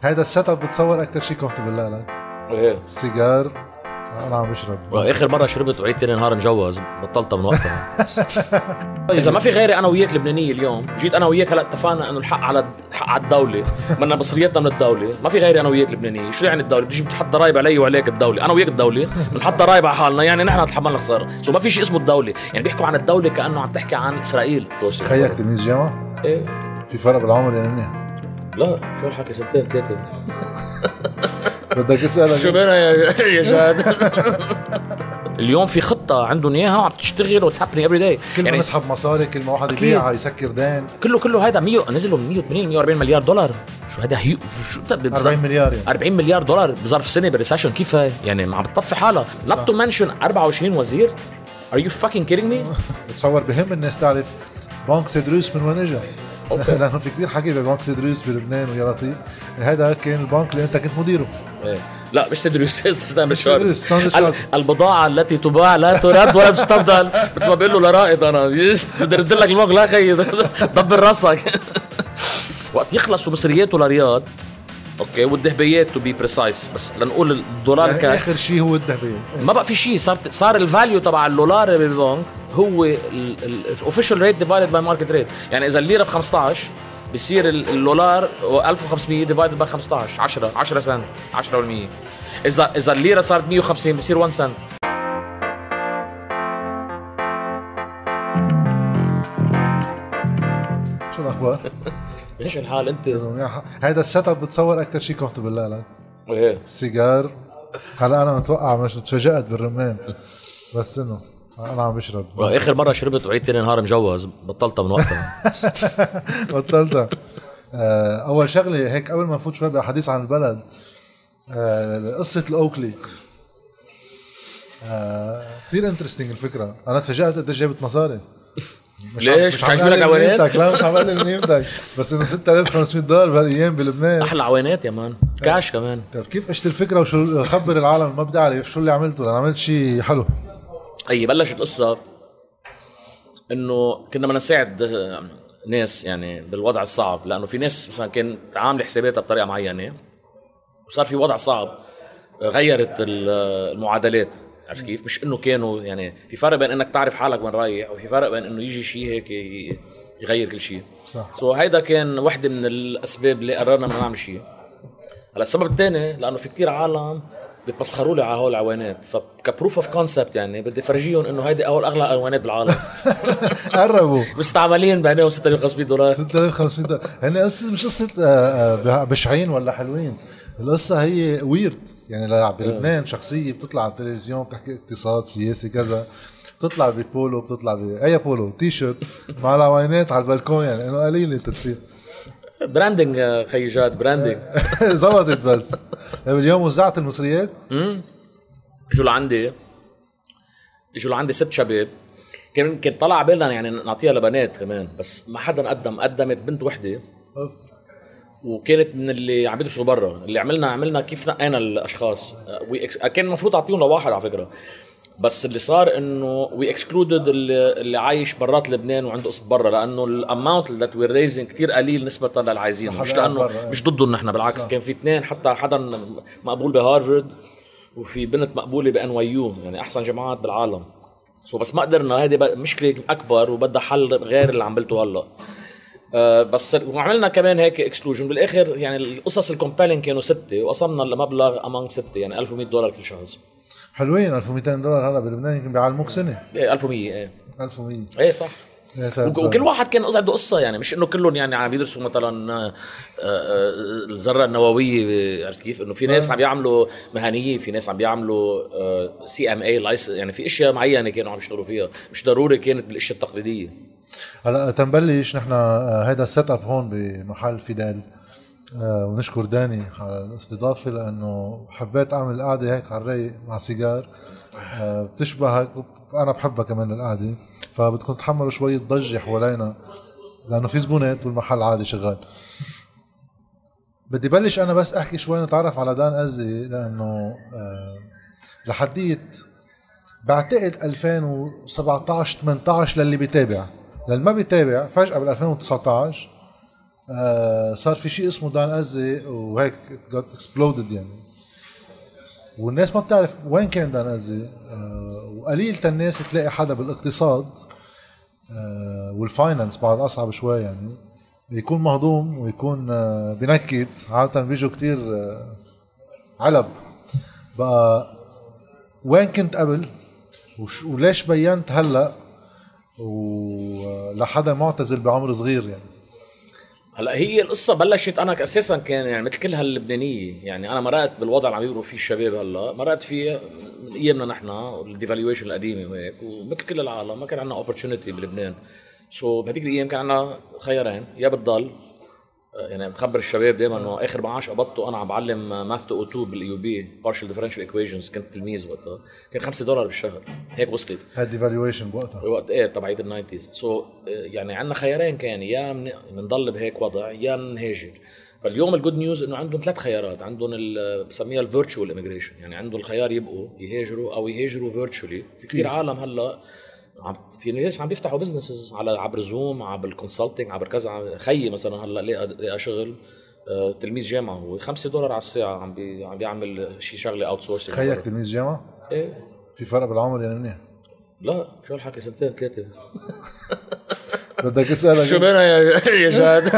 هيدا السيت اب بتصور اكثر شيء كومفتبل لك. ايه السيجار انا عم بشرب. اخر مره شربت وعيد تاني نهار مجوز، بطلتها من وقتها. اذا ما في غيري انا وياك لبنانيه اليوم، جيت انا وياك هلا اتفقنا انه الحق على الدوله، بدنا مصرياتنا من الدوله، ما في غيري انا وياك لبنانيه. شو يعني الدوله؟ بتجي بتحط ضرايب علي وعليك الدوله، انا وياك الدوله بنحط ضرايب على حالنا، يعني نحن نتحمل الخساره. سو ما في شيء اسمه الدوله، يعني بيحكوا عن الدوله كانه عم تحكي عن اسرائيل. خيك تلميذ جامعه؟ ايه في فرق بالعمر يعني منيح؟ لا شو الحكي، 2 3 بدك اسالك شو بينا يا جاد. اليوم في خطه عندهم اياها وعم تشتغل وتهابني افري داي. كل ما نسحب مصاري، كل ما واحد يبيع يسكر دين، كله هيدا 100 نزلوا من 180 140 مليار دولار. شو هيدا شو 40 مليار يعني 40 مليار دولار بظرف سنه بالريسيشن. كيف هاي يعني عم بتطفي حالها؟ not to mention 24 وزير. are you fucking kidding me؟ بتصور بهم الناس تعرف بنك سيدروس من وين اجى. لانه في كثير حكي ببنك سيدروس بلبنان ويا لطيف، هذا كان البنك اللي انت كنت مديره. ايه لا مش سيدروس، مش سيدروس. البضاعة التي تباع لا ترد ولا تستبدل. مثل ما بقول له لرائد انا بدي ارد لك الموقع، لا خيي دبر راسك. وقت يخلصوا مصرياته لرياض اوكي، والذهبيات تو بي بريسايز، بس لنقول الدولار يعني اخر شيء هو الذهبيه. ما بقى في شيء، صار الفاليو تبع الدولار بالبنك هو الاوفيشال ريت ديفايدد باي ماركت ريت. يعني اذا الليره ب 15 بصير الدولار 1500 ديفايدد باي 15 10 سنت 10%. اذا الليره صارت 150 بصير 1 سنت. شو الاخبار؟ ايش الحال انت؟ هيدا السيت اب بتصور اكثر شيء كومفتبل لك. ايه السيجار هلا انا متوقع مش تفاجأت بالرمان، بس انه انا عم بشرب. اخر مره شربت وعيد تاني نهار مجوز، بطلتها من وقتها. بطلتها. اول شغله هيك قبل ما نفوت شوي بحديث عن البلد، قصه الاوكلي كثير انترستينج الفكره. انا تفاجأت قديش جابت مصاري. ليش مش عاجبك عوانات؟ لا مش عم بقلل من قيمتك، بس انه 6500 دولار بهالايام بلبنان احلى عوانات يا مان، كاش كمان. طيب كيف اجت الفكره وشو خبر العالم؟ ما بدي اعرف شو اللي عملته، انا عملت شيء حلو. اي بلشت قصه انه كنا بدنا نساعد ناس يعني بالوضع الصعب، لانه في ناس مثلا كانت عامله حساباتها بطريقه معينه وصار في وضع صعب، غيرت المعادلات. عرفت كيف؟ مش انه كانوا يعني في فرق بين انك تعرف حالك وين رايح، وفي فرق بين انه يجي شيء هيك يغير كل شيء. صح. هيدا كان واحدة من الاسباب اللي قررنا بدنا نعمل شيء. هلا السبب الثاني لانه في كتير عالم بيتمسخروا لي على هول العوانات، فكبروف اوف كونسبت يعني بدي فرجيهم انه هيدي اغلى عوانات بالعالم. قربوا مستعملين بعناهم 6500 دولار. 6500 دولار. هن قصه مش قصه بشعين ولا حلوين، القصه هي ويرد. يعني بلبنان شخصيه بتطلع على التلفزيون بتحكي اقتصاد سياسي كذا، بتطلع ببولو، بتطلع باي بولو تي شيرت مع العوينات على البلكون، يعني انه قليل انت تصير براندنج خي جاد، براندنج. زبطت. بس اليوم وزعت المصريات. اجوا لعندي 6 شباب، كان طلع بالنا يعني نعطيها لبنات كمان، بس ما حدا قدمت بنت وحده وكانت من اللي عم يدرسوا برا. اللي عملنا كيف نقينا الاشخاص. كان المفروض اعطيهم لواحد على فكره، بس اللي صار انه وي اكسكلودد اللي عايش برات لبنان وعنده قصه برا، لانه الاماونت ذات وير ريزنج كثير قليل نسبه للي عايزينه. مش لانه مش ضدهم نحن، بالعكس. كان في 2 حتى حدا مقبول بهارفرد وفي بنت مقبوله بان واي يو، يعني احسن جامعات بالعالم. بس ما قدرنا، هذه مشكله اكبر وبدها حل غير اللي عملته هلا. بس وعملنا كمان هيك اكسكلوجن بالاخر. يعني القصص الكومبالين كانوا 6 وقسمنا المبلغ امونج 6، يعني 1100 دولار كل شخص. حلوين. 1200 دولار هلا بلبنان يمكن بيعلموك سنه. ايه 1100. ايه 1100. ايه صح. وكل واحد كان عنده قصه، يعني مش انه كلهم يعني عم يدرسوا مثلا الذره النوويه. عرفت كيف؟ انه في ناس عم يعملوا مهنيه، في ناس عم يعملوا CMA لايسنس، يعني في اشياء معينه كانوا عم يشتغلوا فيها، مش ضروري كانت بالاشياء التقليديه. هلا تنبلش نحن هيدا السيت اب هون بمحل فيدال، ونشكر داني على الاستضافه، لانه حبيت اعمل قعده هيك على الرايق مع سيجار بتشبهك، وانا بحبها كمان القعده، فبدكم تحملوا شويه ضجه حوالينا لانه في زبونات والمحل عادي شغال. بدي بلش انا بس احكي شوي، نتعرف على دان أزي، لانه لحديت بعتقد 2017 18 للي بيتابع، للي ما بيتابع فجأة بال 2019 صار في شيء اسمه دان أزي وهيك got exploded يعني. والناس ما بتعرف وين كان دان أزي، وقليل الناس تلاقي حدا بالاقتصاد والفاينانس بعد أصعب شوي يعني يكون مهضوم ويكون بنكد. عادة بيجوا كتير علب. بقى وين كنت قبل وليش بينت هلأ ولحدا معتزل بعمر صغير يعني؟ هلا هي القصة بلشت أنا أساسا كان يعني مثل كل هاللبنانية، يعني أنا مرقت بالوضع اللي عم يمروا فيه الشباب هلا، مرقت فيه من أيامنا نحن والديفالويشن القديمة وهيك، ومثل كل العالم ما كان عندنا اوبورتونيتي بلبنان. سو بهذيك الأيام كان عندنا خيارين، يا بتضل يعني بخبر الشباب دائما انه اخر معاش قبضته انا عم بعلم ماث 202 بالاي يو بي بارشل ديفرنشال ايكويشنز، كنت تلميذ وقتها، كان $5 بالشهر هيك وصلت هاد ديفالويشن بوقتها وقت ايه تبعية الناينتيز. سو يعني عندنا خيارين، كان يا بنضل بهيك وضع يا نهاجر. فاليوم الجود نيوز انه عندهم 3 خيارات، عندهم بسميها الفيرتشوال ايميجريشن، يعني عندهم الخيار يبقوا يهاجروا او يهاجروا فيرتشولي. في كثير عالم هلا في ناس عم بيفتحوا بزنسز على عبر زوم، عبر الكونسلتنج، عبر كذا. خيي مثلا هلا لقى شغل تلميذ جامعه، هو $5 على الساعه عم بيعمل شيء شغله اوت سورسنج. خيك تلميذ جامعه؟ ايه. في فرق بالعمر يعني منيح؟ لا شو هالحكي، 2 3 بدك اسالك شو بينا يا جاد.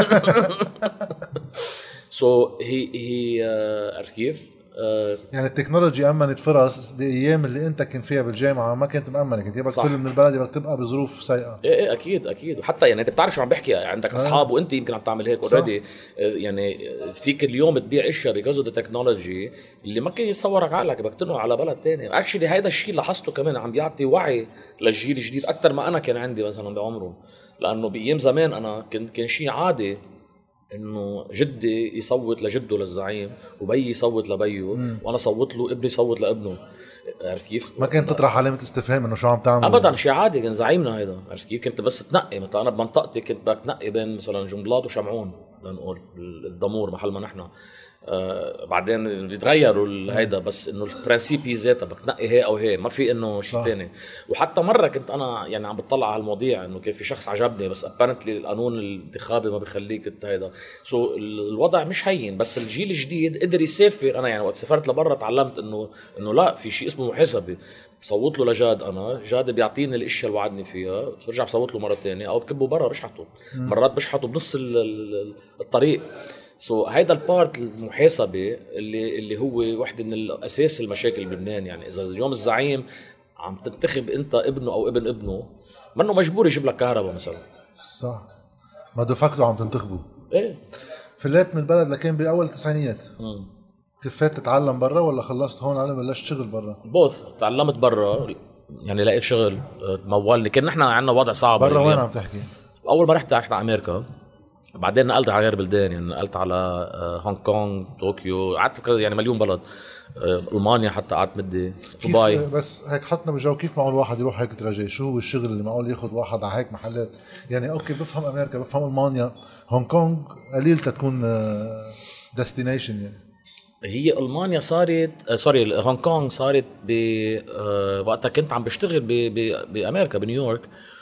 سو هي عرفت كيف؟ يعني التكنولوجي امنت فرص بايام اللي انت كنت فيها بالجامعه ما كنت مامنه، كنت يبقى تفل من البلد يبقى تبقى بظروف سيئه. ايه اكيد. وحتى يعني انت بتعرف شو عم بحكي، عندك اصحاب وانت يمكن عم تعمل هيك اوريدي. يعني فيك اليوم تبيع اشياء بيكوز اوف ذا تكنولوجي اللي ما كان يتصورك عقلك، بدك تنقل على بلد ثاني. اكشلي هيدا الشيء لاحظته كمان عم بيعطي وعي للجيل الجديد اكثر ما انا كان عندي مثلا بعمره، لانه بايام زمان انا كان شيء عادي انه جدي يصوت لجده للزعيم وبي يصوت لبيه وانا صوت له، ابني صوت لابنه. عرفت كيف؟ ما كانت تطرح علامه استفهام انه شو عم تعمل ابدا، شيء عادي، كان زعيمنا هيدا. عرفت كيف؟ كنت بس تنقي، مثلا انا بمنطقتي كنت بدك تنقي بين مثلا جنبلاط وشمعون لنقول الضمور محل ما نحن. بعدين بيتغيروا هيدا، بس انه البرنسيب هي ذاتها، بدك تنقي هي او هي، ما في انه شيء ثاني. وحتى مره كنت انا يعني عم بطلع على المواضيع انه كيف في شخص عجبني بس ابارنتلي القانون الانتخابي ما بخليك هيدا. سو الوضع مش هين، بس الجيل الجديد قدر يسافر. انا يعني وقت سافرت لبرا تعلمت انه لا، في شيء اسمه محاسبه. بصوت له لجاد، انا جاد بيعطيني الاشياء اللي وعدني فيها، برجع بصوت له مره ثانيه او بكبه برا بشحطه. مرات بشحطه بنص الطريق. سو هيدا البارت المحاسبه اللي هو وحده من الاساس المشاكل بلبنان. يعني اذا اليوم الزعيم عم تنتخب انت ابنه او ابن ابنه، منه مجبور يجيب لك كهرباء مثلا. صح، ما دفعته عم تنتخبه. ايه. فلات من البلد لكن باول التسعينيات. كيف فات تتعلم برا ولا خلصت هون على بلشت شغل برا؟ بوث، تعلمت برا يعني لقيت شغل مولني. كان نحن عندنا وضع صعب برا. وين عم تحكي؟ اول ما رحت على امريكا، بعدين نقلت على غير بلدان، يعني نقلت على هونغ كونغ، طوكيو، قعدت يعني مليون بلد. ألمانيا حتى قعدت مدة، دبي. بس هيك حطنا بالجو، كيف معقول واحد يروح هيك تراجع؟ شو هو الشغل اللي معقول ياخد واحد على هيك محلات؟ يعني اوكي بفهم امريكا، بفهم المانيا، هونغ كونغ قليل تكون ديستنيشن. يعني هي ألمانيا صارت سوري هونغ كونغ صارت وقتها كنت عم بشتغل بأمريكا بنيويورك،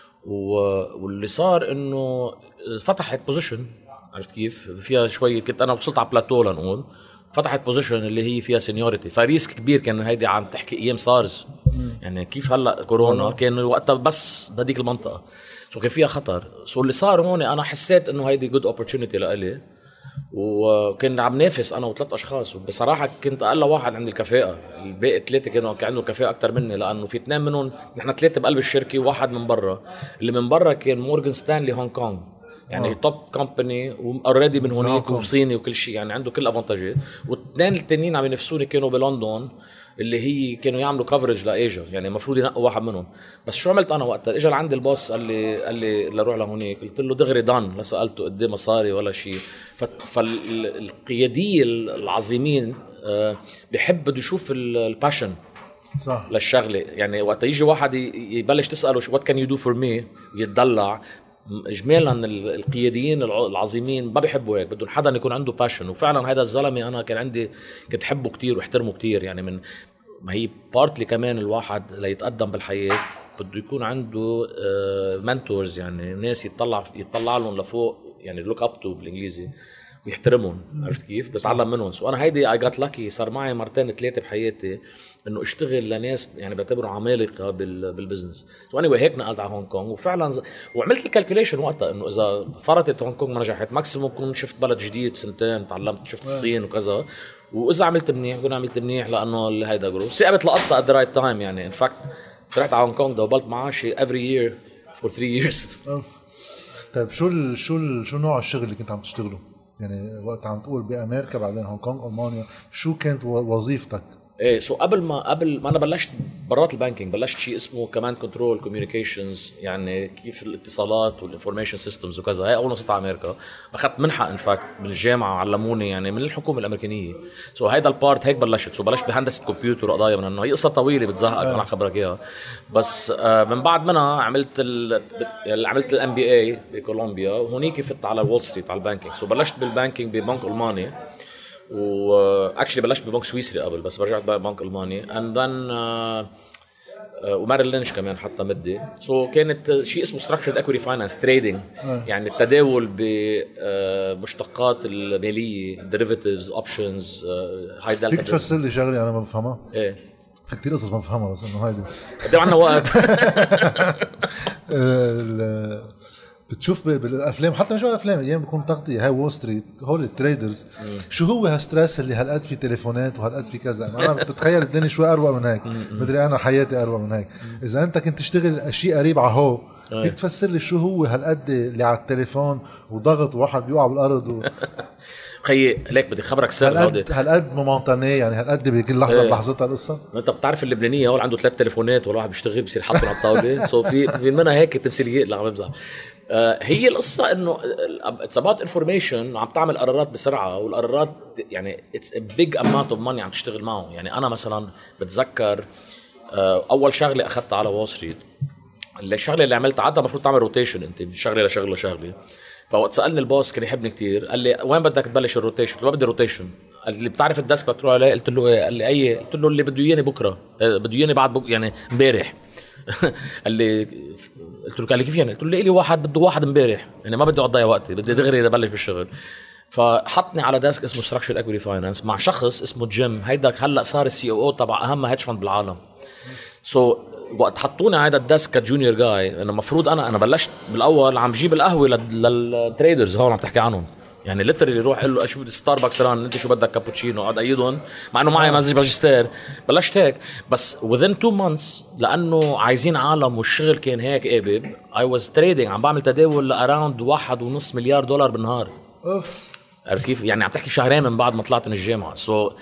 واللي صار انه فتحت بوزيشن، عرفت كيف؟ فيها شوي، كنت انا وصلت على بلاتو لنقول، فتحت بوزيشن اللي هي فيها سينيورتي، فريسك كبير. كان هيدي عم تحكي ايام سارز، يعني كيف هلا كورونا كان وقتها بس بهديك المنطقه، سو كان فيها خطر. سو اللي صار هون انا حسيت انه هيدي جود اوبورتونيتي لإلي، وكان عم نافس انا و3 اشخاص، وبصراحه كنت اقل واحد عندي الكفاءه. الباقي 3 كانوا عندهم كفاءه اكثر مني، لانه في 2 منهم نحن 3 بقلب الشركه وواحد من برا. اللي من برا كان مورغان ستانلي هونغ كونغ، يعني توب كومباني واوريدي من هونيك وصيني وكل شيء، يعني عنده كل افانتاجات. واثنين التانيين عم ينافسوني كانوا بلندن، اللي هي كانوا يعملوا كفرج لايجا، يعني المفروض ينقوا واحد منهم. بس شو عملت انا وقتها؟ اجى لعندي البوس قال لي لروح لهونيك، قلت له دغري دان، لا سالته قد ايه مصاري ولا شيء. فالقياديه العظيمين بحب بده يشوف الباشن صح للشغله. يعني وقت يجي واحد يبلش تساله وات كان يو دو فور مي يتدلع، اجمالا القياديين العظيمين ما بيحبوا هيك، بدهم حدا يكون عنده باشن. وفعلا هذا الزلمه انا كنت احبه كتير واحترمه كتير. يعني من ما هي بارتلي كمان الواحد ليتقدم بالحياه بده يكون عنده منتورز، يعني ناس يطلع لهم لفوق يعني لوك اب تو بالانجليزي ويحترمهم. عرفت كيف؟ بتعلم منهم. سو انا هيدي اي جات لاكي، صار معي مرتين ثلاثه بحياتي انه اشتغل لناس يعني بعتبروا عمالقه بالبزنس. سو اني هيك نقلت على هونغ كونغ وفعلا وعملت الكالكوليشن وقتها انه اذا فرطت هونغ كونغ ما نجحت ماكسيموم كون شفت بلد جديد سنتين، تعلمت شفت الصين وكذا، واذا عملت منيح كون عملت منيح لانه هيدا جروب ثقبت لقطه ات ذا رايت تايم. يعني ان فاكت رحت على هونغ كونغ دوبلت معاشي every year for 3 years. طيب شو نوع الشغل اللي كنت عم تشتغله؟ يعني وقت عم تقول بامريكا بعدين هونغ كونغ المانيا، شو كانت وظيفتك؟ ايه سو قبل ما انا بلشت برات البانكينج، بلشت شيء اسمه كمان كنترول كوميونيكيشنز، يعني كيف الاتصالات والانفورميشن سيستمز وكذا. هي اول ما صرت على امريكا اخذت منحه ان فاكت من الجامعه، علموني يعني من الحكومه الامريكانيه. سو هيدا البارت هيك بلشت. سو بلشت بهندسه كمبيوتر وقضايا من انه هي قصه طويله بتزهقك انا خبرك اياها. بس من بعد منها عملت عملت الام بي اي بكولومبيا، وهونيك فت على وول ستريت على البانكينج. سو بلشت بالبانكينج ببنك الماني، واكشلي بلشت ببنك سويسري قبل بس رجعت ببنك الماني اند ذن ومارل لينش كمان حتى مدي. سو كانت شيء اسمه structured equity finance trading، يعني التداول بمشتقات الماليه derivatives options هاي دلتا. فيك تفسر لي شغله انا ما بفهمها؟ ايه في كتير قصص ما بفهمها بس انه هيدي قد عندنا وقت. بتشوف بالافلام، حتى مش بالافلام، ايام بكون تغطيه هاي وول ستريت، هول التريدرز شو هو هالستريس اللي هالقد في تليفونات وهالقد في كذا. انا بتخيل الدنيا شوي اروق من هيك، مدري انا حياتي اروق من هيك. اذا انت كنت تشتغل شيء قريب على هو، فيك تفسر لي شو هو هالقد اللي على التليفون وضغط وواحد بيوقع بالارض خيي ليك بدي خبرك سر هالقد مومنتاني، يعني هالقد بكل لحظه بلحظتها القصه. انت بتعرف اللبنانيه هول عنده 3 تليفونات ولا واحد بيشتغل بصير حاطهم على الطاوله. سو في منها هيك تمثيليه. لا عم بمزح. هي القصة انه it's about information، عم تعمل قرارات بسرعة، والقرارات يعني it's a big amount of money عم تشتغل معه. يعني انا مثلا بتذكر اول شغلة اخذتها على وول ستريت، الشغلة اللي عملتها عادة المفروض تعمل روتيشن انت شغلة لشغلة. فوقت سألني البوس كان يحبني كتير، قال لي وين بدك تبلش الروتيشن؟ قلت له ما بدي روتيشن. قال لي بتعرف الديسك بتروح عليه؟ قلت له ايه؟ قال لي اي؟ قلت له اللي بده اياني بكره، بده اياني بعد يعني امبارح. قال لي قلت له قال لي كيف يعني؟ قلت له لي واحد بده واحد امبارح، يعني ما بدي اضيع وقتي، بدي دغري ابلش بالشغل. فحطني على ديسك اسمه ستراكشر اكويتي فاينانس مع شخص اسمه جيم، هيدا هلا صار السي او تبع اهم هيدج فند بالعالم. سو وقت حطوني على هذا الديسك كجونيور جاي، انا المفروض انا بلشت بالاول عم جيب القهوه للتريدرز هون عم تحكي عنهم، يعني ليترلي روح قال له شو ستاربكس ران، انت شو بدك كابوتشينو، اقعد ايدهم مع انه معي ماجستير. بلشت هيك بس within 2 months لانه عايزين عالم والشغل كان هيك قابب. I was trading عم بعمل تداول لاراوند $1.5 مليار بالنهار. عرفت كيف؟ يعني عم تحكي شهرين من بعد ما طلعت من الجامعه.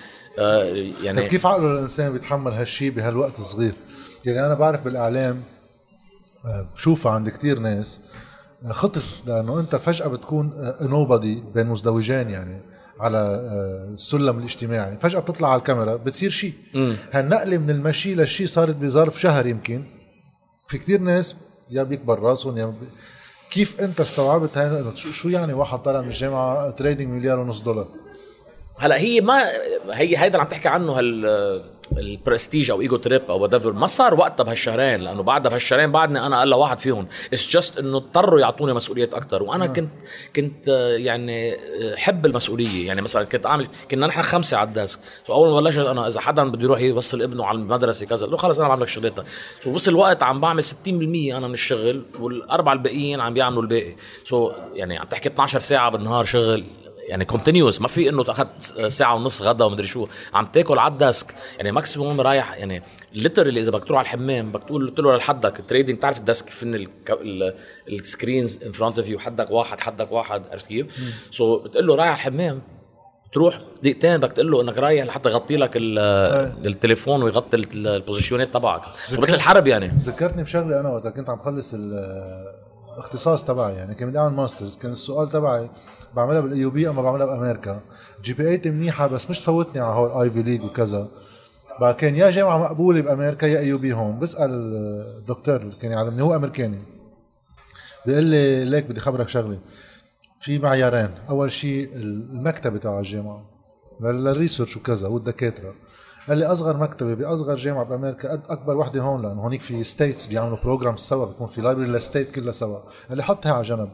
يعني كيف عقله الانسان بيتحمل هالشيء بهالوقت الصغير؟ يعني انا بعرف بالاعلام بشوفها عند كتير ناس خطر، لانه انت فجأة بتكون نوبادي بين مزدوجين يعني على السلم الاجتماعي، فجأة بتطلع على الكاميرا بتصير شيء. هالنقلة من المشي للشيء صارت بظرف شهر يمكن. في كتير ناس يا بيكبر راسهم يا كيف انت استوعبت هاي؟ شو يعني واحد طالع من الجامعة تريدينج $1.5 مليار؟ هلا هي ما هيدا اللي عم تحكي عنه البرستيج او ايجو تريب او whatever ما صار وقتها بهالشهرين، لانه بعدها بهالشهرين بعدني انا اقل واحد فيهم. اتس جاست انه اضطروا يعطوني مسؤوليات اكثر، وانا كنت يعني حب المسؤوليه. يعني مثلا كنا نحن 5 على الديسك. اول ما بلشت انا اذا حدا بده يروح يوصل ابنه على المدرسه كذا، لو خلص انا بعمل لك شغلتها. وصل الوقت عم بعمل 60% انا من الشغل، والاربعه الباقيين عم بيعملوا الباقي. يعني عم تحكي 12 ساعه بالنهار شغل، يعني كونتينيوس، ما في انه اخذت ساعه ونص غدا ومدري شو، عم تاكل على الديسك. يعني ماكسيموم رايح يعني ليترلي اذا بدك تروح على الحمام بدك تقول له لحدك التريدينج، تعرف الديسك فين السكرينز ان فرونت اوف يو، حدك واحد، عرفت كيف؟ بتقول له رايح على الحمام، تروح دقيقتين بدك تقول له انك رايح لحتى يغطي لك التليفون ويغطي البوزيشنات تبعك. مثل الحرب. يعني ذكرتني بشغله، انا وقت كنت عم خلص الاختصاص تبعي، يعني كنت بدي اعمل ماسترز، كان السؤال تبعي بعملها بالايو بي اما بعملها بامريكا، جي بي اي منيحه بس مش تفوتني على هول اي في ليج وكذا. بقى كان يا جامعه مقبوله بامريكا يا ايو بي هون. بسال الدكتور اللي كان يعلمني، هو امريكاني، بيقول لي ليك بدي خبرك شغله، في معيارين. اول شيء المكتبه تبع الجامعه للريسيرش وكذا والدكاتره. قال لي اصغر مكتبه باصغر جامعه بامريكا قد اكبر وحده هون، لانه هونيك في ستيتس بيعملوا بروجرام سوا، بيكون في لايبرري للستيت كلها سوا. قال لي حطها على جنب.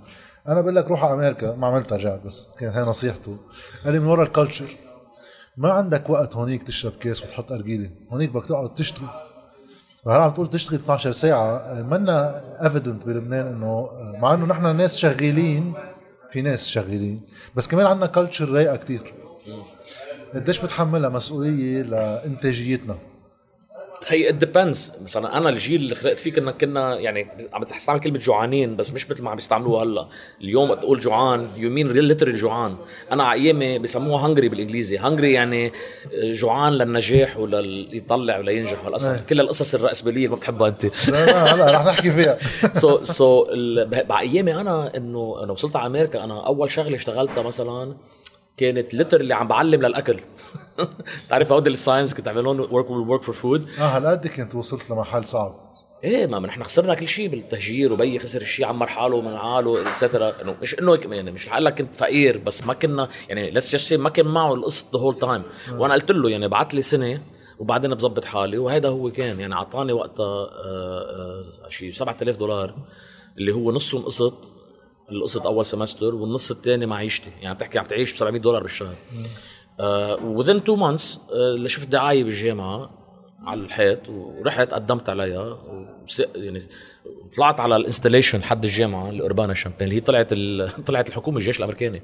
انا بقول لك روح على امريكا، ما عملتها جاد بس كانت هي نصيحته. قال لي من ورا الكالتشر ما عندك وقت هونيك تشرب كاس وتحط ارجيله، هونيك بدك تقعد تشتغل. وهلا عم تقول تشتغل 12 ساعه، منا ايفيدنت بلبنان انه مع انه نحن ناس شغالين، في ناس شغالين بس كمان عندنا كالتشر رايقه كتير. قديش بتحملها مسؤوليه لانتاجيتنا؟ خي it depends. مثلا انا الجيل اللي خلقت فيه كنا يعني عم تستعمل كلمه جوعانين بس مش مثل ما عم بيستعملوها هلا. اليوم تقول جوعان يو مين ليترلي جوعان. انا على ايامي بيسموها هنجري بالانجليزي. هنجري يعني جوعان للنجاح وليطلع ولا ينجح والقصص كل القصص الرأسمالية ما بتحبها انت. لا هلا رح نحكي فيها. سو على ايامي انا انه انا وصلت على امريكا، انا اول شغله اشتغلتها مثلا كانت لتر اللي عم بعلم للاكل. تعرف اودي الساينس كنت عملون ورك فور فود. هالقد كنت وصلت لمحل صعب. ايه ما نحن خسرنا كل شيء بالتهجير، وبي خسر الشيء عمر حاله من عاله اتسترا. انه مش انه يعني مش هقول لك كنت فقير بس ما كنا يعني لسه ما كان معه القسط ذا هول تايم. وانا قلت له يعني بعت لي سنه وبعدين بظبط حالي، وهذا هو كان يعني اعطاني وقتها شيء $7,000 اللي هو نصه القسط اول سمستر والنص الثاني معيشتي. يعني بتحكي عم تعيش $700 بالشهر. within 2 months اللي شفت دعايه بالجامعه على الحيط ورحت قدمت عليها يعني طلعت على الانستليشن حد الجامعه الأوربانا شامبين اللي هي طلعت الحكومه الجيش الامريكاني.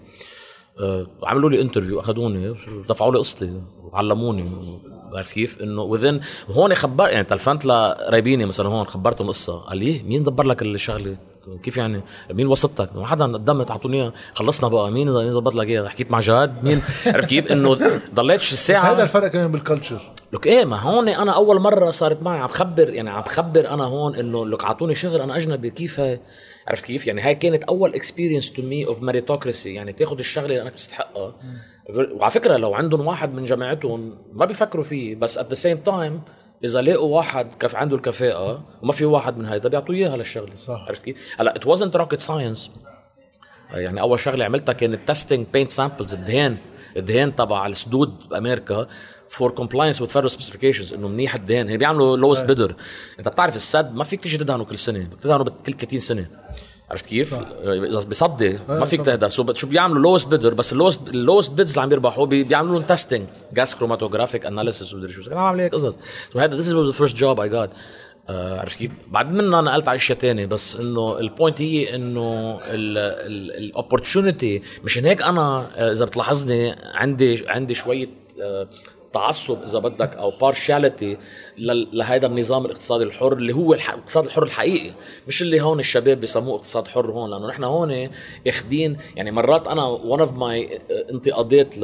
عملوا لي انترفيو، اخذوني دفعوا لي قسطي وعلموني. عرفت كيف انه وذن هون خبر يعني تلفنت لقرايبيني مثلا هون خبرتهم القصه. قال لي مين دبر لك الشغله؟ كيف يعني مين وسطتك؟ ما حدا قدمت اعطوني خلصنا بقى مين ظبط لك اياها؟ حكيت مع جاد مين؟ عرفت كيف انه ضليتش الساعه. هذا الفرق كمان بالكلتشر. لك ايه ما هون انا اول مره صارت معي عم بخبر انا هون انه لك اعطوني شغل انا اجنبي كيف هاي. عرفت كيف يعني هاي كانت اول اكسبيرينس تو مي اوف ميريتوكراسي. يعني تاخذ الشغله اللي انك تستحقها. وعلى فكره لو عندهم واحد من جامعتهم ما بيفكروا فيه، بس at the same time اذا لقوا واحد كيف عنده الكفاءه وما في واحد من هيدا بيعطوا اياها للشغله. صح. عرفت كيف؟ هلا it wasn't rocket science. يعني اول شغله عملتها كانت تيستينج بينت سامبلز الدهان تبع السدود بامريكا for compliance with federal specifications. انه منيح الدهان يعني بيعملوا lowest bidder. انت بتعرف السد ما فيك تيجي تدهنه كل سنه، بتدهنه كل 30 سنه. عرفت كيف؟ اذا بيصدي ما فيك تهدى. شو بيعملوا لوست بيدر، بس اللوست بيدز اللي عم يربحوا بيعملوا لهم تيستينج جاس كروماتوجرافيك اناليسيس ودري شو. انا عامل هيك قصص. وهذا this was the first job I got. عرفت كيف؟ بعد منها نقلت على اشياء تاني. بس انه البوينت هي انه الاوبورتونيتي مشان هيك انا اذا بتلاحظني عندي شويه تعصب اذا بدك او بارشاليتي لهذا النظام الاقتصادي الحر اللي هو الاقتصاد الحر الحقيقي، مش اللي هون الشباب بيسموه اقتصاد حر هون. لانه نحن هون اخدين يعني مرات انا one of my انتقادات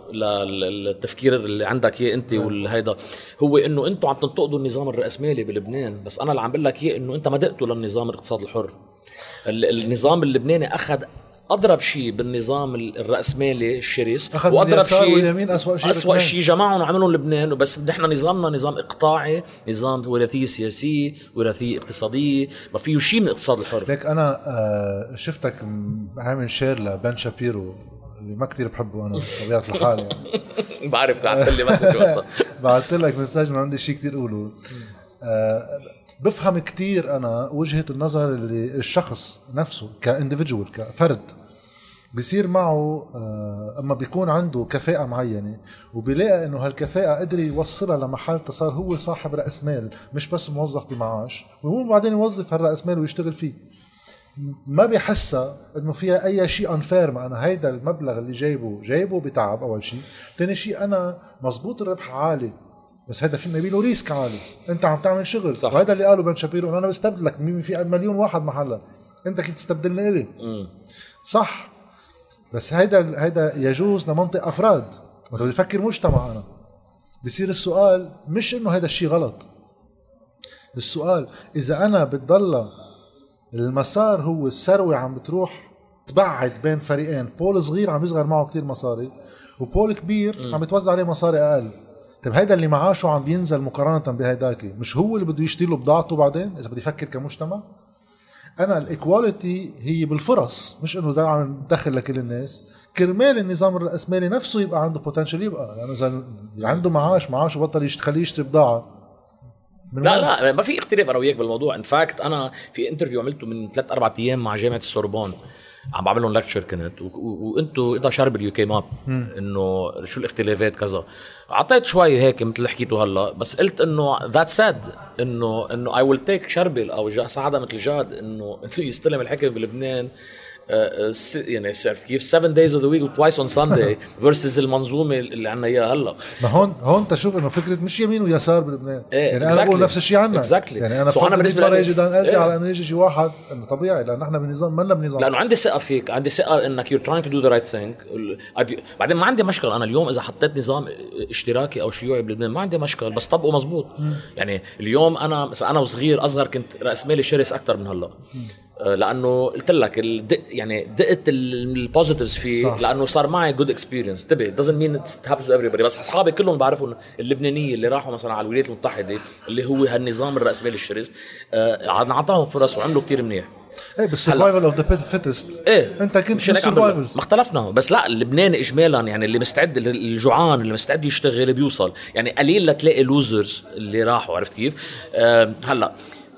للتفكير اللي عندك اياه انت والهيدا هو انه انتم عم تنتقدوا النظام الرأسمالي بلبنان، بس انا اللي عم بقول لك اياه انه انت ما دقتوا للنظام الاقتصاد الحر. النظام اللبناني اخذ اضرب شيء بالنظام الرأسمالي الشرس، واضرب شيء اسوأ شيء جمعهم وعملوا لبنان. بس نحن نظامنا نظام اقطاعي، نظام وراثيه سياسيه، وراثيه اقتصاديه، ما فيه شيء من الاقتصاد الحر. لك انا شفتك عامل شير لبن شابيرو اللي ما كتير بحبه انا بطبيعه الحال يعني. بعرف بعثت لي مسج وقتها. بعثت لك مسج ما عندي شيء كتير اقوله. بفهم كتير انا وجهه النظر اللي الشخص نفسه كانديفيدوال كفرد بيصير معه اما بيكون عنده كفاءة معينة وبيلاقي انه هالكفاءة قدر يوصلها لمحل تصار هو صاحب رأس مال مش بس موظف بمعاش، وهو بعدين يوظف هالرأس مال ويشتغل فيه، ما بيحسها انه فيها اي شيء انفير. ما انا هيدا المبلغ اللي جايبه بتعب اول شيء، تاني شيء انا مزبوط الربح عالي بس هذا في نبيله ريسك عالي، انت عم تعمل شغل. وهذا اللي قاله بن شابيرو، انا بستبدلك في مليون واحد محلك، انت كيف تستبدلني إلي؟ صح. بس هيدا يجوز لمنطق افراد. وانت بتفكر مجتمع انا بصير السؤال مش انه هذا الشيء غلط، السؤال اذا انا بتضل المسار هو الثروه عم بتروح تبعد بين فريقين، بول صغير عم يصغر معه كتير مصاري وبول كبير عم يتوزع عليه مصاري اقل. طيب هيدا اللي معاشه عم بينزل مقارنه بهيداك، مش هو اللي بده يشتري له بضاعته بعدين اذا بدي يفكر كمجتمع؟ انا الايكواليتي هي بالفرص، مش انه ده عم ندخل لكل الناس. كرمال النظام الرأسمالي نفسه يبقى عنده بوتنشال، يبقى لانه اذا عنده معاش بطل يخليه يشتري بضاعه. لا ما في اختلاف انا وياك بالموضوع. ان فاكت انا في انترفيو عملته من 3-4 ايام مع جامعه السوربون عم بعمل لهم لكتشر كنت وانتوا اذا شرب اليو كي ماب انه شو الاختلافات كذا. اعطيت شوي هيك مثل اللي حكيته هلا، بس قلت انه ذات ساد انه اي ويل تيك شربل او سعاده مثل جاد انه يستلم الحكم بلبنان يعني عرفت كيف 7 days of the week twice on Sunday versus المنظومه اللي عندنا اياها هلا. ما هون تشوف انه فكره مش يمين ويسار بلبنان. يعني exactly. انا بقول نفس الشيء عنا. يعني انا بالنسبه لي يجي دان ازي على انه يجي شي واحد انه طبيعي، لان احنا بنظام ما لنا بنظام، لانه عندي ثقه فيك، عندي ثقه انك you're trying to do the right thing. بعدين ما عندي مشكله انا اليوم اذا حطيت نظام اشتراكي او شيوعي بلبنان ما عندي مشكله، بس طبقه مزبوط. يعني اليوم انا مثلا انا وصغير اصغر كنت راس مالي شرس اكثر من هلا، لانه قلت لك يعني دقت البوزيتيفز فيه صح. لانه صار معي جود اكسبيرينس. انتبه doesn't mean it happens to everybody، بس اصحابي كلهم بعرفوا اللبنانيه اللي راحوا مثلا على الولايات المتحده اللي هو هالنظام الراسمالي الشرس اعطاهم فرص وعملوا كتير منيح. ايه بس survival of the fittest. ايه انت كنت survivors. ما اختلفنا، بس لا اللبناني اجمالا يعني اللي مستعد، الجوعان اللي مستعد يشتغل بيوصل. يعني قليل لتلاقي لوزرز اللي راحوا، عرفت كيف؟ هلا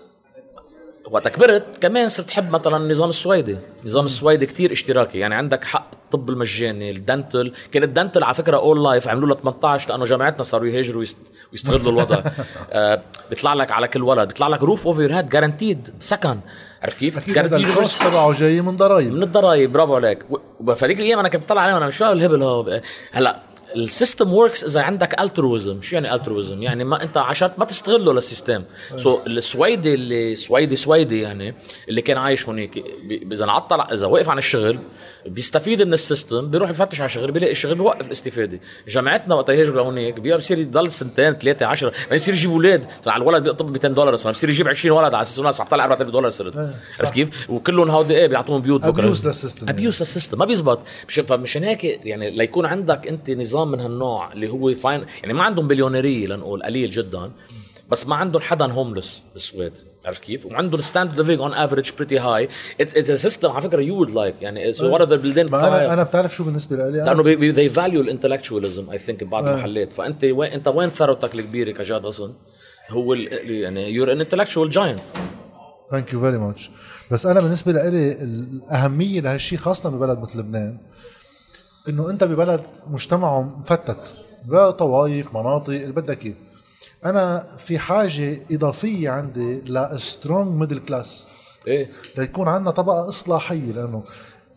وقت كبرت كمان صرت حب مثلا النظام السويدي. النظام السويدي كتير اشتراكي، يعني عندك حق الطب المجاني، الدنتل. كان الدنتل على فكره اول لايف عملوا له 18 لانه جامعتنا صاروا يهاجروا ويستغلوا الوضع. بيطلع لك على كل ولد بيطلع لك روف اوفر هاد جارانتيد سكن، عرفت كيف؟ اكيد هذا الكوست تبعه جاي من الضرايب. برافو عليك. وفريق الايام انا كنت طلع عليه وانا مش فاهم الهبل هو. هلا السيستم وركس اذا عندك الترويزم. شو يعني الترويزم؟ يعني ما انت عشان ما تستغله للسيستم. السويدي اللي سويدي يعني اللي كان عايش هونيك اذا انعطل، اذا وقف عن الشغل بيستفيد من السيستم، بيروح يفتش على الشغل، بيلاقي الشغل بيوقف الاستفاده. جامعتنا وقت يهاجر لهونيك بيصير يضل 2 3 10 ما يصير يجيب اولاد. على الولد بيقطب $200 صار بيصير يجيب 20 ولد على اساس انه صار طلع $4000 صرت. عرفت كيف؟ وكلهم هودي ايه بيعطوهم بيوت بكره. ابيوس للسيستم ما بيزبط. فمشان هيك يعني ليكون عندك انت نظام من هالنوع اللي هو فاين. يعني ما عندهم بليونيري لنقول قليل جدا، بس ما عندهم حدا هوملس بالسويد، عرفت كيف؟ وعندهم ستاندرد ليفينج اون افريج بريتي هاي. اتس ا سيستم على فكره يو وود لايك يعني سو ورا ذا البلدان. انا بتعرف شو بالنسبه لي لانه they value الانتلكتشواليزم اي ثينك ببعض المحلات. فانت وين ثروتك الكبيره كجاد غصن هو يعني يور ان انتلكتشوال جاينت. ثانك يو فيري ماتش. بس انا بالنسبه لي الاهميه لهالشيء خاصه ببلد مثل لبنان، انه انت ببلد مجتمعه مفتت بطوائف مناطق اللي بدك اياه. انا في حاجه اضافيه عندي لسترونج ميدل كلاس، ايه ليكون عندنا طبقه اصلاحيه، لانه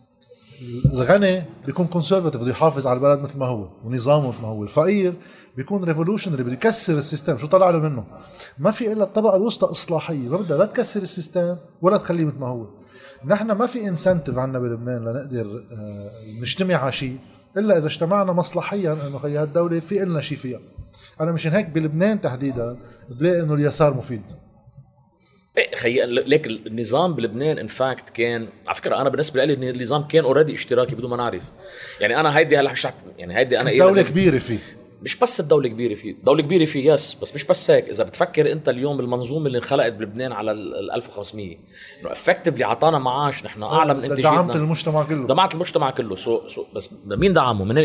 الغني بيكون كونسرفتيف بده يحافظ على البلد مثل ما هو ونظامه مثل ما هو. الفقير بيكون ريفولوشنري بده يكسر السيستم. شو طلع له منه؟ ما في الا الطبقه الوسطى اصلاحيه، ما بدها لا تكسر السيستم ولا تخليه مثل ما هو. نحن ما في انسنتيف عنا بلبنان لنقدر نجتمع على شيء الا اذا اجتمعنا مصلحيا انه خي هالدوله في لنا شيء فيها. انا مشان هيك بلبنان تحديدا بلاقي انه اليسار مفيد. ايه خي ليك النظام بلبنان ان فاكت كان على فكره انا بالنسبه لي النظام كان اوريدي اشتراكي بدون ما نعرف. يعني انا هيدي هلا يعني هيدي انا دوله كبيره فيه، مش بس الدولة كبيرة فيه، دولة كبيرة فيه يس، بس مش بس هيك. إذا بتفكر أنت اليوم بالمنظومة اللي انخلقت بلبنان على 1500 إنه effectively عطانا معاش نحن أعلى من إنتاجيتنا. دعمت المجتمع كله. دعمت المجتمع كله. بس مين دعمه؟ من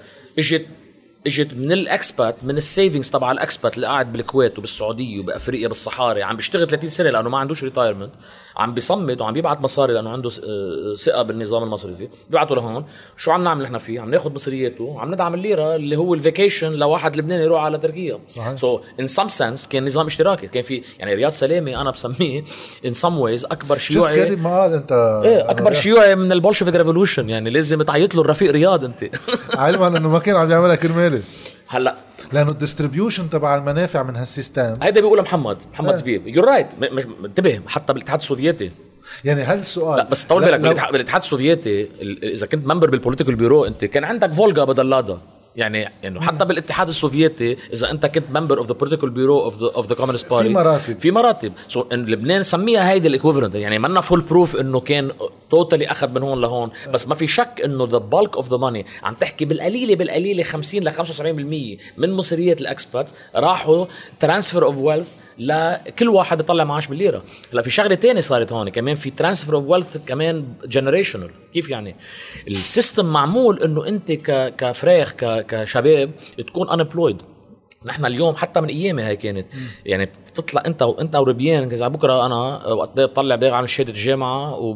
اجت من الاكسبات، من السيفنجز تبع الاكسبات اللي قاعد بالكويت وبالسعوديه وبافريقيا بالصحاري عم بيشتغل 30 سنه لانه ما عندوش ريتايرمنت، عم بيصمد وعم بيبعت مصاري لانه عنده ثقه بالنظام المصرفي، بيبعتوا لهون. شو عم نعمل نحن فيه؟ عم ناخذ مصرياته، عم ندعم الليره اللي هو الفيكيشن لواحد لبناني يروح على تركيا. سو ان سم سنس كان نظام اشتراكي. كان في يعني رياض سلامه انا بسميه ان سم ويز اكبر شيوعي. شفت كده ما قال انت ايه اكبر شيوعي من البولشفيك ريفولوشن. يعني لازم تعيط له الرفيق رياض انت. علما انه ما كان عم يعملها كرمالي. هلا لانه الديستريبيوشن تبع المنافع من هالسيستم هيدا بيقولها محمد زبيب. يور رايت. انتبه حتى بالاتحاد السوفيتي. يعني هل السؤال لا بس طول بالك بالاتحاد السوفيتي اذا كنت ممبر بالبوليتيكال بيرو انت كان عندك فولغا بدل لادا. يعني انه حتى بالاتحاد السوفيتي اذا انت كنت ممبر اوف ذا بوليتيكال بيرو اوف ذا كومونست بارتي في مراتب. سو ان لبنان سميها هيدي الايكوفالنت. يعني منا فول بروف انه كان توتالي اخذ من هون لهون، بس ما في شك انه ذا بالك اوف ذا ماني عم تحكي بالقليله 50 ل 75% من مصريات الاكسباتس راحوا ترانسفير اوف ويلث لكل واحد يطلع معاش بالليره. هلا في شغله تانية صارت هون كمان، في ترانسفير اوف ويلث كمان جنريشنال. كيف يعني؟ السيستم معمول انه انت كفراخ كشباب تكون unemployed. نحن اليوم حتى من ايامي هاي كانت يعني بتطلع انت وربيان كذا. بكره انا وقت بطلع بيغ عن شهاده الجامعه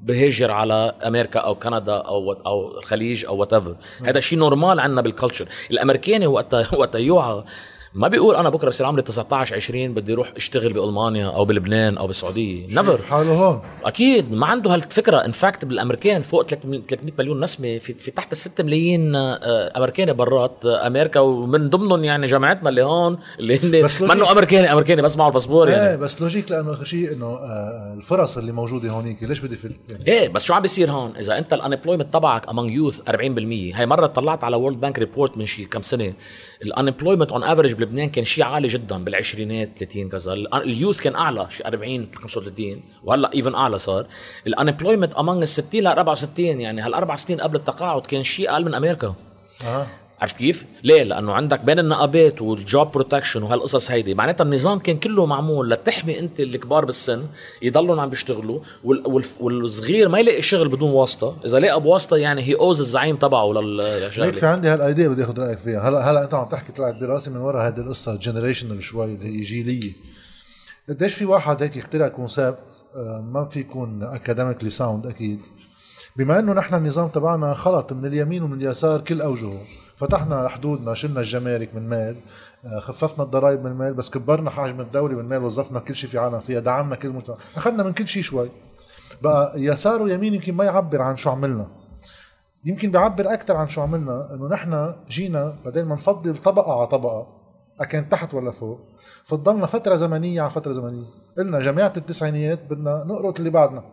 بهاجر على امريكا او كندا او الخليج او وات ايفر. هذا شيء نورمال عندنا بالكلتشر. الامريكاني وقت يوعى ما بيقول انا بكره بصير عمري 19 20 بدي اروح اشتغل بالمانيا او بلبنان او بالسعوديه. نيفر. حاله هون اكيد ما عنده هالفكره. ان فاكت بالامريكان فوق 300 مليون نسمه، في تحت ال6 ملايين امريكاني برات امريكا، ومن ضمنهم يعني جامعتنا اللي هون اللي هن منه امريكاني بس معه الباسبور يعني. بس لوجيك، لانه اخر شيء انه الفرص اللي موجوده هونيك ليش بدي يعني. ايه بس شو عم بيصير هون؟ اذا انت الانبلويمنت تبعك among youth 40%. هاي مره طلعت على وورلد بانك ريبورت من شي كم سنه، الانبلويمنت اون افريج بلبنان كان شيء عالي جدا بالعشرينات 30 كذا. اليوث كان اعلى شيء 40 35، وهلا ايفن اعلى صار. الانبلويمنت امونج ال60 ل 64، يعني هال4 سنين قبل التقاعد كان شيء اقل من امريكا. عرفت كيف؟ ليه؟ لانه عندك بين النقابات والجوب بروتكشن وهالقصص هيدي، معناتها النظام كان كله معمول لتحمي انت الكبار بالسن يضلون عم بيشتغلوا، والصغير ما يلاقي شغل بدون واسطه. اذا لقى بواسطه يعني هي اوز الزعيم تبعه للشغله. ليك في عندي هالايديا بدي اخذ رايك فيها. هلا انت عم تحكي طلعت دراسه من وراء هذه القصه جنريشنال شوي اللي هي جيليه. قديش في واحد هيك يخترع كونسبت ما في يكون اكاديميكلي ساوند اكيد، بما انه نحن النظام تبعنا خلط من اليمين ومن اليسار كل اوجهه. فتحنا حدودنا، شلنا الجمارك من مال، خففنا الضرائب من مال، بس كبرنا حجم الدولة من مال، وظفنا كل شيء في عالم فيها، دعمنا كل مجتمع، اخذنا من كل شيء شوي. بقى يسار ويمين يمكن ما يعبر عن شو عملنا، يمكن بيعبر اكثر عن شو عملنا انه نحن جينا بدل ما نفضل طبقة على طبقة اكن تحت ولا فوق، فضلنا فترة زمنية على فترة زمنية. قلنا جماعة التسعينيات بدنا نقرط اللي بعدنا،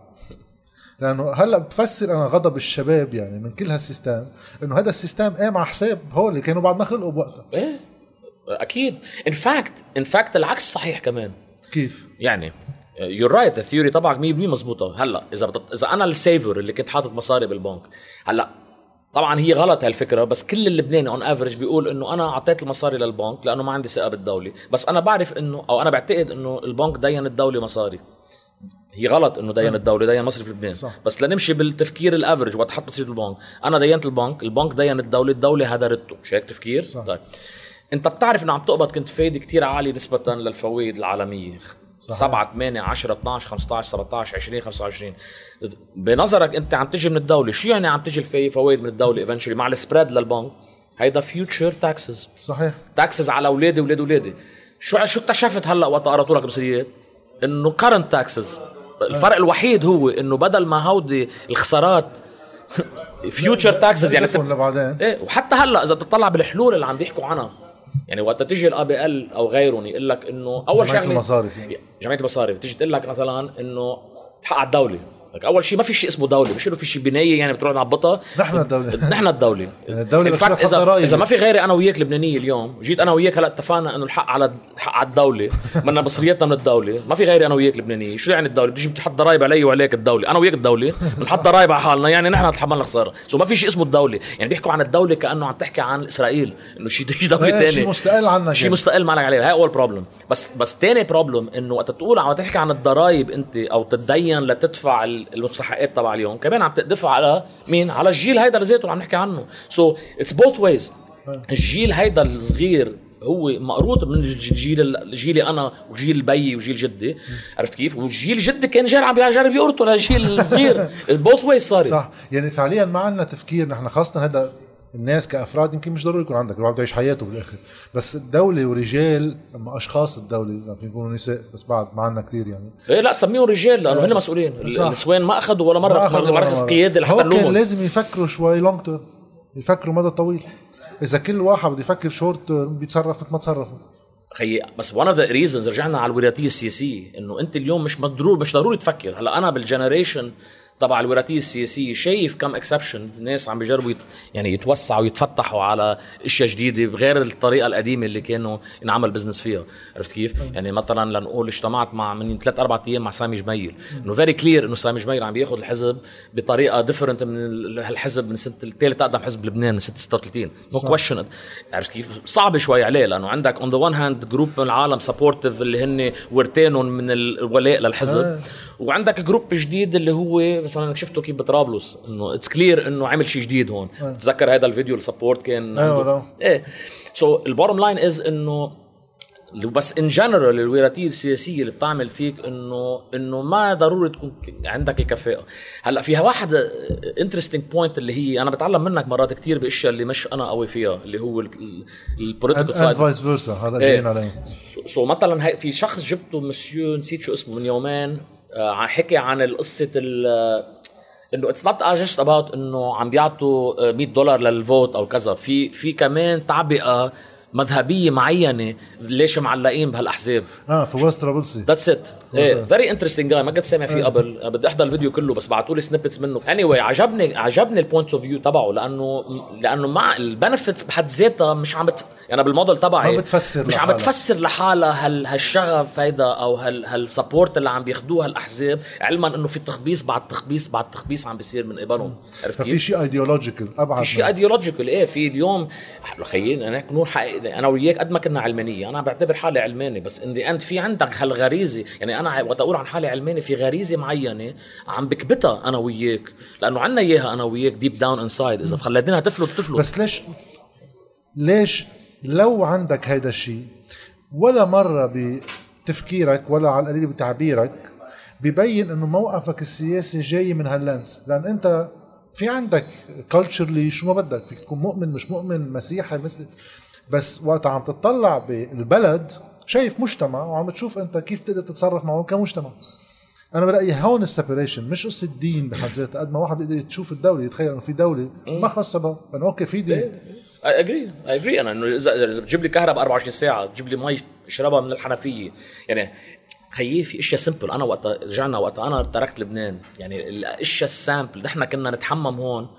لانه هلا بفسر انا غضب الشباب يعني من كل هالسيستم، انه هذا السيستم قام على حساب هول اللي كانوا بعد ما خلقوا بوقتها. ايه اكيد. ان فاكت العكس صحيح كمان. كيف يعني يور رايت، الثيوري تبعك 100% مزبوطه. هلا اذا انا السيفر اللي كنت حاطط مصاري بالبنك، هلا طبعا هي غلط هالفكره، بس كل اللبناني اون افريج بيقول انه انا اعطيت المصاري للبنك لانه ما عندي ثقه بالدوله. بس انا بعرف انه، او انا بعتقد انه البنك دين الدوله مصاري. هي غلط انه دين الدوله، دين مصرف لبنان. صح. بس لنمشي بالتفكير الافرج وقت حط مصير البنك، انا دينت البنك دين الدوله هدرته. مش هيك تفكير؟ صح. طيب انت بتعرف انه عم تقبض كنت فايده كتير عاليه نسبه للفوائد العالميه، 7 8 10 12 15 17 20 25. بنظرك انت عم تجي من الدوله، شو يعني عم تجي الفوائد من الدوله ايفنشولي مع السبريد للبنك؟ هيدا فيوتشر تاكسز. صحيح، تاكسز على اولادي ولادي. شو اكتشفت هلا وقت قرأتوا لك بمصريات؟ انه كارنت تاكسز. الفرق الوحيد هو انه بدل ما هودي الخسارات فيوتشر تاكسز يعني ايه. وحتى هلا اذا بتطلع بالحلول اللي عم بيحكوا عنها، يعني وقت تيجي الABL او غيرهم يقول لك انه اول شغله جمعيه المصارف تيجي تقول لك مثلا انه حق على الدوله. اول شيء ما في شيء اسمه دوله، مش انه في شيء بنايه يعني بتروح نعبطها. نحن الدوله نحن الدوله يعني الدوله. اذا ما في غيري انا وياك لبنانيه اليوم، جيت انا وياك هلا اتفقنا انه الحق على الدوله بدنا مصرياتنا من الدوله، ما في غيري انا وياك لبنانيه. شو يعني الدوله بتيجي بتحط ضرائب علي وعليك الدوله، انا وياك الدوله بنحط ضرائب على حالنا، يعني نحن نتحمل خساره. ما في شيء اسمه الدوله. يعني بيحكوا عن الدوله كانه عم تحكي عن اسرائيل، انه شيء دوله ثانيه، شيء مستقل عنا، شيء مستقل ما لك عليه. هاي اول بروبلم. بس ثاني بروبلم انه وقت تقول عم تحكي عن الضرائب انت او تتدين لتدفع المستحقات تبع اليوم، كمان عم تدفع على مين؟ على الجيل هيدا اللي ذاته عم نحكي عنه. سو اتس بوث ويز. الجيل هيدا الصغير هو مقروط من جيلي انا وجيل بيي وجيل جدي، عرفت كيف؟ وجيل جدي كان جارب يقرطوا للجيل الصغير. بوث ويز صار. صح. يعني فعليا ما عندنا تفكير نحن، خاصه هذا الناس كافراد يمكن مش ضروري يكون عندك، الواحد بده يعيش حياته بالاخر، بس الدوله ورجال اما اشخاص الدوله في يكونوا نساء، بس بعد ما عندنا كثير يعني. ايه لا سميهم رجال لانه هن مسؤولين. النسوان ما اخذوا ولا مره مركز قيادي لحتى نلومهم. كان لازم يفكروا شوي لونج تيرم، يفكروا مدى طويل. اذا كل واحد بده يفكر شورت تيرم بيتصرف مثل ما تصرفوا. خيي بس one of the reasons رجعنا على الوراثيه السياسيه، انه انت اليوم مش ضروري تفكر. هلا انا بالجنريشن تبع الوراثيه السياسيه شايف كم اكسبشن الناس عم بيجربوا يعني يتوسعوا ويتفتحوا على اشياء جديده بغير الطريقه القديمه اللي كانوا ينعمل بزنس فيها. عرفت كيف؟ يعني مثلا لنقول اجتمعت مع من 3-4 ايام مع سامي جميل، انه فيري كلير انه سامي جميل عم بياخذ الحزب بطريقه ديفرنت من الحزب من سنه الثالث اقدم حزب لبنان من 36. نو كويشن. عرفت كيف؟ صعب شوي عليه لانه عندك اون ذا وان هاند جروب من العالم سبورتيف اللي هن ورتانهم من الولاء للحزب، وعندك جروب جديد اللي هو مثلا شفته كيف بطرابلس، انه اتس كلير انه عمل شيء جديد هون. تذكر هذا الفيديو السبورت كان ايه. سو البوتtom لاين از انه بس ان جنرال الوراثيه السياسيه اللي بتعمل فيك انه ما ضروري تكون عندك الكفاءه. هلا فيها واحد انترستينج بوينت اللي هي انا بتعلم منك مرات كتير باشياء اللي مش انا قوي فيها، اللي هو البوليتيكال سايد فايس فيرسا. هلا جايين عليه. سو مثلا في شخص جبته مسيو نسيت شو اسمه من يومين، حكي عن القصه انه اتس نوت جاست اباوت انه عم بيعطوا $100 للفوت او كذا، في كمان تعبئه مذهبيه معينه ليش معلقين بهالاحزاب. في وسط رابلسي. ذاتس ات. فيري انترستينج جاي، ما كنت سامع فيه قبل، بدي احضر الفيديو كله بس بعثوا لي سنيبتس منه. anyway عجبني البوينت اوف فيو تبعه، لانه مع البنفيتس بحد ذاتها مش عم يعني بالموديل تبعي مش عم بتفسر لحالها هالشغف هيدا او هالسبورت اللي عم بياخدوها الاحزاب، علما انه في تخبيص بعد تخبيص بعد تخبيص عم بيصير من قبلهم. عرفت كيف؟ في شيء ايديولوجيكال ابعد، في شيء ايديولوجيكال. في اليوم خلينا انا نور انا وياك قد ما كنا علمانيه، انا بعتبر حالي علماني، بس ان دي اند في عندك هالغريزه. يعني انا وقت اقول عن حالي علماني في غريزه معينه عم بكبتها انا وياك، لانه عنا اياها انا وياك ديب داون انسايد. اذا خليناها تفلت بس ليش لو عندك هيدا الشيء ولا مره بتفكيرك ولا على القليل بتعبيرك بيبين انه موقفك السياسي جاي من هاللانس؟ لان انت في عندك كلتشرلي شو ما بدك، فيك تكون مؤمن مش مؤمن مسيحي مثل، بس وقت عم تطلع بالبلد شايف مجتمع وعم تشوف انت كيف تقدر تتصرف معه كمجتمع. انا برأيي هون السيبريشن مش قصة الدين بحد ذاتها، قد ما واحد بيقدر يشوف الدولة يتخيل انه في دولة ما خاصة بها، انه اوكي في دين. I agree انا انه اذا تجيب لي كهرباء 24 ساعة، تجيب لي مي اشربها من الحنفية، يعني خيي في اشياء سمبل. انا وقت انا تركت لبنان، يعني الاشياء السامبل نحن كنا نتحمم هون،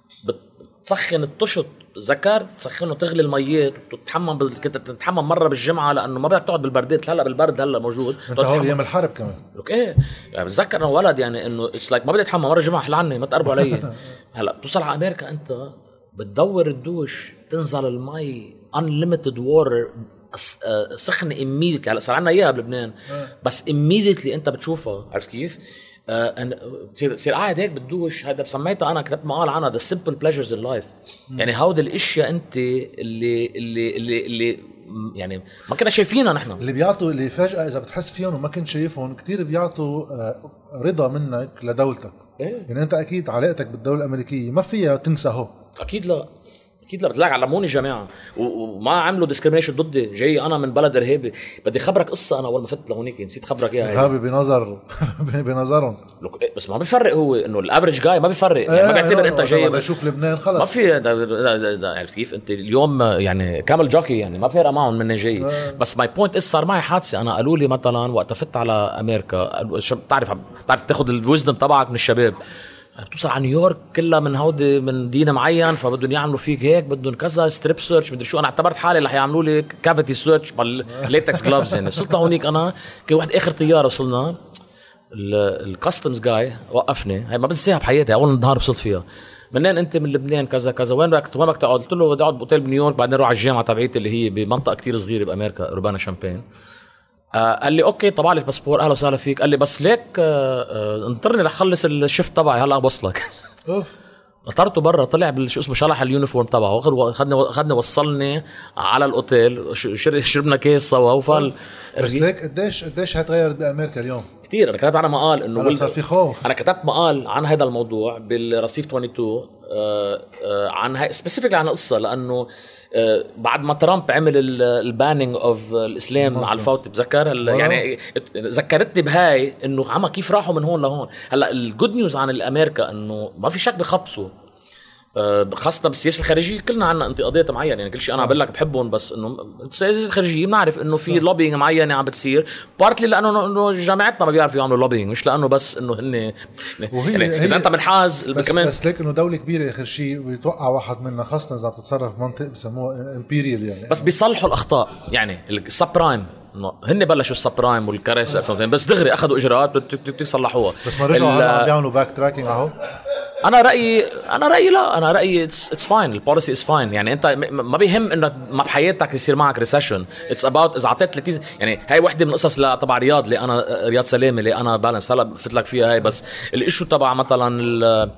بتسخن الطشط ذكر تسخنه تغلي الميات وتتحمم كنت تتحمم مره بالجمعه لانه ما بدك تقعد بالبردات. هلا بالبرد هلا موجود انت هو ايام الحرب كمان. اوكي يعني بتذكر انا ولد يعني انه اتس لايك ما بدي اتحمم مره الجمعه حلعني ما تقربوا علي. هلا بتوصل على امريكا انت بتدور الدوش تنزل المي unlimited water سخنه immediately. هلا صار عنا اياها بلبنان بس immediately انت بتشوفها. عرفت كيف؟ بتصير قاعد هيك بتدوش. هذا بسميتها انا كتبت مقال عنها the simple pleasures in life. يعني هود الاشياء انت اللي يعني ما كنا شايفينها نحن، اللي بيعطوا اللي فجأة اذا بتحس فيهم وما كنت شايفهم كتير بيعطوا رضا منك لدولتك. يعني انت اكيد علاقتك بالدولة الامريكية ما فيها تنسى. اكيد لا بتلاقي علموني الجماعه وما عملوا ديسكريميشن ضدي. جاي انا من بلد ارهابي. بدي خبرك قصه انا اول ما فتت لهونيك نسيت خبرك اياها. ارهابي بنظرهم بس ما بيفرق هو انه الافريج جاي ما بيفرق. يعني ما بيعتبر انت جاي بدي اشوف لبنان خلص ما في عرفت كيف؟ انت اليوم يعني كامل جوكي يعني ما فارقه معهم من جاي. بس ماي بوينت صار معي حادثه. انا قالوا لي مثلا وقت فت على امريكا بتعرف تاخذ الويزدم تبعك من الشباب. بتوصل على نيويورك كلها من هودي من دين معين فبدهم يعملوا فيك هيك بدهم كذا ستريب سيرش مدري شو. انا اعتبرت حالي رح يعملوا لي كافيتي سيرش بالليتكس جلافز. يعني وصلت لهونيك انا كان واحد اخر طياره وصلنا الكاستمز جاي وقفني. هي ما بنساها بحياتي اول نهار وصلت فيها. منين انت؟ من لبنان كذا كذا. وين بدك تقعد؟ قلت له بدي اقعد باوتيل بنيويورك بعدين اروح على الجامعه تبعيتي اللي هي بمنطقه كتير صغيره بامريكا اوربانا شامبين. قال لي اوكي طبع لي الباسبور اهلا وسهلا فيك. قال لي بس ليك انطرني رح اخلص الشفت تبعي هلا بوصلك. طرته برا طلع بالشو اسمه شلح اليونيفورم تبعه خدني وصلني على الاوتيل شربنا كيس سوا وفال. بس ليك قديش هتغير بامريكا اليوم كتير. انا كتبت على مقال انه صار في خوف. انا كتبت مقال عن هذا الموضوع بالرصيف 22 عن هاي سبيسيفيكلي عن قصه لانه بعد ما ترامب عمل البانينج اوف الاسلام على الفوت بذكر يعني ذكرتني بهاي انه عما كيف راحوا من هون لهون. هلا الجود نيوز عن الامريكا انه ما في شك بخبصوا خاصة بالسياسة الخارجية. كلنا عنا انتقادات معينة يعني كل شيء أنا بقول لك بحبهم بس إنه السياسة الخارجية بنعرف إنه في لوبينج معينة عم بتصير بارتلي لأنه جامعتنا ما بيعرفوا يعملوا لوبينج مش لأنه بس إنه هن يعني إذا أنت منحاز كمان. بس ليك إنه دولة كبيرة آخر شيء بيتوقع واحد منا خاصة إذا بتتصرف منطقة بسموها إمبيريال يعني بس بيصلحوا الأخطاء. يعني السب برايم هن بلشوا السب برايم والكراسة بس دغري أخذوا إجراءات بتصلحوها. بس ما رجعوا هلا عم بيعملوا باك تراكينج أهو. انا رايي لا انا رايي اتس فاين. البوليسي از فاين. يعني انت ما بيهم انه ما بحياتك يصير معك ريسيشن. اتس اباوت اذا اعطيت 30 يعني هاي وحده من قصص تبع رياض اللي انا رياض سلامه اللي انا بالانس هلا فت لك فيها هاي. بس الايشو تبع مثلا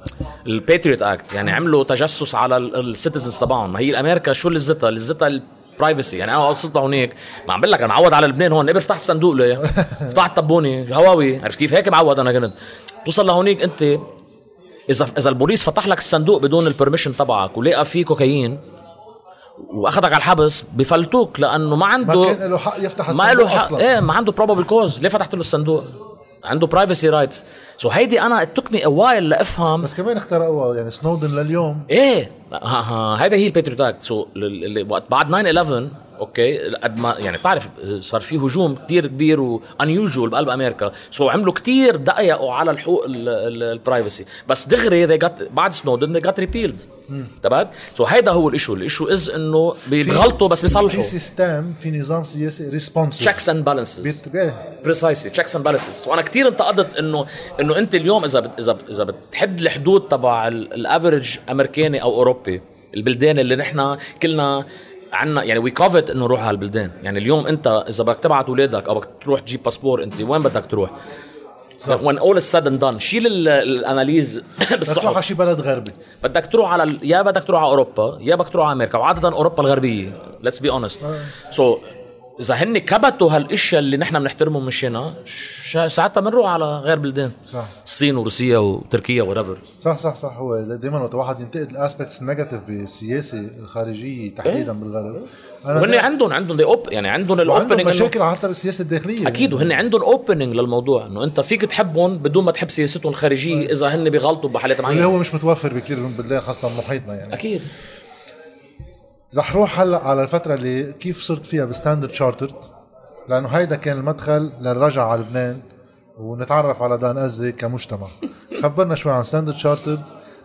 الباتريوت اكت يعني عملوا تجسس على السيتيزنز تبعهم. ما هي الامريكا شو لزتها برايفسي. يعني انا وصلت لهونيك ما عم بقول لك انا معود على لبنان هون، فتحت الصندوق ليه فتحت الطبوني هواوي، عرفت كيف؟ هيك معود انا كنت. توصل لهونيك انت اذا البوليس فتح لك الصندوق بدون البرميشن تبعك ولقى فيه كوكايين واخذك على الحبس بفلتوك، لانه ما عنده ما كان له حق يفتح الصندوق اصلا. ايه ما عنده probable cause. ليه فتحت له الصندوق؟ عنده برايفسي رايتس. سو هيدي انا اتوكني اوايل لافهم. بس كمان اخترقوها يعني سنودن لليوم. ايه هذا هي الباتريوت اكت. سو وقت بعد 9/11 اوكي قد ما يعني بتعرف صار في هجوم كتير كبير وانيوجوال بقلب امريكا، سو عملوا كتير دقيقوا على الحقوق البرايفسي، بس دغري بعد سنودن they got repealed. تمام. سو هيدا هو الايشو از انه بيغلطوا بس بيصلحوا. في سيستم، في نظام سياسي ريسبونسيف، تشيكس اند بالانسز. بريسايسلي تشيكس اند بالانسز. وانا كتير انتقدت انه انت اليوم اذا بتحد الحدود تبع الافريج امريكاني او اوروبي، البلدان اللي نحن كلنا عنا يعني وي كافت انه نروح على البلدان. يعني اليوم انت اذا بدك تبعت اولادك او بدك تروح تجيب باسبور، انت وين بدك تروح؟ when all is said and done شيل الاناليز بالصحف، تروح على شي بلد غربي، بدك تروح على يا بدك تروح على اوروبا يا بدك تروح على امريكا، وعاده اوروبا الغربيه let's be honest. سو اذا هن كبتوا هالاشياء اللي نحن بنحترمه مشينا ساعتها بنروح على غير بلدان. صح. الصين وروسيا وتركيا وريفر. صح. هو دائما وقت واحد ينتقد الاسبكتس النيجاتيف بالسياسه الخارجيه تحديدا بالغرب، وهن عندهم يعني عندهم الاوبننج مشاكل حتى بالسياسه الداخليه اكيد يعني. وهن عندهم اوبننج للموضوع انه انت فيك تحبهم بدون ما تحب سياستهم الخارجيه اذا هن بيغلطوا بحالات معينه، اللي هو مش متوفر بكثير من بلدان خاصه محيطنا يعني. اكيد. رح روح هلا على الفتره اللي كيف صرت فيها بستاندرد شارترد، لانه هيدا كان المدخل للرجعه على لبنان ونتعرف على دان أزي كمجتمع. خبرنا شوي عن ستاندرد شارترد،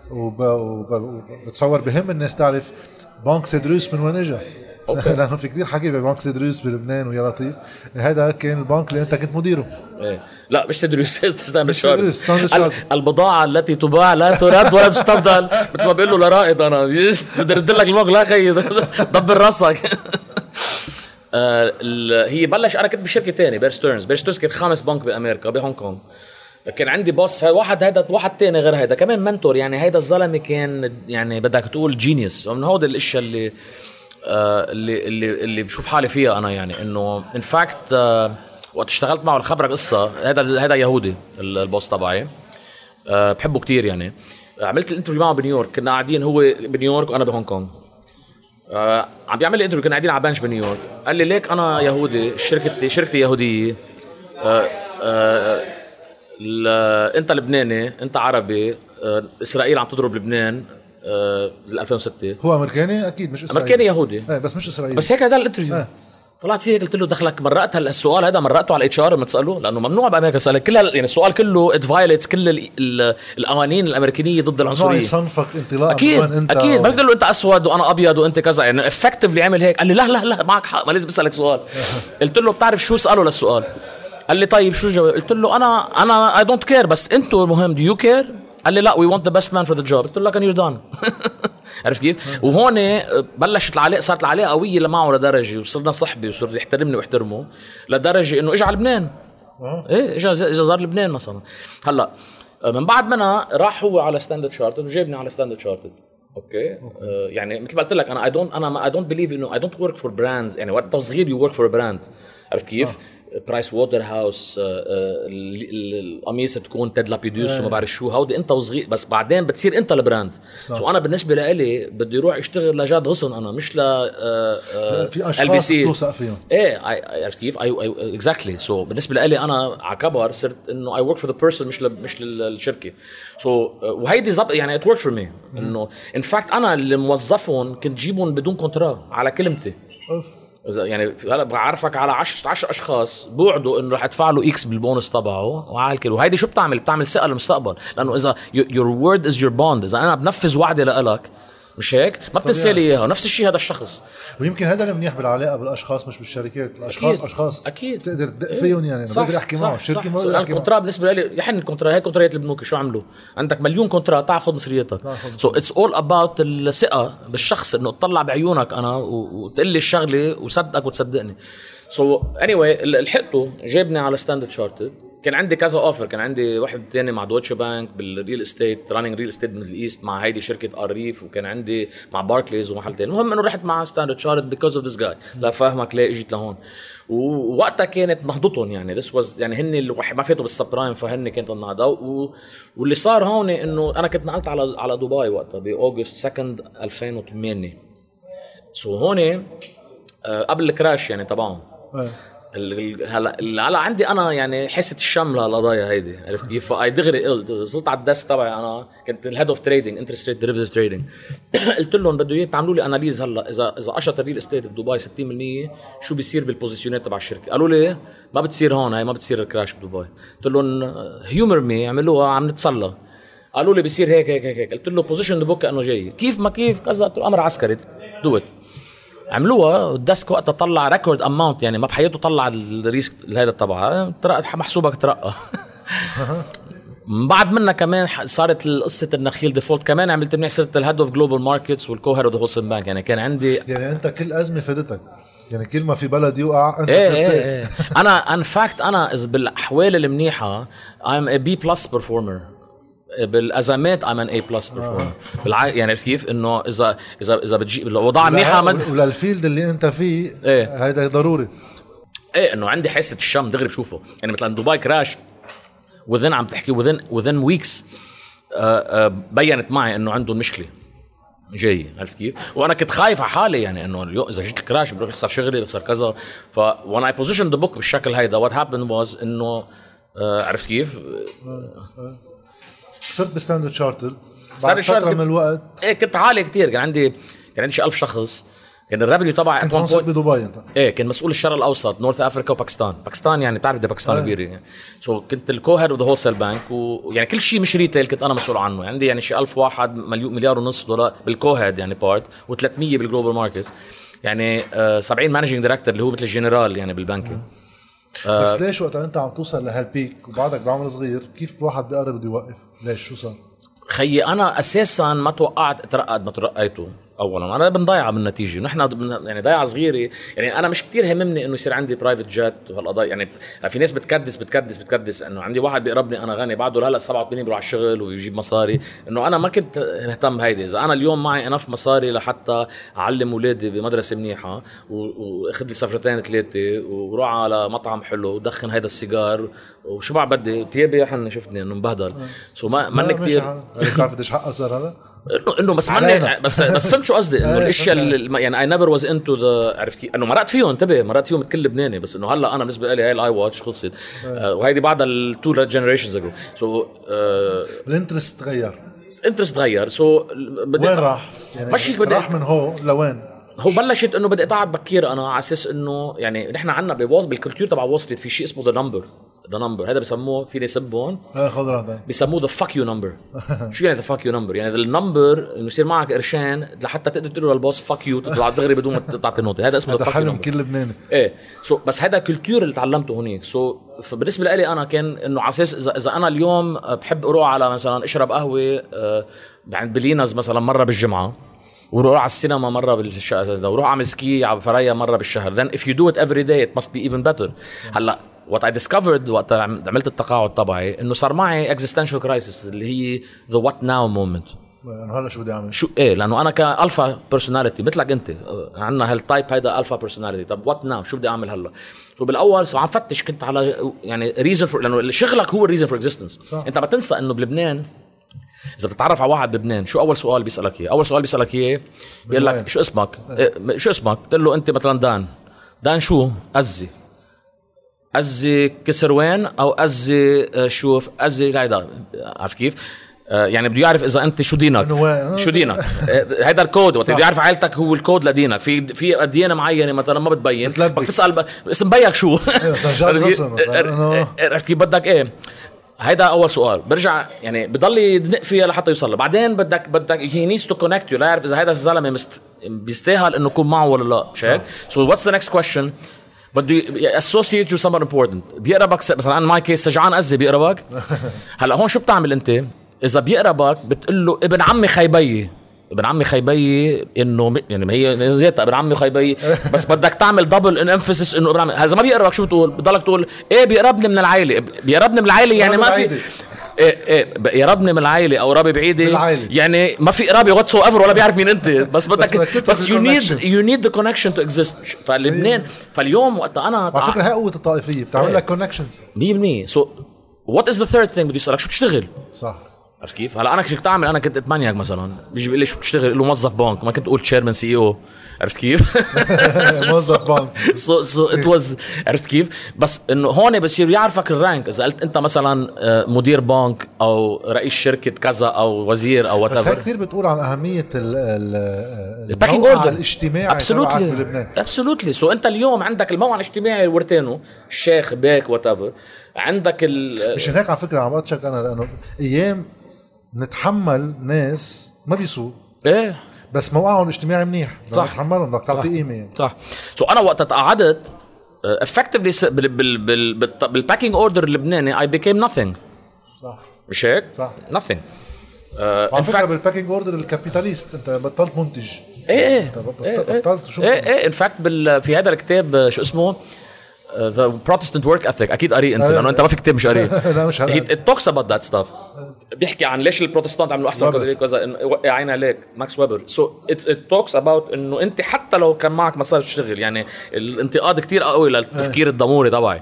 وبتصور بهم الناس تعرف بنك سيدروس من وين اجى. لانه في كثير حكي ببنك سيدروس بلبنان ويا لطيف، هذا كان البنك اللي انت كنت مديره. ايه لا مش سيدروس، ستاندرد شارترد. البضاعه التي تباع لا ترد ولا تستبدل، مثل ما بقول له لرائد انا بدي ارد لك الموقع، لا خيي دبر راسك. هي بلش انا كنت بشركه ثانيه بير ستيرنز كان 5 بنك بامريكا بهونغ كونغ. كان عندي بوس واحد تاني غير هيدا كمان منتور. يعني هيدا الزلمه كان يعني بدك تقول جينيوس، ومن هود الاشياء اللي بشوف حالي فيها انا. يعني انه ان فاكت وقت اشتغلت معه الخبرك قصه، هيدا يهودي البوس تبعي، بحبه كتير. يعني عملت الانترفيو معه بنيويورك، كنا قاعدين هو بنيويورك وانا بهونغ كونغ. عم بيعمل لي انترفيو، كنا قاعدين على بنش بنيويورك. قال لي ليك انا يهودي، شركتي يهوديه، انت لبناني، انت عربي، اسرائيل عم تضرب لبنان 2006. هو امريكاني اكيد مش اسرائيلي، امريكاني يهودي بس مش اسرائيلي. بس هيك هذا الانترفيو. طلعت فيه قلت له دخلك مرقت السؤال هذا مرقته على الاتش ار لما تساله، لانه ممنوع بامريكا تسالك كلها. يعني السؤال كله ات فايليتس كل القوانين الامريكيه ضد العنصريه. يصنفك انطلاقا اكيد انت اكيد. ما بقول له انت اسود وانا ابيض وانت كذا، يعني افكتفلي عمل هيك. قال لي لا معك حق، ما لازم اسالك سؤال. قلت له بتعرف شو ساله للسؤال؟ قال لي طيب شو الجواب؟ قلت له انا اي دونت كير، بس انتوا المهم دو يو كير؟ قال لي لا وي ونت ذا بيست مان فور ذا جوب. قلت له كان يو دان. عرفت كيف؟ وهون بلشت العلاقه، صارت العلاقه قويه معه لدرجه وصرنا صحبه وصار يحترمني واحترمه لدرجه انه اجى على لبنان. ايه اجى زار لبنان مثلا. هلا من بعد منها راح هو على ستاندرد شارترد وجابني على ستاندرد شارترد. اوكي يعني مثل ما قلت لك انا اي دونت بليف انه اي دونت ورك فور براندز. يعني وقت صغير يو ورك فور براند، عرفت كيف؟ برايس ووتر هاوس، القميصه تكون تيد لابيدوس وما بعرف شو، هودي انت وصغير، بس بعدين بتصير انت البراند. سو انا بالنسبه لي بدي اروح اشتغل لجاد غصن، انا مش ل في اشخاص توثق فيهم. ايه عرفت كيف؟ اكزاكتلي. سو بالنسبه لي انا على كبر صرت انه اي ورك فور ذا بيرسون مش للشركه. سو وهيدي يعني ات ورك فور مي. انه ان فاكت انا اللي موظفهم كنت جيبهم بدون كونترا على كلمتي. يعني هلا بعرفك على 10 اشخاص بوعدوا انه رح ادفع له اكس بالبونس تبعه وعلى الكل. وهيدي شو بتعمل ثقه للمستقبل، لانه اذا your word is your bond، اذا انا بنفذ وعدي لك مش هيك ما بتنسالي اياها. نفس الشيء هذا الشخص. ويمكن هذا اللي منيح بالعلاقه بالاشخاص مش بالشركات. الاشخاص أكيد. اشخاص اكيد تقدر تدق فيهم. يعني انا بقدر احكي معه، الشركه ما بقدر احكي معه. الكونترا بالنسبه لي يحن الكونترا هيك كونترات البنوك شو عملوا؟ عندك مليون كونترا، تعال خذ مصرياتك. سو اتس اول اباوت الثقه بالشخص، انه تطلع بعيونك انا وتقول لي الشغله وصدقك وتصدقني. سو اني واي لحقته جابني على ستاندرد شارترد كان عندي كذا اوفر. كان عندي واحد تاني مع دويتش بانك بالريل استيت، رانينج ريل استيت من الايست مع هيدي شركه اريف، وكان عندي مع باركليز ومحل تاني. المهم انه رحت مع ستاندرد شارت بيكوز اوف ذيس جاي. لا فاهمك ليه اجيت لهون. ووقتها كانت نهضتهم يعني ذس واز يعني هن اللي ما فاتوا بالسبرايم، فهن كانت النهضه. واللي صار هون انه انا كنت نقلت على دبي وقتها باوغست 2 2008. سو هون قبل الكراش يعني تبعهم. هلا عندي انا يعني حاسه الشم للقضايا هيدي، عرفت كيف؟ فاي دغري قلت وصلت على الديسك تبعي، انا كنت الهيد اوف تريدنج انترست ريت ديريفيتيف تريدنج. قلت لهم بده اياه تعملوا لي اناليز هلا اذا قشط الريل استيت بدبي 60% شو بيصير بالبوزيشنات تبع الشركه. قالوا لي ما بتصير هون، هي ما بتصير الكراش بدبي. قلت لهم هيومر مي، عملوها عم نتسلى. قالوا لي بيصير هيك هيك هيك. قلت له بوزيشن بوك انه جاي كيف ما كيف كذا. قلت له امر عسكري دوت. عملوها الديسك وقتها طلع ريكورد اماونت، يعني ما بحياته طلع الريسك هذا تبعها، محسوبك ترقى. بعد منها كمان صارت قصه النخيل ديفولت، كمان عملت مني صرت الهيد اوف جلوبال ماركتس والكوهر اوف ذا هولسل بانك. يعني كان عندي يعني انت كل ازمه فادتك، يعني كل ما في بلد يوقع انت ايه. انا ان فاكت انا بالاحوال المنيحه I'm a B+ performer، بالازمات I'm an A+ performer. يعني كيف انه اذا بتجي الوضع منيحه وللفيلد اللي انت فيه هيدا ضروري. ايه انه عندي حاسه الشم دغري بشوفه. يعني مثلا دبي كراش وذن عم تحكي وذن ويكس بينت معي انه عندهم مشكله جاي، عرفت كيف؟ وانا كنت خايف على حالي، يعني انه اليوم اذا جيت الكراش بروح يخسر شغلي بيخسر كذا. وانا اي بوزيشن ذا بوك بالشكل هيدا وات هابن واز انه عرفت كيف؟ صرت بستاندرد شارترد بعد فتره من الوقت. ايه كنت عالي كتير. كان عندي شي 1000 شخص. كان الريفينيو تبعي كنت منصب بدبي انت؟ ايه كان مسؤول الشرق الاوسط، نورث افريكا وباكستان. يعني بتعرف باكستان كبيره يعني. سو كنت الكوهر اوف ذا هولسيل بانك، ويعني كل شيء مش ريتيل كنت انا مسؤول عنه. عندي يعني شي 1000 واحد، مليار ونص دولار بالكوهد يعني بارت، و300 بالجلوبال ماركت. يعني 70 مانجينج دايركتور اللي هو مثل الجنرال يعني بالبنكينج. بس ليش وقت انت عم توصل لهالبيك وبعدك بعمر صغير كيف واحد بيقرر بده يوقف؟ ليش شو صار؟ خيي انا اساسا ما توقعت اترقد ما ترقيته. اولا انا بنضيع بالنتيجه، نحن يعني ضيعه صغيره. يعني انا مش كتير هممني انه يصير عندي برايفت جيت وهالقضايا. يعني في ناس بتكدس انه عندي واحد بيقربني انا غني بعده هلا 87 بيروح على الشغل ويجيب مصاري. انه انا ما كنت مهتم بهيدي. اذا انا اليوم معي انف مصاري لحتى اعلم اولادي بمدرسه منيحه واخذ لي سفرتين ثلاثه وروح على مطعم حلو ودخن هيدا السيجار وشو بعد بدي ثيابي حن شفتني انه مبهدل. سو ما كثير بتعرف قديش حقها صار هلا؟ انه بس بس فهمت شو قصدي. انه الاشياء يعني اي نيفر واز انتو ذا، عرفت كيف؟ انه مرقت فيهم، انتبه مرقت فيهم كل لبناني. بس انه هلا انا بالنسبه لي هاي الاي واتش خلصت. وهيدي بعد التو جنريشنز اجو. سو الانترست تغير. سو وين راح؟ يعني راح من هو لوين؟ هو بلشت انه بدي اتعب بكير انا على اساس انه يعني نحن عندنا بالكولتور تبع وول ستريت في شيء اسمه ذا نمبر. هذا بسموه فيني يسبون بيسموه ذا فاك يو نمبر. شو يعني ذا فاك يو نمبر؟ يعني النمبر انه يصير معك قرشين لحتى تقدر تقول للبوس فاك يو تطلع دغري بدون ما تعطي نوتة. هذا اسمه ذا فاك يو نمبر. كل لبناني ايه. سو بس هذا كولتور اللي تعلمته هنيك. سو فبالنسبه لي انا كان انه على اساس اذا انا اليوم بحب اروح على مثلا اشرب قهوه عند بلينز مثلا مره بالجمعه، وروح على السينما مرة بالشهر، وروح أعمل سكي على فريا مرة بالشهر. then if you do it every day it must be even better. هلا what I discovered وقت عملت التقاعد تبعي انه صار معي existential crisis اللي هي the what now moment. هلا شو بدي اعمل؟ شو ايه؟ لانه انا كالفا بيرسوناليتي مثلك انت، عندنا هالتايب هيدا الفا بيرسوناليتي. طب وات ناو شو بدي اعمل هلا؟ وبالاول عم فتش كنت على يعني ريزن فور، لانه شغلك هو الريزن فور اكزيستنس. انت بتنسى انه بلبنان اذا بتتعرف على واحد بلبنان شو اول سؤال بيسالك اياه؟ اول سؤال بيسالك اياه بيقول لك شو اسمك؟ شو اسمك؟ بتقول له انت مثلا دان شو؟ أزي كسر وين او أزي شوف أزي لا عارف كيف؟ يعني بده يعرف اذا انت شو دينك هيدا الكود. وقت بده يعرف عائلتك هو الكود لدينك. في ديانه معينه مثلا ما بتبين، بتسال اسم بيك شو. عرفت كيف بدك ايه؟ هيدا اول سؤال. برجع يعني بضل يدنق فيها لحتى يوصل. بعدين بدك he needs to connect you لا يعرف اذا هيدا الزلمه بيستاهل انه يكون معه ولا لا. مش هيك؟ so what's the next question؟ بده associate you someone important. بيقربك مثلا انا ماي كيس سجعان أزي بيقربك. هلا هون شو بتعمل انت؟ اذا بيقربك بتقول له ابن عمي خيبي ابن عمي خيبي انه يعني ما هي زيتها ابن عمي خيبي بس بدك تعمل دبل ان امفاسيس انه ابن عمي هذا ما بيقربك. شو بتقول؟ بضلك تقول ايه بيقربني من العائله، بيقربني من العائله يعني ما في ايه يقربني من العائله او قرابه بعيده يعني ما في قرابه واتس ايفر ولا بيعرف مين انت بس you need the connection to exist. فلبنان فاليوم وقت انا على فكره هي قوه الطائفيه بتعمل لك كونكشنز 100%. so what is the third thing؟ بده يسالك شو بتشتغل. صح. عرفت كيف؟ هلا انا كنت اعمل، انا كنت اتمنيك مثلا بيجي بيقول لي شو بتشتغل، له موظف بنك، ما كنت اقول تشيرمان سي او. عرفت كيف؟ موظف بنك. سو ات واز. عرفت كيف؟ بس انه هون بصير يعرفك الرانك. اذا قلت انت مثلا مدير بنك او رئيس شركه كذا او وزير او وات ايفر. بس هي كثير بتقول عن اهميه الباكينج اوردر الاجتماعي تبعك بلبنان. ابسولوتلي. سو انت اليوم عندك الموقع الاجتماعي ورتينه الشيخ باك وات ايفر عندك مشان هيك على فكره عم بتشك انا لانه ايام نتحمل ناس ما بيسوق ايه بس موقعهم الاجتماعي منيح. صح. نتحملهم بدك تعطي قيمه. صح. سو انا وقت قعدت effectively بالباكينج اوردر اللبناني I became nothing. صح. مش هيك؟ صح. nothing. على فكره بالباكينج اوردر الكابيتاليست انت بطلت منتج. ايه بطلت شو ايه ان فاكت في هذا الكتاب شو اسمه The Protestant Work Ethic اكيد قاري انت لانه انت ما في كتاب مش قاري. لا مش It talks about that stuff. بيحكي عن ليش البروتستانت عملوا احسن كذا وقع عين عليك ماكس ويبر. سو it talks about انه انت حتى لو كان معك مصاري تشتغل يعني الانتقاد كتير قوي للتفكير الضموري تبعي.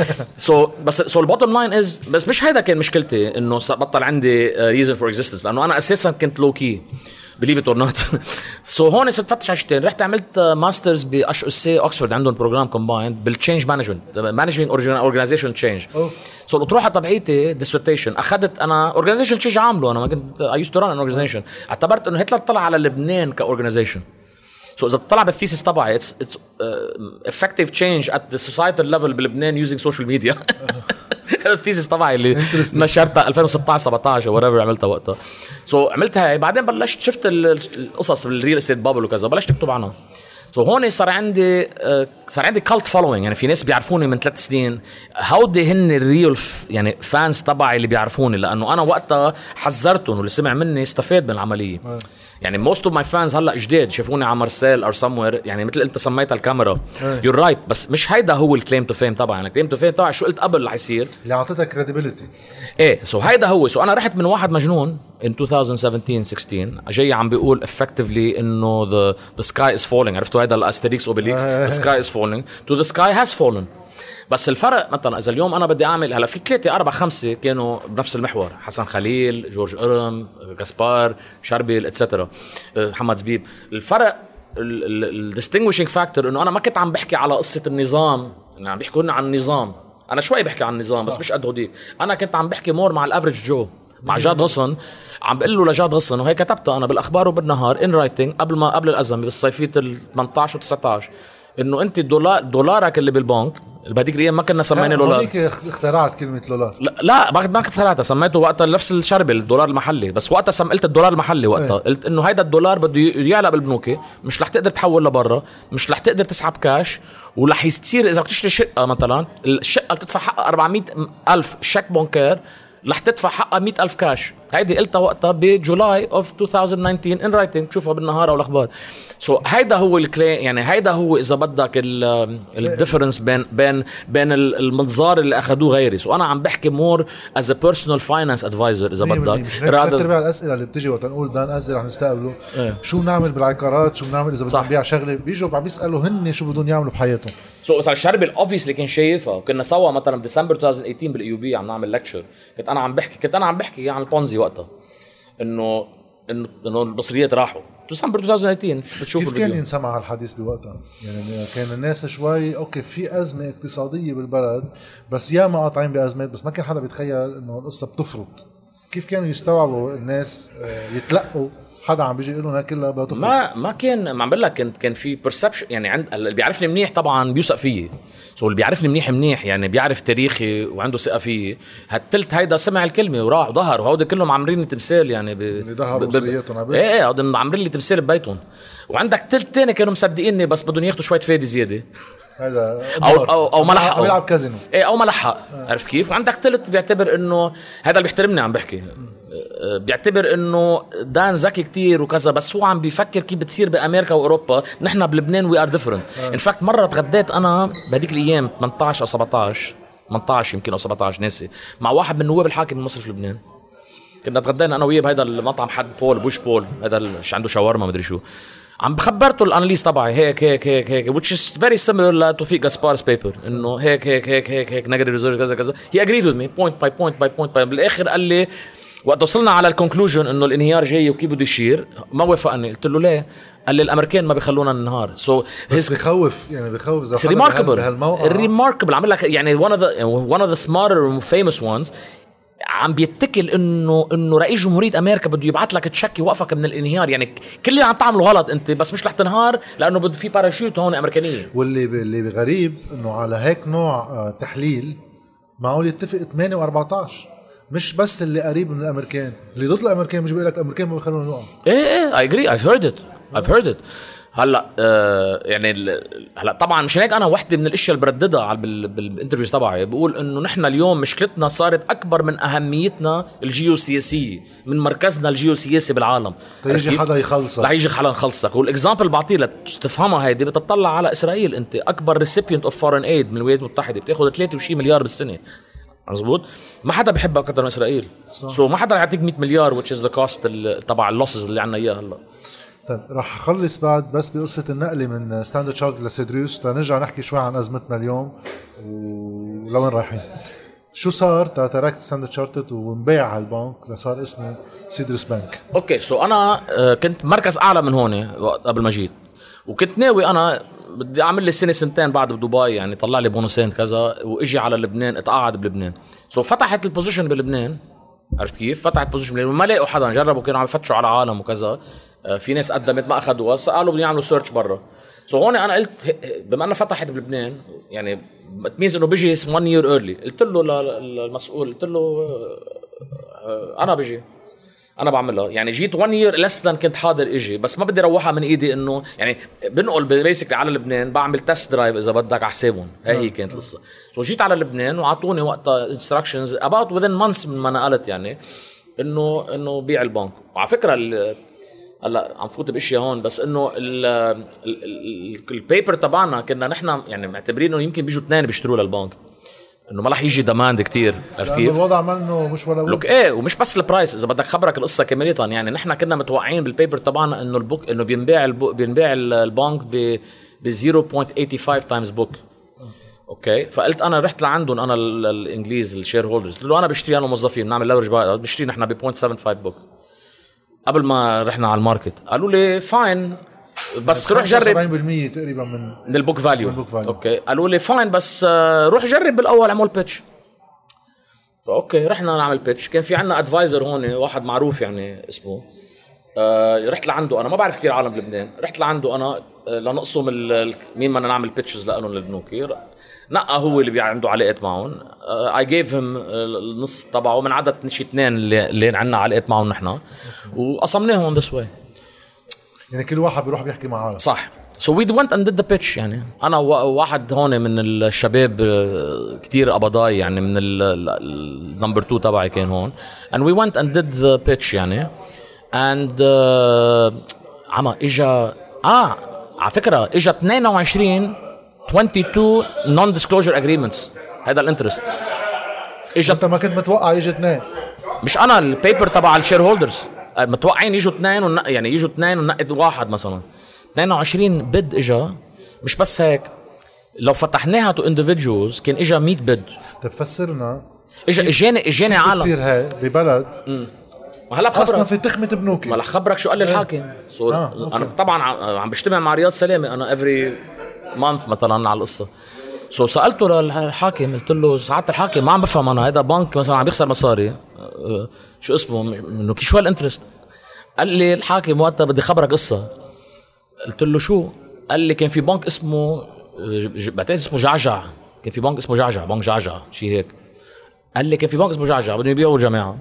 بس البوتtom لاين از بس مش هيدا كان مشكلتي انه بطل عندي reason for existence لانه انا اساسا كنت لو كي believe it or not. سو هون صرت فتش على شتين. رحت عملت ماسترز باش اس سي اوكسفورد عندهم بروجرام كومبايند بالتشينج مانجمنت اورجانيزيشن تشينج. سو الاطروحه تبعيتي ديسرتيشن اخذت انا اورجانيزيشن تشينج عامله. انا ما كنت اي يوست تو ران ان اورجانيزيشن. اعتبرت انه هتلر طلع على لبنان كاورجانيزيشن. سو اذا بتطلع بالثيسيس تبعي it's effective change at the societal level بلبنان using social media. الثيسيس تبعي اللي نشرتها 2016 17 وات ايفر عملتها وقتها. سو عملتها هي. بعدين بلشت شفت القصص بالريل استيت بابل وكذا بلشت اكتب عنها. سو هون صار عندي كالت فولوينج يعني في ناس بيعرفوني من 3 سنين. هودي هن الريل يعني فانز تبعي اللي بيعرفوني لانه انا وقتها حذرتهم واللي سمع مني استفاد من العمليه. يعني most of my fans هلا جداد شافوني على مارسيل or somewhere يعني مثل انت سميتها الكاميرا. you're right بس مش هيدا هو الكليم تو فيم تبعي. انا الكليم تو فيم تبعي شو قلت قبل اللي حيصير اللي اعطيتك credibility. ايه سو هيدا هو. سو انا رحت من واحد مجنون in 2017 16 جاي عم بيقول effectively انه the sky is falling. عرفتوا هيدا الاستريكس اوبليكس the sky is falling to the sky has fallen. بس الفرق مثلا اذا اليوم انا بدي اعمل هلا في 3 4 5 كانوا بنفس المحور حسن خليل جورج قرم جاسبار شربل اتسترا محمد زبيب. الفرق الديستنجويشنج فاكتور انه انا ما كنت عم بحكي على قصه النظام. يعني عم بيحكوا لنا عن النظام. انا شوي بحكي عن النظام بس مش قد هوديك. انا كنت عم بحكي مور مع الافريج جو مع جاد غصن. عم بقول له لجاد غصن وهي كتبتها انا بالاخبار وبالنهار ان رايتنج قبل الازمه بالصيفيه ال 18 و19 انه انت دولارك اللي بالبنك بهديك الايام ما كنا سمينا دولار. هذيك اخترعت كلمه دولار. لا ما كنت اخترعتها. سميته وقتها نفس الشرب الدولار المحلي. بس وقتها قلت الدولار المحلي وقتها قلت انه هيدا الدولار بده يعلق بالبنوك مش رح تقدر تحول لبرا مش رح تقدر تسحب كاش ورح يصير اذا بدك تشتري شقه مثلا الشقه اللي تدفع حقها 400,000 شيك بانكير رح تدفع حقها 100,000 كاش. هيدي قلتها وقتها بجولاي اوف 2019 ان رايتنج شوفها بالنهار او الاخبار. سو هيدا هو الكلين يعني هيدا هو اذا بدك الديفرنس بين المنظار اللي اخذوه غيري. سو انا عم بحكي مور از ا بيرسونال فاينانس ادفايزر اذا بدك. تربع الاسئله اللي بتجي وقت نقول بدنا ننزل رح نستقبله شو بنعمل بالعقارات شو بنعمل اذا بدنا نبيع شغله بيجوا عم بيسالوا هن شو بدهم يعملوا بحياتهم. سو صار الشرب الاوبفيس اللي كان شايفها وكنا سوا مثلا بديسمبر 2018 بالاي بي عم نعمل لكتشر. كنت انا عم بحكي عن البونزي وقتها انه المصريات راحوا ديسمبر 2018. بتشوفوا كيف كان ينسمع هالحديث بوقتها؟ يعني كان الناس شوي اوكي في ازمه اقتصاديه بالبلد بس ياما قاطعين بازمات بس ما كان حدا بيتخيل انه القصه بتفرط. كيف كانوا يستوعبوا الناس يتلقوا حدا عم بيجي يقولوا كلها بتفرط؟ ما كان ما عم بقول لك كان في بيرسبشن يعني عند اللي بيعرفني منيح طبعا بيوثق فيي. سو اللي بيعرفني منيح يعني بيعرف تاريخي وعنده ثقه فيي. هالتلت هيدا سمع الكلمه وراح وظهر وهودي كلهم عامرين تمثال يعني اللي ظهروا وصياتهم ايه هودي عامرين لي تمثال ببيتهم. وعندك تلت تاني كانوا مصدقيني بس بدهم ياخذوا شويه فايده زياده هذا او ما لحق بيلعب كازينو ايه او ما لحق. عرفت كيف؟ وعندك تلت بيعتبر انه هذا اللي بيحترمني عم بحكي بيعتبر انه دان ذكي كتير وكذا، بس هو عم بيفكر كيف بتصير بامريكا واوروبا. نحن بلبنان وي ار ديفرنت. ان فاكت مره تغديت انا بهديك الايام 18 او 18 يمكن او 17 ناسي، مع واحد من نواب الحاكم المصري في لبنان. كنا تغدينا انا وياه بهذا المطعم حد بول بوش بول، هذا عنده شاورما مدري شو. عم بخبرته الاناليز تبعي هيك which is very similar لتوفيق جاسبار's paper، انه هيك نيجاتيف ريزورس كذا كذا. he agreed with me point by point. بالاخر قال لي وقت وصلنا على الكونكلوجن انه الانهيار جاي وكيف بده يشير، ما وافقني. قلت له ليه؟ قال لي الامريكان ما بيخلونا ننهار. بس بخوف اذا ريماركبل عمل لك يعني one of the smarter and famous ones. عم بيتكل انه رئيس جمهورية امريكا بده يبعث لك تشك يوقفك من الانهيار. يعني كل اللي عم تعمله غلط انت، بس مش رح تنهار لانه بده في باراشوت هون امريكانيه. واللي غريب انه على هيك نوع تحليل معقول يتفق 8 و14، مش بس اللي قريب من الامريكان، اللي ضد الامريكان مش بيقول لك الامريكان ما بيخلونا نقع. ايه I agree I've heard it. هلا يعني هلا طبعا مش هيك. انا وحده من الاشياء اللي برددها بالانترفيوز تبعي بقول انه نحن اليوم مشكلتنا صارت اكبر من اهميتنا الجيوسياسيه، من مركزنا الجيوسياسي بالعالم. يجي حدا يخلصك، رح يجي حدا يخلصك. والاكزامبل بعطيه لتفهمها هيدي، بتطلع على اسرائيل. انت اكبر ريسيبينت اوف فورين ايد من الولايات المتحده، بتاخذ 3 وشي مليار بالسنه. مزبوط. ما حدا بيحبها اكثر من اسرائيل. ما حدا رح يعطيك 100 مليار which is the cost تبع اللوسز اللي عنا اياها هلا. طيب رح اخلص بعد بس بقصة النقلة من ستاندرد شارترد لسيدروس تنرجع نحكي شوي عن أزمتنا اليوم ولوين رايحين. شو صار تركت ستاندرد شارترد وانباع هالبنك لصار اسمه سيدروس بنك؟ اوكي انا كنت مركز اعلى من هون قبل ما جيت، وكنت ناوي انا بدي اعمل لي سنتين بعد بدبي، يعني طلع لي بونusين كذا، واجي على لبنان اتقاعد بلبنان. فتحت البوزيشن بلبنان. عرفت كيف؟ فتحت بوزيشن بلبنان وما لاقوا حدا. جربوا كانوا عم يفتشوا على عالم وكذا، في ناس قدمت ما اخذوها، قالوا بدنا يعملوا سيرش برا. هون انا قلت بما انها فتحت بلبنان يعني تميز انه بيجي 1 year early. قلت له للمسؤول، قلت له انا بيجي انا بعملها. يعني جيت 1 year less than كنت حاضر اجي، بس ما بدي اروحها من ايدي. انه يعني بنقل بيسكلي على لبنان، بعمل تست درايف اذا بدك على حسابهم. هي كانت القصه. جيت على لبنان وعطوني وقتها instructions about within months من ما نقلت، يعني انه بيع البنك. وعلى فكره هلا عم فوت باشياء هون، بس انه البيبر تبعنا كنا نحن يعني معتبرينه يمكن بيجوا 2 بيشتروا للبنك، انه ما رح يجي ديماند كتير. عرفت كيف؟ الوضع منه مش ولا لوك ومش بس البرايس. اذا بدك خبرك القصه كامله، يعني نحن كنا متوقعين بالبيبر تبعنا انه البوك انه بينباع البنك ب 0.85 تايمز بوك. اوكي، فقلت انا رحت لعندهم انا الانجليز الشير هولدرز، قلت له انا بشتري انا موظفين بنعمل ليفرج باي، بنشتري نحن ب 0.75 بوك. قبل ما رحنا على الماركت قالوا لي فاين بس روح جرب 70% تقريبا من البوك فاليو. اوكي قالوا لي فاين بس روح جرب بالاول اعمل بيتش. اوكي رحنا نعمل بيتش. كان في عنا ادفايزر هون واحد معروف يعني اسمه رحت لعنده. انا ما بعرف كثير عالم بلبنان. رحت لعنده انا لنقصهم مين بدنا نعمل بيتشز لهم للبنوك. نقى هو اللي عنده علاقات معهم. اي جيف هيم النص تبعه من عدد نشي 2 اللي عندنا علاقات معهم نحن، وقسمناهم ذس واي. يعني كل واحد بيروح بيحكي مع عالم. صح. So we went and did the pitch. يعني أنا واحد هون من الشباب كتير قبضاي، يعني من النمبر 2 تبعي كان هون. And we went and did the pitch يعني. And عما إجا على فكرة إجا 22 non-disclosure agreements. هذا الانترست. أنت ما كنت متوقع يجي 2؟ مش أنا، البيبر تبع الشير هولدرز متوقعين يجوا 2 يعني يجوا 2 ونقد واحد مثلا. 22 بد اجا. مش بس هيك، لو فتحناها تو individuals كان اجا 100 بد. تفسرنا اجاني عالم بتصير هاي ببلد هلا اصلا في تخمة بنوكي. ما خبرك شو قال لي الحاكم. انا طبعا عم بجتمع مع رياض سلامه انا every month مثلا على القصه. سألته للحاكم، قلت له ساعات الحاكم ما عم بفهم انا هذا بنك مثلا عم يخسر مصاري شو اسمه انه شو هالانترست. قال لي الحاكم وقتها بدي خبرك قصه. قلت له شو؟ قال لي كان في بنك اسمه بعتقد اسمه جعجع. كان في بنك اسمه جعجع، بنك جعجع شيء هيك. قال لي كان في بنك اسمه جعجع بدهم يبيعوا جماعه.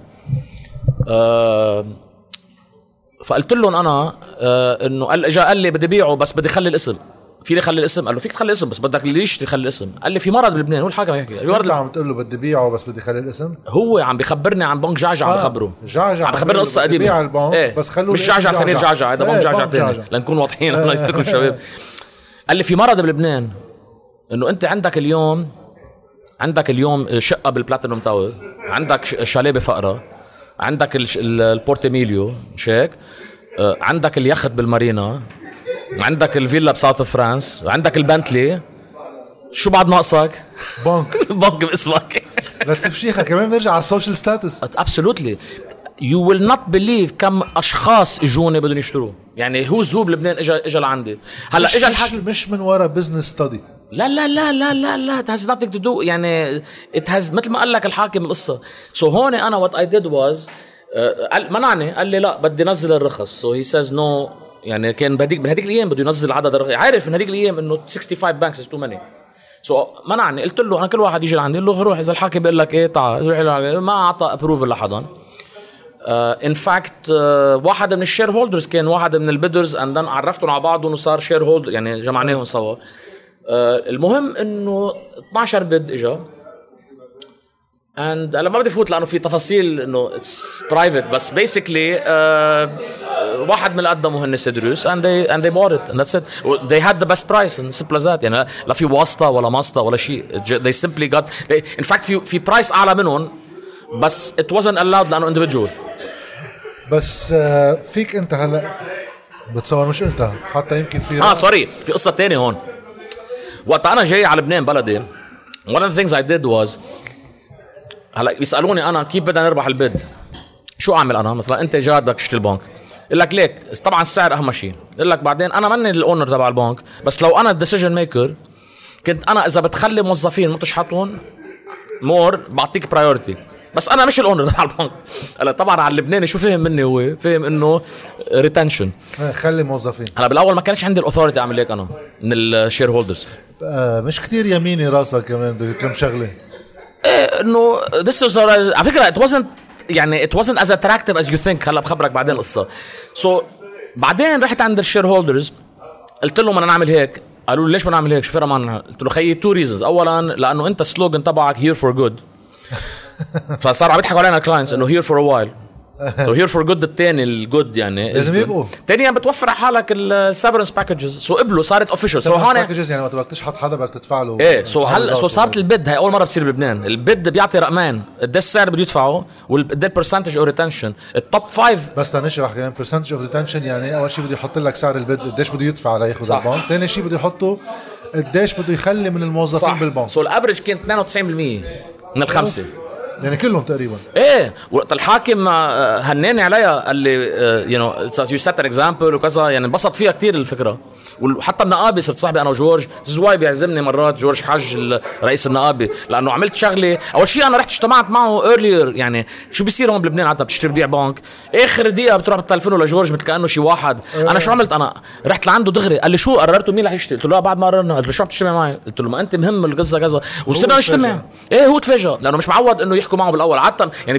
فقلت لهم انا انه قال لي بدي بيعه بس بدي خلي الاسم. فيني خلي الاسم؟ قال له فيك تخلي الاسم بس بدك ليش تخلي الاسم؟ قال لي في مرض بلبنان. هو الحاكم يحكي انت عم تقول له بدي بيعه بس بدي خلي الاسم. هو عم بيخبرني عن بنك جعجع. عم بخبره جعجع عم بخبرني قصه قديمه. بيع البنك ايه. بس خلوه مش جعجع سمير جعجع، هذا بنك جعجع ثاني لنكون واضحين الله يفتكروا الشباب. قال لي في مرض بلبنان انه انت عندك اليوم شقه بالبلاتينوم تاور، عندك شاليه بفقره، عندك البورت ميليو مش هيك، عندك اليخت بالمارينا، عندك الفيلا بساوث فرانس، عندك البنتلي، شو بعد ناقصك؟ بنك بنك باسمك. للتفشيخه كمان نرجع على السوشيال ستاتس. ابسولوتلي يو ويل نوت بليف كم اشخاص اجوني بدهم يشتروه. يعني هو بلبنان اجى لعندي هلا اجى الحكي مش من ورا بزنس ستادي. لا لا لا لا لا لا it has nothing to do. يعني it has مثل ما قال لك الحاكم القصه. سو هون انا what I did was منعني، قال لي لا بدي نزل الرخص. سو هي says no. يعني كان من هذيك الايام بده ينزل عدد الرخص، عارف من هذيك الايام انه 65 بانكس is too many. سو منعني. قلت له انا كل واحد يجي لعندي قال له روح، اذا الحاكم بيقول لك ايه تعال. ما اعطى ابروفل لحدا. ان فاكت واحد من الشير هولدرز كان واحد من البيدرز اند ذن عرفتهم على بعض انه صار شير هولدر، يعني جمعناهم سوا. المهم انه 12 بيد اجا and انا ما بدي فوت لانه في تفاصيل انه اتس برايفت، بس بيسكلي واحد من اللي قدموا هن سيدروس and they bought it and that's it. They had the best price and simple as that. يعني لا في واسطه ولا ماسطه ولا شيء. They simply got in fact في برايس اعلى منهم بس it wasn't allowed لانه individual. بس فيك انت هلا بتصور مش انت حتى يمكن في سوري في قصه تانية هون. وقت انا جاي على لبنان بلدي one of the things I did was هلا بيسالوني انا كيف بدنا نربح البيد، شو اعمل انا؟ مثلا انت جاد بدك تشتري البنك، يقول لك ليك طبعا السعر اهم شيء، يقول لك بعدين انا ماني الاونر تبع البنك بس لو انا الديسيجن ميكر كنت انا اذا بتخلي موظفين ما تشحطون مور بعطيك برايورتي، بس انا مش الاونر تبع البنك. هلا طبعا على اللبناني شو فهم مني؟ هو فهم انه ريتنشن، خلي موظفين. هلا بالاول ما كانش عندي الاوثوريتي اعمل هيك انا من الشير هولدرز. مش كتير يميني راسك كمان بكم شغله. انه this is على فكره it wasn't يعني it wasn't as attractive as you think. هلا بخبرك بعدين القصه. بعدين رحت عند الشير هولدرز قلت لهم انا نعمل هيك، قالوا لي ليش ما نعمل هيك؟ شو فرق معنا؟ قلت له خيي تو ريزنز. اولا لانه انت السلوغن تبعك here for good فصار عم يضحكوا علينا الكلاينتس انه here for a while. so here for good الثاني الجود يعني لازم يبقوا ثانيا بتوفر على حالك السيفرنس باكجز. سو قبلوا صارت اوفيشال. سو هون باكجز يعني وقت بدك تشحط حدا بدك تدفع له ايه. سو هلا صارت البيد هي اول مره بتصير بلبنان. البيد بيعطي رقمين، قد السعر بده يدفعه وقد البرسنتج او ريتنشن. التوب 5 بس تنشرح كمان برسنتج اوف ريتنشن يعني اول شيء بده يحط لك سعر البيد قديش بده يدفع لياخذ البنك، ثاني شيء بده يحطه قديش بده يخلي من الموظفين بالبنك. سو الافرج كان 92% من الخمسه يعني كلهم تقريبا. ايه. وقت الحاكم هناني عليها قال لي يو نو يو سيت ان اكزامبل وكذا، يعني انبسط فيها كتير الفكره. وحتى النقابه صرت صاحبي انا وجورج زواي بيعزمني مرات جورج حج رئيس النقابه لانه عملت شغله. اول شيء انا رحت اجتمعت معه ايرلير، يعني شو بيصير هون بلبنان عاد بتشتري ببيع بنك اخر دقيقه بتروح بتلفونه لجورج مثل كانه شي واحد. انا شو عملت؟ انا رحت لعنده دغري قال لي شو قررتوا مين رح يشتري؟ قلت له بعد ما قررنا. قلت له شو بتجتمع معي؟ قلت له ما انت مهم القصه كذا وصرنا نجتمع. ايه هو تفاجئ لانه مش معود انه يحكوا معه بالاول عاده، يعني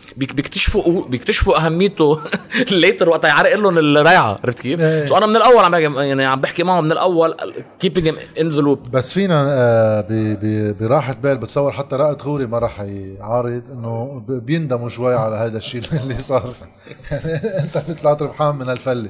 بيكتشفوا اهميته ليتر وقت يعرق لهم الريعه. عرفت كيف؟ سو انا من الاول عم بحكي معه من الاول keeping him in the loop. بس فينا براحه بال بتصور حتى رائد خوري ما راح يعارض انه بيندموا شوي على هذا الشيء اللي صار. يعني انت طلعت ربحان من الفله.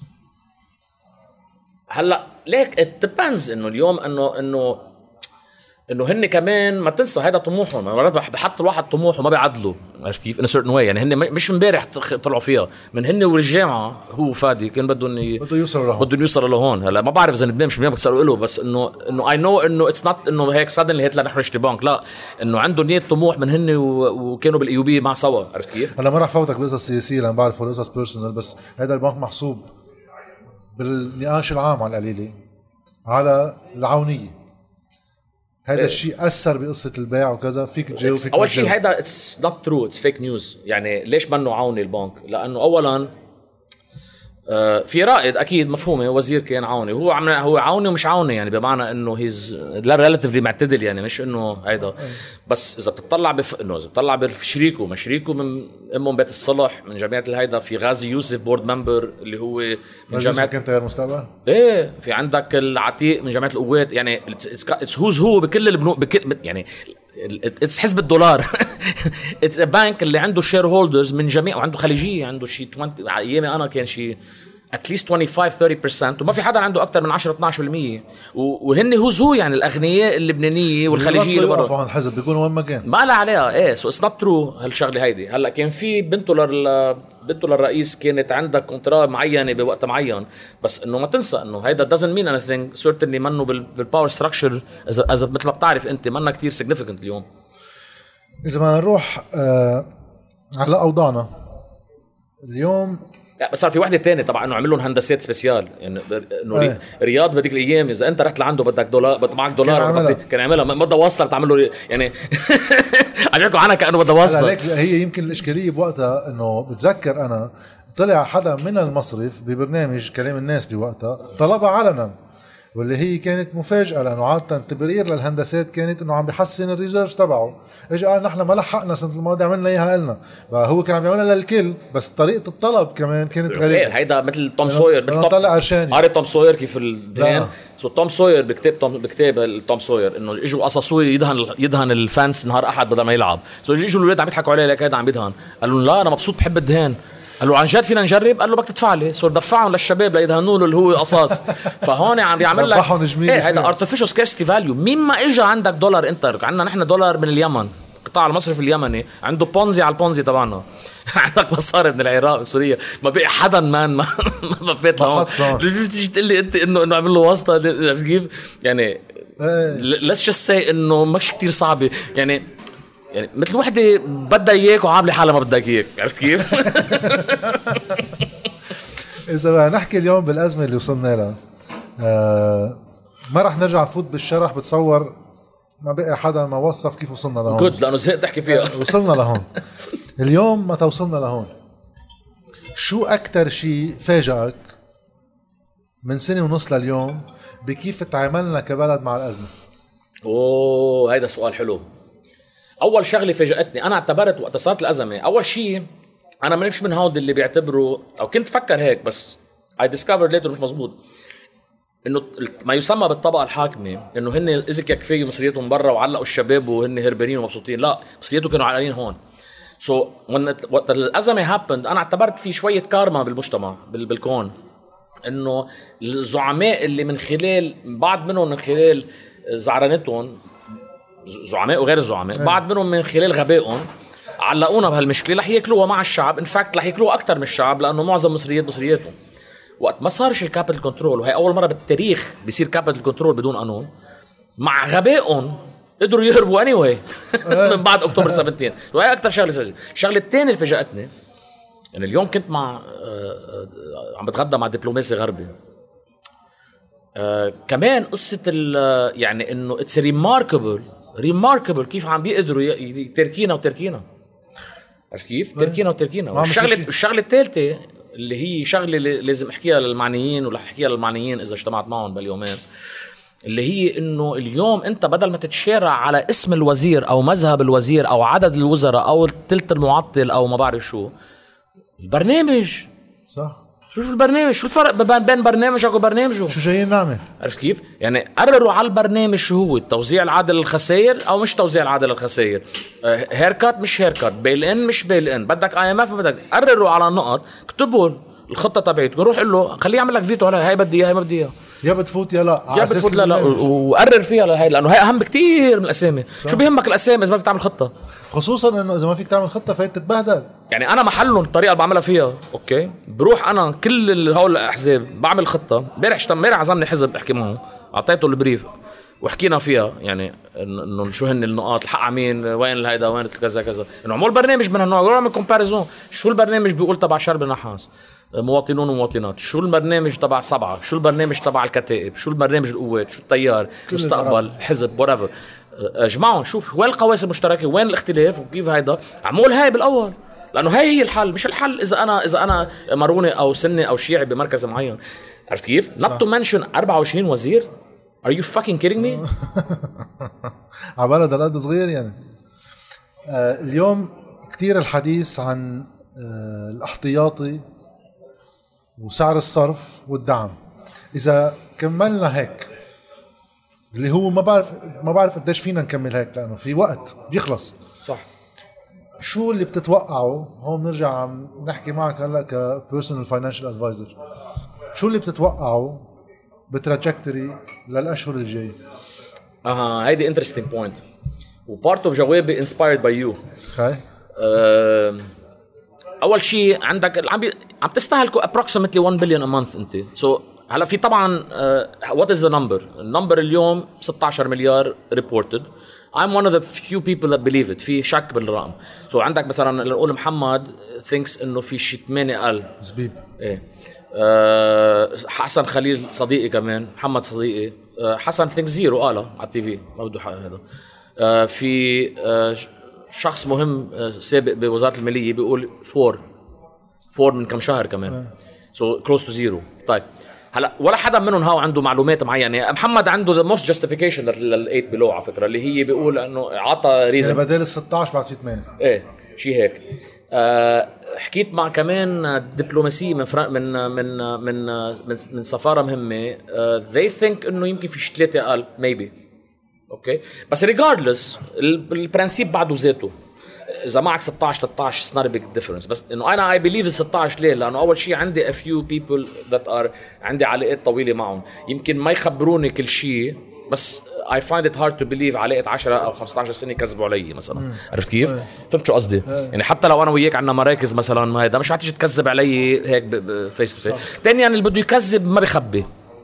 هلا ليك it depends انه اليوم انه هن كمان ما تنسى هذا طموحهم. مرات بحط الواحد طموح وما بيعدلوا. عرفت كيف؟ in a certain way. يعني هن مش امبارح طلعوا فيها من هن والجامعه. هو فادي كان بدهم يوصلوا لهون. هلا ما بعرف اذا ندمان مش بيسالوا له، بس انه I know انه it's not انه هيك suddenly هيك نحن نشتري بنك، لا انه عنده نيه طموح من هن وكانوا بالايوبي مع سوا. عرفت كيف؟ هلا ما راح فوتك بقصص سياسيه لان بعرف قصص بيرسونال، بس هذا البنك محسوب بالنقاش العام على القليله على العونيه. هذا الشيء أثر بقصة البيع وكذا. فيك تجاوب؟ أول شيء هذا it's not true, it's fake news. يعني ليش منه عوني البنك؟ لأنه أولاً في رائد اكيد مفهومه، وزير كان عوني، هو عوني ومش عوني يعني، بمعنى انه هيز لا ريلاتيفلي معتدل يعني، مش انه هيدا. بس اذا بتطلع انه اذا بتطلع بشريكه ما شريكه من امهم بيت الصلح من جامعه الهيدا، في غازي يوسف بورد ممبر اللي هو من جامعه كنت غير مستقبل. ايه في عندك العتيق من جامعه القوات، يعني اتس هوز هو بكل البنوك يعني اتس حزب الدولار. اتس بانك اللي عنده شير هولدرز من جميع، وعنده خليجيه، عنده شيء 20 ايامي انا كان شيء اتليست 25-30%، وما في حدا عنده اكثر من 10-12%. وهن هو يعني الاغنياء اللبنانيه والخليجيه اللي برا عن حزب بيكونوا وين ما كان ما لا عليها. ايه سو اتس نوت ترو هالشغله هيدي. هلا كان في بنته للرئيس كانت عندها كونترا معينه بوقت معين، بس انه ما تنسى انه هيدا doesn't mean anything certainly منه بالباور ستراكشر، اذا مثل ما بتعرف انت منها كتير significant اليوم. اذا ما نروح على اوضاعنا اليوم، لا بس صار في وحده تانية طبعا، انه عمل لهم هندسات سبيسيال، يعني انه رياض بديك الايام اذا انت رحت لعنده بدك دولار، معك دولار كان عملها ما بدها وصلة تعمل له يعني. عم يحكوا عنها كانه بدها وصلة. هي يمكن الاشكاليه بوقتها انه بتذكر انا طلع حدا من المصرف ببرنامج كلام الناس بوقتها طلبها علنا، واللي هي كانت مفاجأة، لأنه عادة تبرير للهندسات كانت إنه عم بيحسن الريزيرفز تبعه. إجا قال نحن ما لحقنا السنة الماضية عملنا إياها لنا، هو كان عم يعملها للكل، بس طريقة الطلب كمان كانت غريبة. هيدا مثل توم سوير، مثل طلع عرشاني قاري توم سوير كيف الدهان. سو توم سوير بكتاب توم سوير إنه إجوا قصصوه يدهن الفانس نهار أحد بدل ما يلعب. سو إجوا الولاد عم يضحكوا عليه لك هيدا عم يدهن، قالوا لا أنا مبسوط بحب الدهان. قال له عن جد فينا نجرب؟ قال له بدك تدفع لي. صار دفعهم للشباب ليدهنوا له اللي هو قصاص. فهون عم بيعمل لك ايه هذا ارتفيشال سكارسيتي فاليو. مين ما اجى عندك دولار، انت عندنا نحن دولار من اليمن، قطاع المصرف اليمني عنده بونزي على البونزي تبعنا. عندك مصاري من العراق وسوريا، ما بقي حدا ما فات لهون. تيجي تقول لي انت انه عمل له واسطه، عرفت كيف يعني؟ let's just say انه مش كتير صعبه يعني مثل وحده بدها اياك وعامله حالها ما بدك اياك، عرفت كيف؟ اذا نحكي اليوم بالازمه اللي وصلنا لها، ما رح نرجع نفوت بالشرح، بتصور ما بقى حدا ما وصف كيف وصلنا لهون. جود، لانه زهقت احكي فيها. وصلنا لهون اليوم. ما توصلنا لهون، شو اكتر شيء فاجأك من سنه ونص لليوم بكيف تعاملنا كبلد مع الازمه؟ اوه هيدا سؤال حلو. اول شغله فاجأتني، انا اعتبرت وقت صارت الازمه، اول شيء انا مش من هود اللي بيعتبروا، او كنت فكر هيك بس I discovered later مش مزبوط، انه ما يسمى بالطبقه الحاكمه انه هن اذا كفايه مصرياتهم برا وعلقوا الشباب وهن هربانين ومبسوطين، لا مصرياتهم كانوا علقانين هون. سو وقت الازمه هابند انا اعتبرت في شويه كارما بالمجتمع بالكون، انه الزعماء اللي من خلال بعض منهم من خلال زعرنتهم، زعماء وغير الزعماء، بعض منهم من خلال غبائهم علقونا بهالمشكله، رح ياكلوها مع الشعب. ان فاكت رح ياكلوها اكثر من الشعب، لانه معظم مصرياتهم. وقت ما صارش الكابيتال كنترول، وهي اول مره بالتاريخ بيصير كابيتال كنترول بدون قانون، مع غبائهم قدروا يهربوا anyway. من بعد اكتوبر 17. وهي اكثر شغله سجل. الشغله الثانيه اللي فاجأتني، يعني اليوم كنت مع عم بتغدى مع دبلوماسي غربي، كمان قصه يعني انه اتس ريماركبل كيف عم بيقدروا تركينا عرفت كيف؟ تركينا. الشغله الثالثه اللي هي شغله لازم احكيها للمعنيين، ولا احكيها للمعنيين اذا اجتمعت معهم باليومين، اللي هي انه اليوم انت بدل ما تتشارع على اسم الوزير او مذهب الوزير او عدد الوزراء او الثلث المعطل او ما بعرف شو، البرنامج صح. شوف البرنامج، شو الفرق بين برنامجك وبرنامجه؟ شو جايين نعمل؟ عرفت كيف؟ يعني قرروا على البرنامج شو هو، توزيع العادل للخسائر او مش توزيع العادل للخسائر، هيركات مش هيركات، بيل ان مش بيل ان، بدك اي ام اف بدك، قرروا على النقط، اكتبوا الخطه تبعتكم، روح قول له خليه يعمل لك فيتو عليها، هي بدي اياها هي ما بدي اياها، يا بتفوت يا لا، يا بتفوت لا وقرر فيها لهي، لانه هي اهم بكتير من الاسامي. شو بيهمك الاسامي اذا بدك تعمل خطه؟ خصوصا انه اذا ما فيك تعمل خطه فايت تتبهدل. يعني انا محلهم الطريقه اللي بعملها فيها، اوكي بروح انا كل هول الاحزاب بعمل خطه. امبارح عزمني حزب احكي معه، اعطيته البريف وحكينا فيها، يعني انه شو هن النقاط، الحق على مين، وين الهيدا، وين كذا كذا، انه عمول برنامج من هالنوع، نعمل كومباريزون. شو البرنامج بيقول تبع شرب النحاس مواطنون ومواطنات، شو البرنامج تبع سبعة، شو البرنامج تبع الكتائب، شو البرنامج القوات، شو التيار، مستقبل حزب whatever. اجمعهم، شوف وين القواسم المشتركه، وين الاختلاف، وكيف هيدا عمول هاي بالاول، لانه هي الحل، مش الحل اذا انا ماروني او سني او شيعي بمركز معين. عرفت كيف؟ not to mention 24 وزير. are you fucking kidding me؟ على بلد القد صغير يعني. اليوم كتير الحديث عن الاحتياطي وسعر الصرف والدعم. إذا كملنا هيك اللي هو ما بعرف قديش فينا نكمل هيك لأنه في وقت بيخلص. صح. شو اللي بتتوقعه؟ هون بنرجع عم نحكي معك هلا كبيرسونال فاينانشال ادفايزر. شو اللي بتتوقعه بتراجكتوري للأشهر الجاي؟ هيدي interesting point وبارت اوف جوابي inspired by you. اول شيء عندك عم تستهلكوا approximately 1 billion a month انت. سو هلا في طبعا what is the number؟ النمبر اليوم 16 مليار reported. I'm one of the few people that believe it. في شك بالرقم. سو عندك مثلا نقول محمد thinks انه في شيء 8 أقل زبيب. ايه. حسن خليل صديقي كمان، محمد صديقي، حسن ثينك زيرو قالها على التي في، ما بده حق هذا. في شخص مهم سابق بوزارة المالية بيقول 4 من كم شهر كمان. سو كلوز تو زيرو. طيب هلا ولا حدا منهم هاو عنده معلومات معينه. محمد عنده ذا موست جاستيفيكيشن لل8 بلو على فكره، اللي هي بيقول انه عطى ريزن يعني بدل ال16 بعد في 8. ايه شيء هيك. حكيت مع كمان دبلوماسية من سفارة مهمة. they think انه يمكن في 3 أقل maybe. اوكي بس regardless البرنسيب بعده ذاته. اذا معك 16 13 it's not a big difference. بس انه انا I believe 16 ليه؟ لانه اول شيء عندي a few people that are عندي علاقات طويلة معهم، يمكن ما يخبروني كل شيء بس I find it hard to believe علاقة 10 أو 15 سنة كذبوا علي مثلا. عرفت كيف؟ فهمت شو قصدي؟ يعني حتى لو أنا وياك عنا مراكز مثلا ما هيدا مش هتيجي تكذب علي هيك فيس تو فيس. تاني اللي بده يكذب ما بيخبي.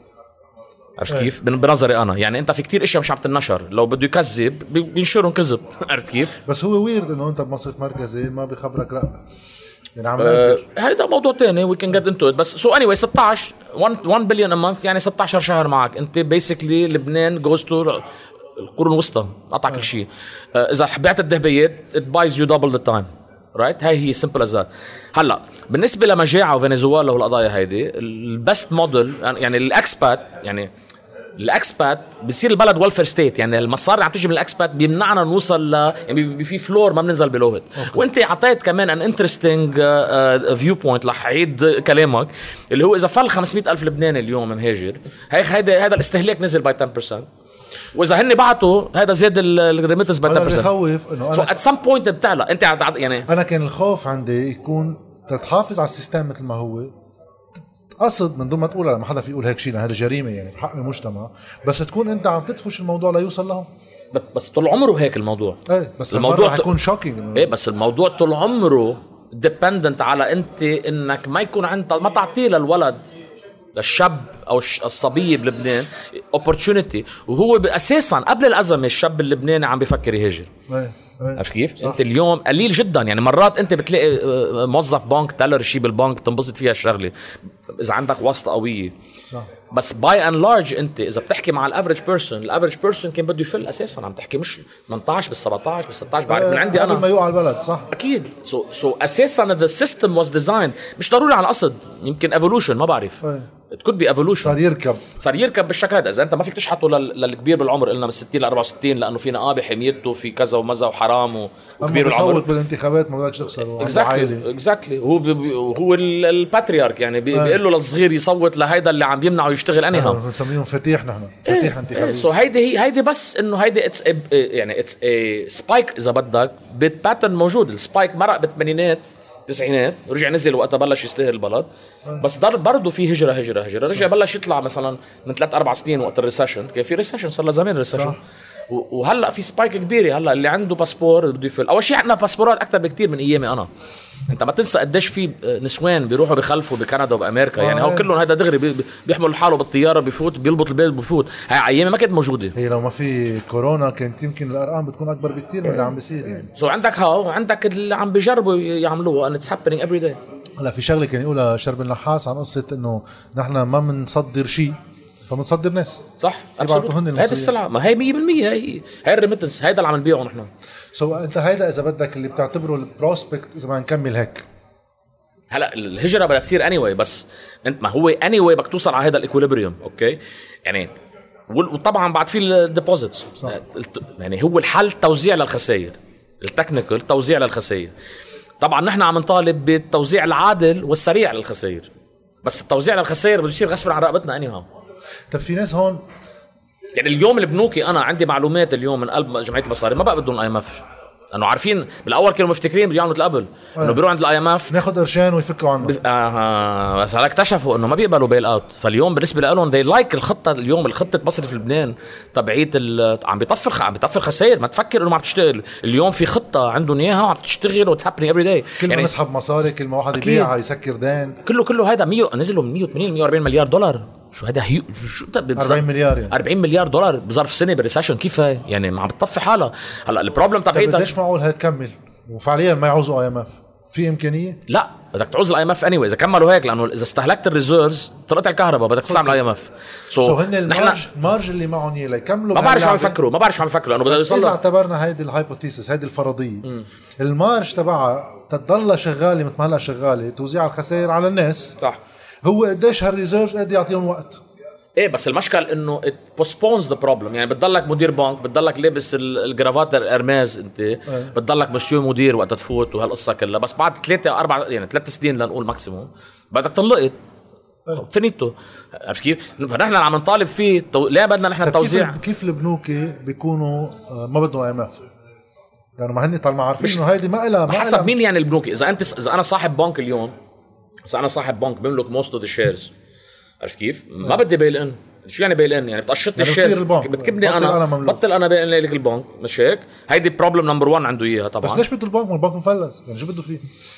عرفت كيف؟ بنظري أنا يعني أنت في كتير إشياء مش عم تنشر، لو بده يكذب بينشرهم كذب. عرفت كيف؟ بس هو ويرد إنه أنت بمصرف مركزي ما بيخبرك رقم. يعني هيدا موضوع تاني we can get into it. بس so anyway 16 1 billion a month يعني 16 شهر معك انت basically. لبنان goes to القرون الوسطى قطع كل شيء. اذا بعت الذهبيات it buys you double the time right. هاي هي simple as that. هلا بالنسبه لمجاعه وفنزويلا والقضايا هيدي البست موديل يعني الاكسبات يعني الاكسبات بصير البلد ويلفير ستيت. يعني المصاري اللي عم تيجي من الاكسبات بيمنعنا نوصل يعني في فلور ما بننزل بلوهت. وانت عطيت كمان ان انترستينج فيو بوينت رح اعيد كلامك اللي هو اذا فل 500,000 لبناني اليوم مهاجر هذا الاستهلاك نزل باي 10%. واذا هن بعتوا هذا زاد الريميتنس باي 10%. انا بخوف انه سو ات سم بوينت بتعلى انت يعني. انا كان الخوف عندي يكون تتحافظ على السيستم مثل ما هو قصد من دون ما تقول لما حدا في يقول هيك شيء هذا جريمه يعني بحق المجتمع، بس تكون انت عم تدفش الموضوع ليوصل لهم. بس طول عمره هيك الموضوع. ايه بس الموضوع حيكون شوكينج. ايه بس الموضوع طول عمره ديبندنت على انت انك ما يكون عندك ما تعطيه للولد للشاب او الصبيه بلبنان opportunity. وهو اساسا قبل الازمه الشاب اللبناني عم بيفكر يهاجر. عرفت كيف؟ انت اليوم قليل جدا يعني مرات انت بتلاقي موظف بنك تلر شيء بالبنك تنبسط فيها الشغله اذا عندك واسطه قويه. صح. بس باي اند لارج انت اذا بتحكي مع الافريج بيرسون كان بده يفل اساسا عم تحكي مش 18 بال 17 بال 16 بعرف من عندي انا قبل ما يوقع البلد. صح اكيد. سو اساسا ذا سيستم واز ديزايند مش ضروري على قصد، يمكن ايفولوشن ما بعرف. it could be evolution. صار يركب بالشكل هذا. اذا انت ما فيك تشحطه للكبير بالعمر قلنا من 60 ل 64 لانه في نقابه حميته في كذا ومزه وحرام وكبير بالعمر بصوت بالانتخابات ما بدكش تخسر. اكزاكتلي هو الباتريارك يعني بيقول له للصغير يصوت لهيدا اللي عم يمنعه يشتغل انهي بنسميهم فتيح. نحن فتيح انتخابي. سو هيدي بس انه هيدي اتس يعني اتس سبايك اذا بدك باترن موجود. السبايك مرق بالثمانينات التسعينات ورجع نزل وقتها بلش يستاهل البلد. بس برضه في هجرة رجع بلش يطلع مثلا من 3-4 سنين وقت الريسيشن. كان في ريسيشن صار له زمان ريسيشن وهلا في سبايك كبيره. هلا اللي عنده باسبور بده يفل. اول شيء عندنا باسبورات اكثر بكتير من ايامي انا. انت ما تنسى قديش في نسوان بيروحوا بخلفوا بكندا وبامريكا يعني هو كلهم هذا دغري بيحمل حاله بالطياره بفوت بيلبط البيت بفوت. هاي ايامي ما كانت موجوده. هي لو ما في كورونا كانت يمكن الارقام بتكون اكبر بكتير من اللي عم بيصير يعني. عندك اللي عم بيجربوا يعملوه and it's happening every day. هلا في شغله كان يقولها شرب النحاس عن قصه انه نحن ما بنصدر شيء فبنصدر ناس صح يبعتوا هن هذه السلعه، ما هي 100% هي الريميتنس، هيدا اللي عم نبيعه نحن. انت هيدا اذا بدك اللي بتعتبره البروسبكت اذا ما نكمل هيك. هلا الهجره بدها تصير anyway، بس انت ما هو anyway بدك توصل على هذا الايكوليبريوم. اوكي يعني وطبعا بعد في الديبوزيتس، يعني هو الحل توزيع للخسائر، التكنيكال توزيع للخسائر. طبعا نحن عم نطالب بالتوزيع العادل والسريع للخسائر، بس التوزيع للخسائر بده يصير غصب عن رقبتنا انيها. طب في ناس هون يعني اليوم البنوكي انا عندي معلومات اليوم من قلب جمعيه المصاري ما بقى بدهم اي ام اف، لانه عارفين بالاول كانوا مفتكرين بده يعملوا قبل انه بيروحوا عند الاي ام اف ناخذ قرشين ويفكوا عنه. بس هلا اكتشفوا انه ما بيقبلوا بيل اوت. فاليوم بالنسبه لهم they like الخطه اليوم، الخطه مصرف لبنان تبعيت عم بيطفر خسائر. ما تفكر انه ما عم تشتغل اليوم، في خطه عندهم اياها وعم تشتغل واتس هابينج افري داي. كل ما نسحب مصاري، كل ما واحد يبيع يسكر دين، كله هذا 100 نزلوا من 180 140 مليار دولار. شو هذا شو 40 مليار يعني 40 مليار دولار بظرف سنه بالريسيشن. كيف هي يعني ما عم بتطفي حالها. هلا البروبلم تبعيتها ليش معقول هي تكمل وفعليا ما يعوزوا اي ام اف؟ في امكانيه؟ لا بدك تعوز الاي ام اف اني اذا كملوا هيك، لانه اذا استهلكت الريزيرفز طلعت الكهرباء بدك تستعمل اي ام اف. سو هن المارج اللي معهم يكملوا. ما بعرف شو عم يفكروا لانه بدنا يوصلوا. اذا اعتبرنا هيدي الهايبوثيسيس، هيدي الفرضيه، المارج تبعها تضلها شغاله مثل ما هلا شغاله، توزيع الخسائر على الناس. صح. هو قديش هالريزيرفز قد يعطيهم وقت. ايه بس المشكل انه it postpones the problem. يعني بتضلك مدير بنك، بتضلك لابس الجرافات ارماز، انت بتضلك مسيو مدير وقت تفوت وهالقصه كلها، بس بعد 3 سنين لنقول ماكسيموم بدك تنلقط فينيتو. عرفت كيف؟ فنحن عم نطالب فيه لا بدنا نحن التوزيع. كيف البنوك بيكونوا ما بدهم اي ام اف؟ لانه ما هن طالما عارفين انه هيدي ما لها حسب مين يعني البنوك. اذا انا صاحب بنك اليوم، اذا انا صاحب بنك بملك موست اوف ذا شيرز، عرفت كيف؟ ما بدي بيل ان. شو يعني بيل ان؟ يعني بتقشطني الشيرز، بتكبني انا بطل انا بيل ان لك البنك، مش هيك؟ هيدي بروبلم نمبر 1 عنده اياها طبعا. بس ليش بده البنك؟ البنك مفلس، يعني شو بده فيه؟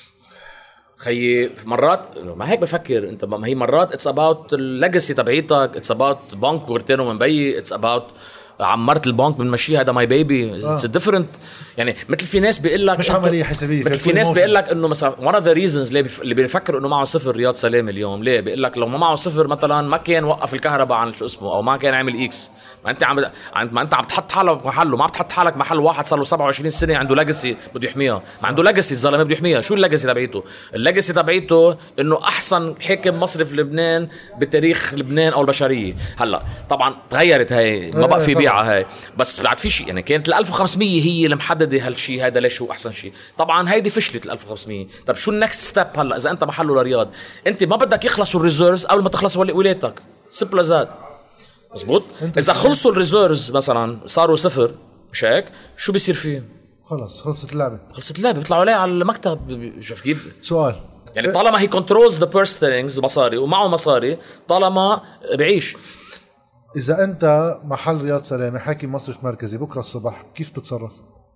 خيي مرات ما هيك بفكر انت، ما هي مرات اتس اباوت الليجاسي تبعيتك، اتس اباوت بنك ورثينه من بيي، اتس اباوت عمرت البنك بنمشيها، هذا ماي بيبي، اتس ديفرنت. يعني مثل في ناس بيقول لك مش عمليه حسابيه. مثل في ناس بيقول لك انه مثلا one of the reasons اللي بيفكر انه معه صفر رياض سلامه اليوم، ليه؟ بيقول لك لو ما معه صفر مثلا ما كان وقف الكهرباء عن شو اسمه، او ما كان عامل اكس. ما انت عم تحط حالك محله، ما بتحط حالك محل واحد صار له 27 سنه عنده ليجاسي بده يحميها. ما عنده ليجاسي الزلمه بده يحميها. شو الليجاسي تبعيته؟ الليجاسي تبعيته انه احسن حاكم مصرف لبنان بتاريخ لبنان او البشريه. هلا طبعا تغيرت هاي، ما بقى في بيعه هاي، بس بعد في شيء يعني كانت ال 1500 هي اللي محدده هالشيء هذا ليش هو احسن شيء. طبعا هيدي فشلت ال 1500. طب شو النكست ستيب هلا؟ اذا انت محله لرياض، انت ما بدك يخلصوا الريزيرفز قبل ما تخلص ولايتك. سمبل از ذات. مزبوط. اذا خلصوا الريزيرفز مثلا صاروا صفر، مش هيك؟ شو بيصير فيه؟ خلص خلصت اللعبه. بيطلعوا عليه على المكتب. شوف كيف سؤال، يعني طالما هي كنترولز ذا بيرس سترينجز المصاري ومعه مصاري طالما بعيش. إذا أنت محل رياض سلامة حاكم مصرف مركزي بكرة الصبح كيف تتصرف؟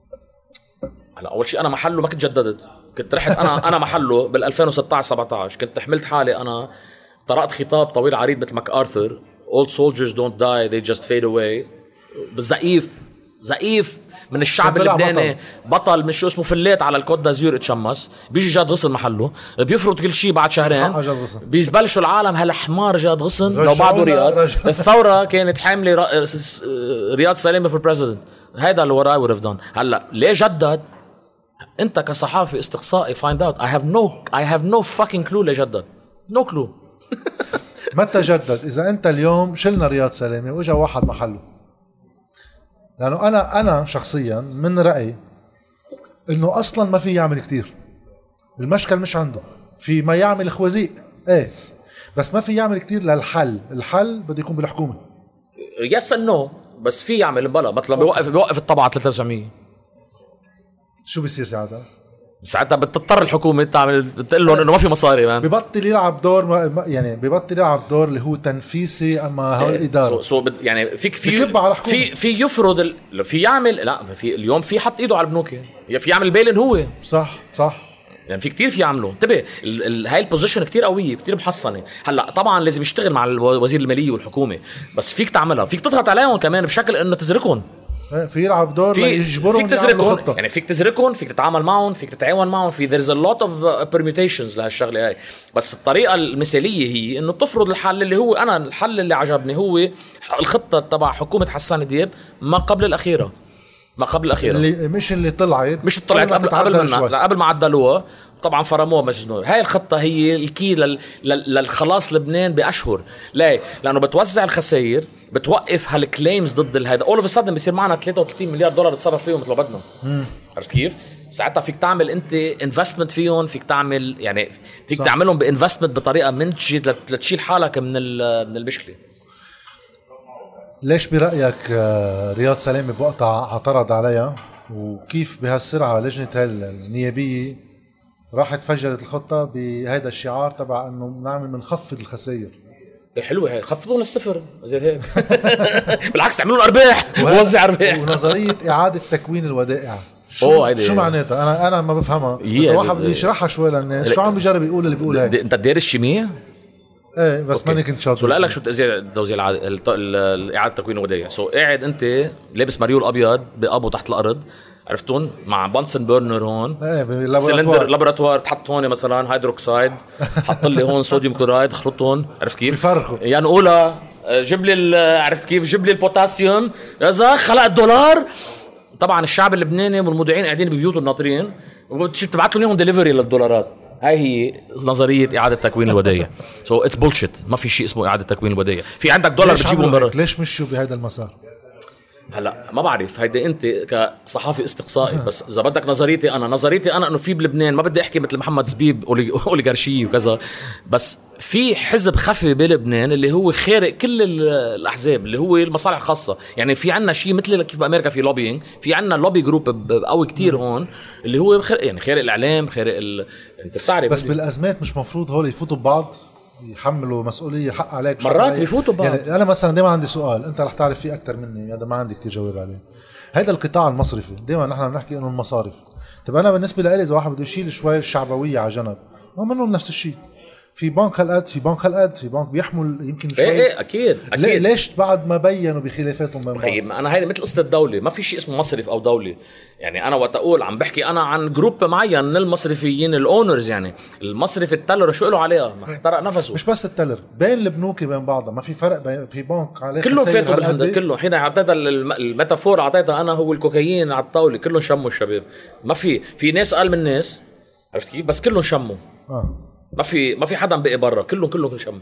هلا أول شيء أنا محله ما كنت جددت، كنت رحت أنا محله بال 2016-17 كنت حملت حالي أنا، طرقت خطاب طويل عريض مثل ماك آرثر Old soldiers don't die they just fade away. زقيف من الشعب اللبناني، بطل مش اسمه فليت على الكوت دازور اتشمس، بيجي جاد غصن محله بيفرط كل شيء بعد شهرين بيبلشوا العالم هالحمار جاد غصن لو بعده رياض. الثورة كانت حاملة رياض سلامة في البريزيدنت، هيدا اللي وراي would have done. هلا ليه جدد؟ انت كصحافي استقصائي find out. I have no fucking clue ليه جدد. no clue. متى جدد؟ إذا أنت اليوم شلنا رياض سلامة وإجا واحد محله، لأنه أنا شخصيا من رأيي إنه أصلا ما في يعمل كتير. المشكل مش عنده، في ما يعمل خوازيق إيه، بس ما في يعمل كتير للحل. الحل بده يكون بالحكومة. يس نو بس في يعمل بلا مثلا بيوقف الطبعة 300. شو بيصير ساعتها بتضطر الحكومة تقول لهم انه ما في مصاري مان. ببطل يلعب دور يعني ببطل يلعب دور اللي هو تنفيسي اما هول الإدارة. يعني في يفرض في يعمل، لا في اليوم في حط ايده على البنوك، في يعمل بيلن هو صح يعني في كتير في يعملوا. انتبه هاي البوزيشن كتير قوية كتير محصنة. هلا طبعا لازم يشتغل مع وزير المالية والحكومة، بس فيك تعملها، فيك تضغط عليهم كمان بشكل انه تزركهم. في يلعب دور يجبرهم فيك تزركهم، يعني فيك تزركهم، فيك تتعامل معهم، فيك تتعاون معهم، في there's a lot of permutations لهالشغله هاي. بس الطريقه المثاليه هي انه تفرض الحل اللي هو انا الحل اللي عجبني هو الخطه تبع حكومه حسان دياب ما قبل الاخيره، اللي مش اللي طلعت قبل منها، لا قبل ما عدلوها طبعا فرموها مجنون. هاي الخطه هي الكي للخلاص لبنان باشهر. ليه؟ لانه بتوزع الخسائر، بتوقف هالكليمز ضد هذا. اول اوف سادن بيصير معنا 33 مليار دولار نتصرف فيهم مثل ما بدنا. عرفت كيف؟ ساعتها فيك تعمل انت انفستمنت فيهم، فيك تعمل يعني فيك تعملهم بانفستمنت بطريقه منتجه لتشيل حالك من المشكله. ليش برأيك رياض سلامة بوقتها اعترض عليها، وكيف بهالسرعة لجنة النيابية راحت فجرت الخطة بهذا الشعار تبع انه نعمل منخفض الخسائر؟ حلوة هاي، خفضوا للصفر زي هيك. بالعكس عملوا ارباح ووزع ارباح. ونظرية اعادة تكوين الودائع شو معناتها؟ انا ما بفهمها، بس واحد بده يشرحها شوي للناس. شو عم بيجرب يقول اللي بيقول هيك؟ انت دارس شيمياء؟ ايه بس ماني كنت شاطر. سو لا لك شو توزيع اعاده تكوين الودائع. سو قاعد انت لابس مريول ابيض بابو تحت الارض، عرفتون، مع بانسن بيرنر هون، سلندر لابراتوار تحط هون مثلا هيدروكسيد، حط لي هون صوديوم كلورايد، خلطهم، عرفت كيف؟ بفرخوا يعني نقولها جيب لي عرفت كيف؟ جيب لي البوتاسيوم يا زلمه خلق الدولار. طبعا الشعب اللبناني والمودعين قاعدين ببيوتهم ناطرين، وبتبعت لهم ديليفري للدولارات. هاي هي نظريه اعاده تكوين الودائع. سو اتس بولشيت، ما في شيء اسمه اعاده تكوين الودائع. في عندك دولار بتجيبه من برا. ليش مشوا بهذا المسار؟ هلا ما بعرف، هيدا انت كصحافي استقصائي. بس اذا بدك نظريتي انا انه في بلبنان، ما بدي احكي مثل محمد زبيب اوليغارشي وكذا، بس في حزب خفي بلبنان اللي هو خارق كل الاحزاب، اللي هو المصالح الخاصه. يعني في عنا شيء مثل كيف بامريكا في لوبينج، في عنا لوبي جروب قوي كتير هون اللي هو يعني خارق الاعلام، خارق انت بتعرف. بس بالازمات مش مفروض هول يفوتوا ببعض، يحملوا مسؤولية حق عليك؟ مرات بيفوتوا ببعض. يعني أنا مثلا دايما عندي سؤال، أنت رح تعرف فيه أكتر مني، هذا ما عندي كتير جواب عليه. هذا القطاع المصرفي دايما نحن بنحكي إنه المصارف. طب أنا بالنسبة لي إذا واحد بده يشيل شوي الشعبوية على جنب، هو منهم نفس الشيء. في بنك هالقد، في بنك بيحمل يمكن شوي. ايه اكيد ليش بعد ما بينوا بخلافاتهم بين بعض؟ انا هيدا مثل قصه الدوله، ما في شيء اسمه مصرف او دوله. يعني انا وقت اقول عم بحكي انا عن جروب معين من المصرفيين الاونرز، يعني المصرف التلر شو له عليها، ما احترق نفسه. مش بس التلر، بين البنوك بين بعضها ما في فرق. في بنك عليه كله فاتوا بالهندسه، كله حين اعطيتها الميتافور اعطيتها انا هو الكوكايين على الطاوله، كلهم شموا الشباب. ما في ناس اقل من ناس، عرفت كيف؟ بس كلهم شموا. ما في حدا بقي برا، كلهم شموا،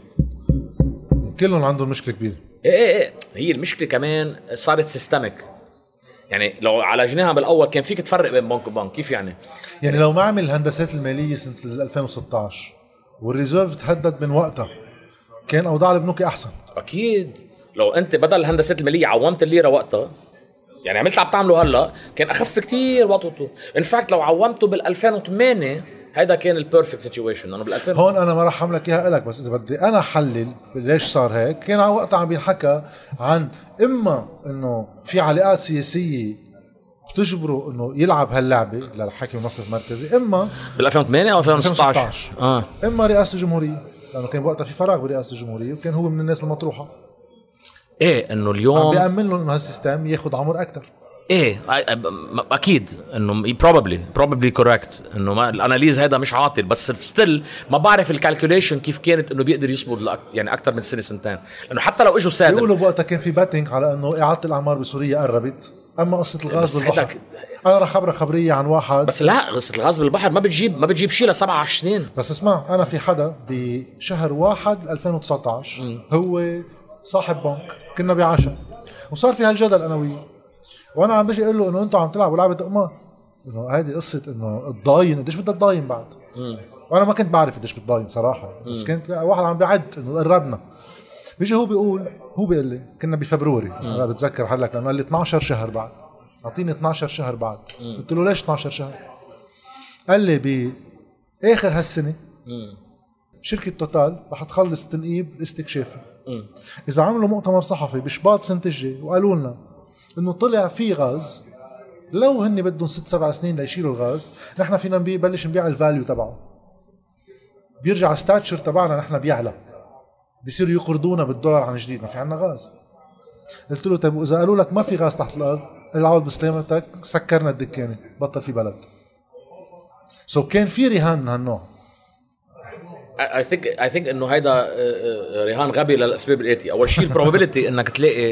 كلهم عندهم مشكله كبيره. ايه هي المشكله كمان صارت سيستميك. يعني لو على جناها بالاول كان فيك تفرق بين بنك وبنك، كيف يعني لو ما عمل الهندسات الماليه سنه 2016 والريزيرف تهدد من وقتها، كان اوضاع البنوك احسن اكيد. لو انت بدل الهندسات الماليه عومت الليره وقتها، يعني عملت عم تعمله هلا، كان اخف كتير وقته. ان فاكت لو عومته بال 2008 هيدا كان البيرفكت سيتويشن. انا بال هون انا ما راح احملك اياها لك، بس اذا بدي انا احلل ليش صار هيك، كان على وقتها عم بينحكى عن اما انه في علاقات سياسيه بتجبره انه يلعب هاللعبه للحاكم المصرفي المركزي، اما بال 2008 او 2016 اما رئاسه الجمهوريه، لانه كان وقتها في فراغ برئاسه الجمهوريه وكان هو من الناس المطروحه. ايه انه اليوم عم بيأمن له انه هالسيستم ياخذ عمر اكثر. ايه اكيد انه probably correct انه الاناليز هذا مش عاطل، بس ستيل ما بعرف الكالكوليشن كيف كانت انه بيقدر يصبر يعني اكثر من سنه سنتين، لانه حتى لو اجوا سادة بيقولوا وقتها كان في باتينج على انه اعاده الاعمار بسوريا قربت. اما قصه الغاز بالبحر انا رح خبرك خبريه عن واحد، بس لا قصه الغاز بالبحر ما بتجيب شيء ل17 سنين. بس اسمع، انا في حدا بشهر 1 2019 هو صاحب بنك، كنا بعشاء وصار في هالجدل انا وياه، وانا عم بجي اقول له انه انتم عم تلعبوا لعبه قمار، انه هذه قصه انه الضاين قديش بدها تضاين بعد. وانا ما كنت بعرف قديش بتضاين صراحه، بس كنت واحد عم بيعد انه قربنا. بيجي هو بيقول لي كنا بفبروري، انا بتذكر حلك لانه قال لي 12 شهر بعد، اعطيني 12 شهر بعد. قلت له ليش 12 شهر؟ قال لي باخر هالسنه شركه توتال رح تخلص تنقيب الاستكشافي. اذا عملوا مؤتمر صحفي بشباط سنه الجاي وقالوا لنا انه طلع في غاز، لو هن بدهم 6-7 سنين ليشيلوا الغاز، نحن فينا نبلش نبيع الفاليو تبعه، بيرجع ستاتشر تبعنا نحن بيعلى، بيصيروا يقرضونا بالدولار عن جديد، ما في عنا غاز. قلت له طيب واذا قالوا لك ما في غاز تحت الارض، العود بسلامتك، سكرنا الدكانة، بطل في بلد. كان في رهان من هالنوع. I think انه هيدا رهان غبي للاسباب الاتي. اول شيء البروبابيلتي انك تلاقي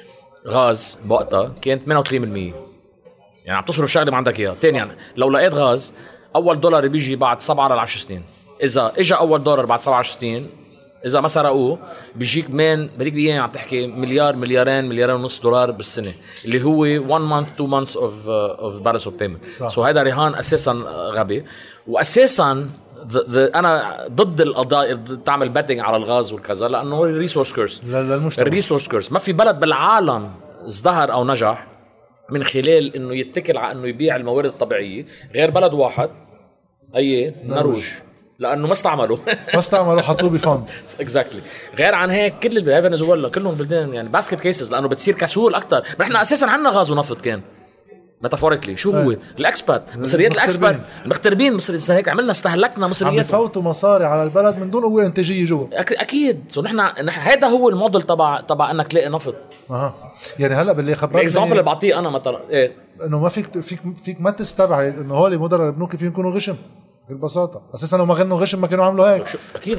غاز بوقتها كانت 88%، يعني عم تصرف شغله ما عندك اياها. ثانيا يعني لو لقيت غاز اول دولار بيجي بعد 7 ل10 سنين. اذا اجى اول دولار بعد 7 سنين، اذا ما سرقوه بيجيك مان بديك الايام عم تحكي مليار مليارين ونص دولار بالسنه، اللي هو 1 month 2 months of balance of payment. سو هيدا رهان اساسا غبي. واساسا انا ضد القضاء تعمل باتنج على الغاز والكذا، لانه هو الريسورس كيرس. الريسورس كيرس ما في بلد بالعالم ازدهر او نجح من خلال انه يتكل على انه يبيع الموارد الطبيعيه، غير بلد واحد اي نرويج، لانه ما استعملوا حطوه بفند. اكزاكتلي. غير عن هيك كل فنزويلا كلهم بلدان يعني باسكت كيسز، لانه بتصير كسول اكثر. نحن اساسا عندنا غاز ونفط كان ميتافوريكلي. شو هو الاكسبات مصريات الأكسبات المغتربين مصريين، هيك عملنا استهلكنا مصريات، عم بفوتوا مصاري على البلد من دون قوه انتاجيه جوا. اكيد. نحن هذا هو الموديل تبع انك تلاقي نفط. يعني هلا باللي خبرتني الاكزامبل اللي بعطيه انا مثلا ايه، انه ما فيك ما تستبعد انه هول مدراء البنوك فيهم يكونوا غشم ببساطه. اساسا لو ما غنوا غشم ما كانوا عملوا هيك.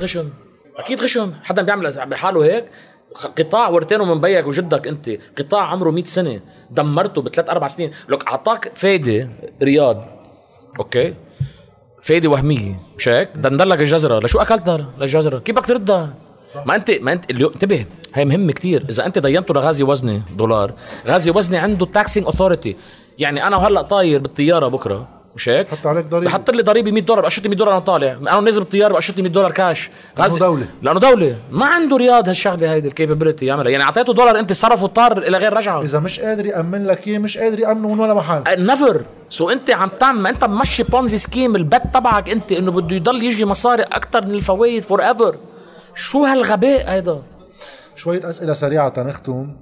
اكيد غشم حدا بيعمل بحاله هيك. قطاع ورثينه من بيك وجدك، انت قطاع عمره 100 سنه دمرته ب3-4 سنين. لك اعطاك فايده رياض، اوكي، فايده وهميه، مش هيك؟ دندلك الجزره، لشو اكلتها للجزره؟ كيف بدك تردها؟ ما انت اليوم انتبه، هي مهمه كتير. اذا انت دينته لغازي وزني دولار، غازي وزني عنده تاكسينج اوثوريتي. يعني انا وهلا طاير بالطياره بكره، مش هيك؟ حط عليك ضريبه، بحط لي ضريبه $100، بقشط لي $100 انا طالع، انا نازل بالطياره بقشط لي $100 كاش. لانه دوله ما عنده رياض هالشغله هيدي الكابابيلتي يعملها. يعني اعطيته $1 انت صرفه طار الى غير رجعه. اذا مش قادر يامن لك اياه مش قادر يامنه من ولا محل. نيفر. انت عم تعمل، ما انت ممشي بونزي سكيم البت تبعك انت، انه بده يضل يجي مصاري اكثر من الفوائد فور ايفر. شو هالغباء هيدا؟ شويه اسئله سريعه تنختم.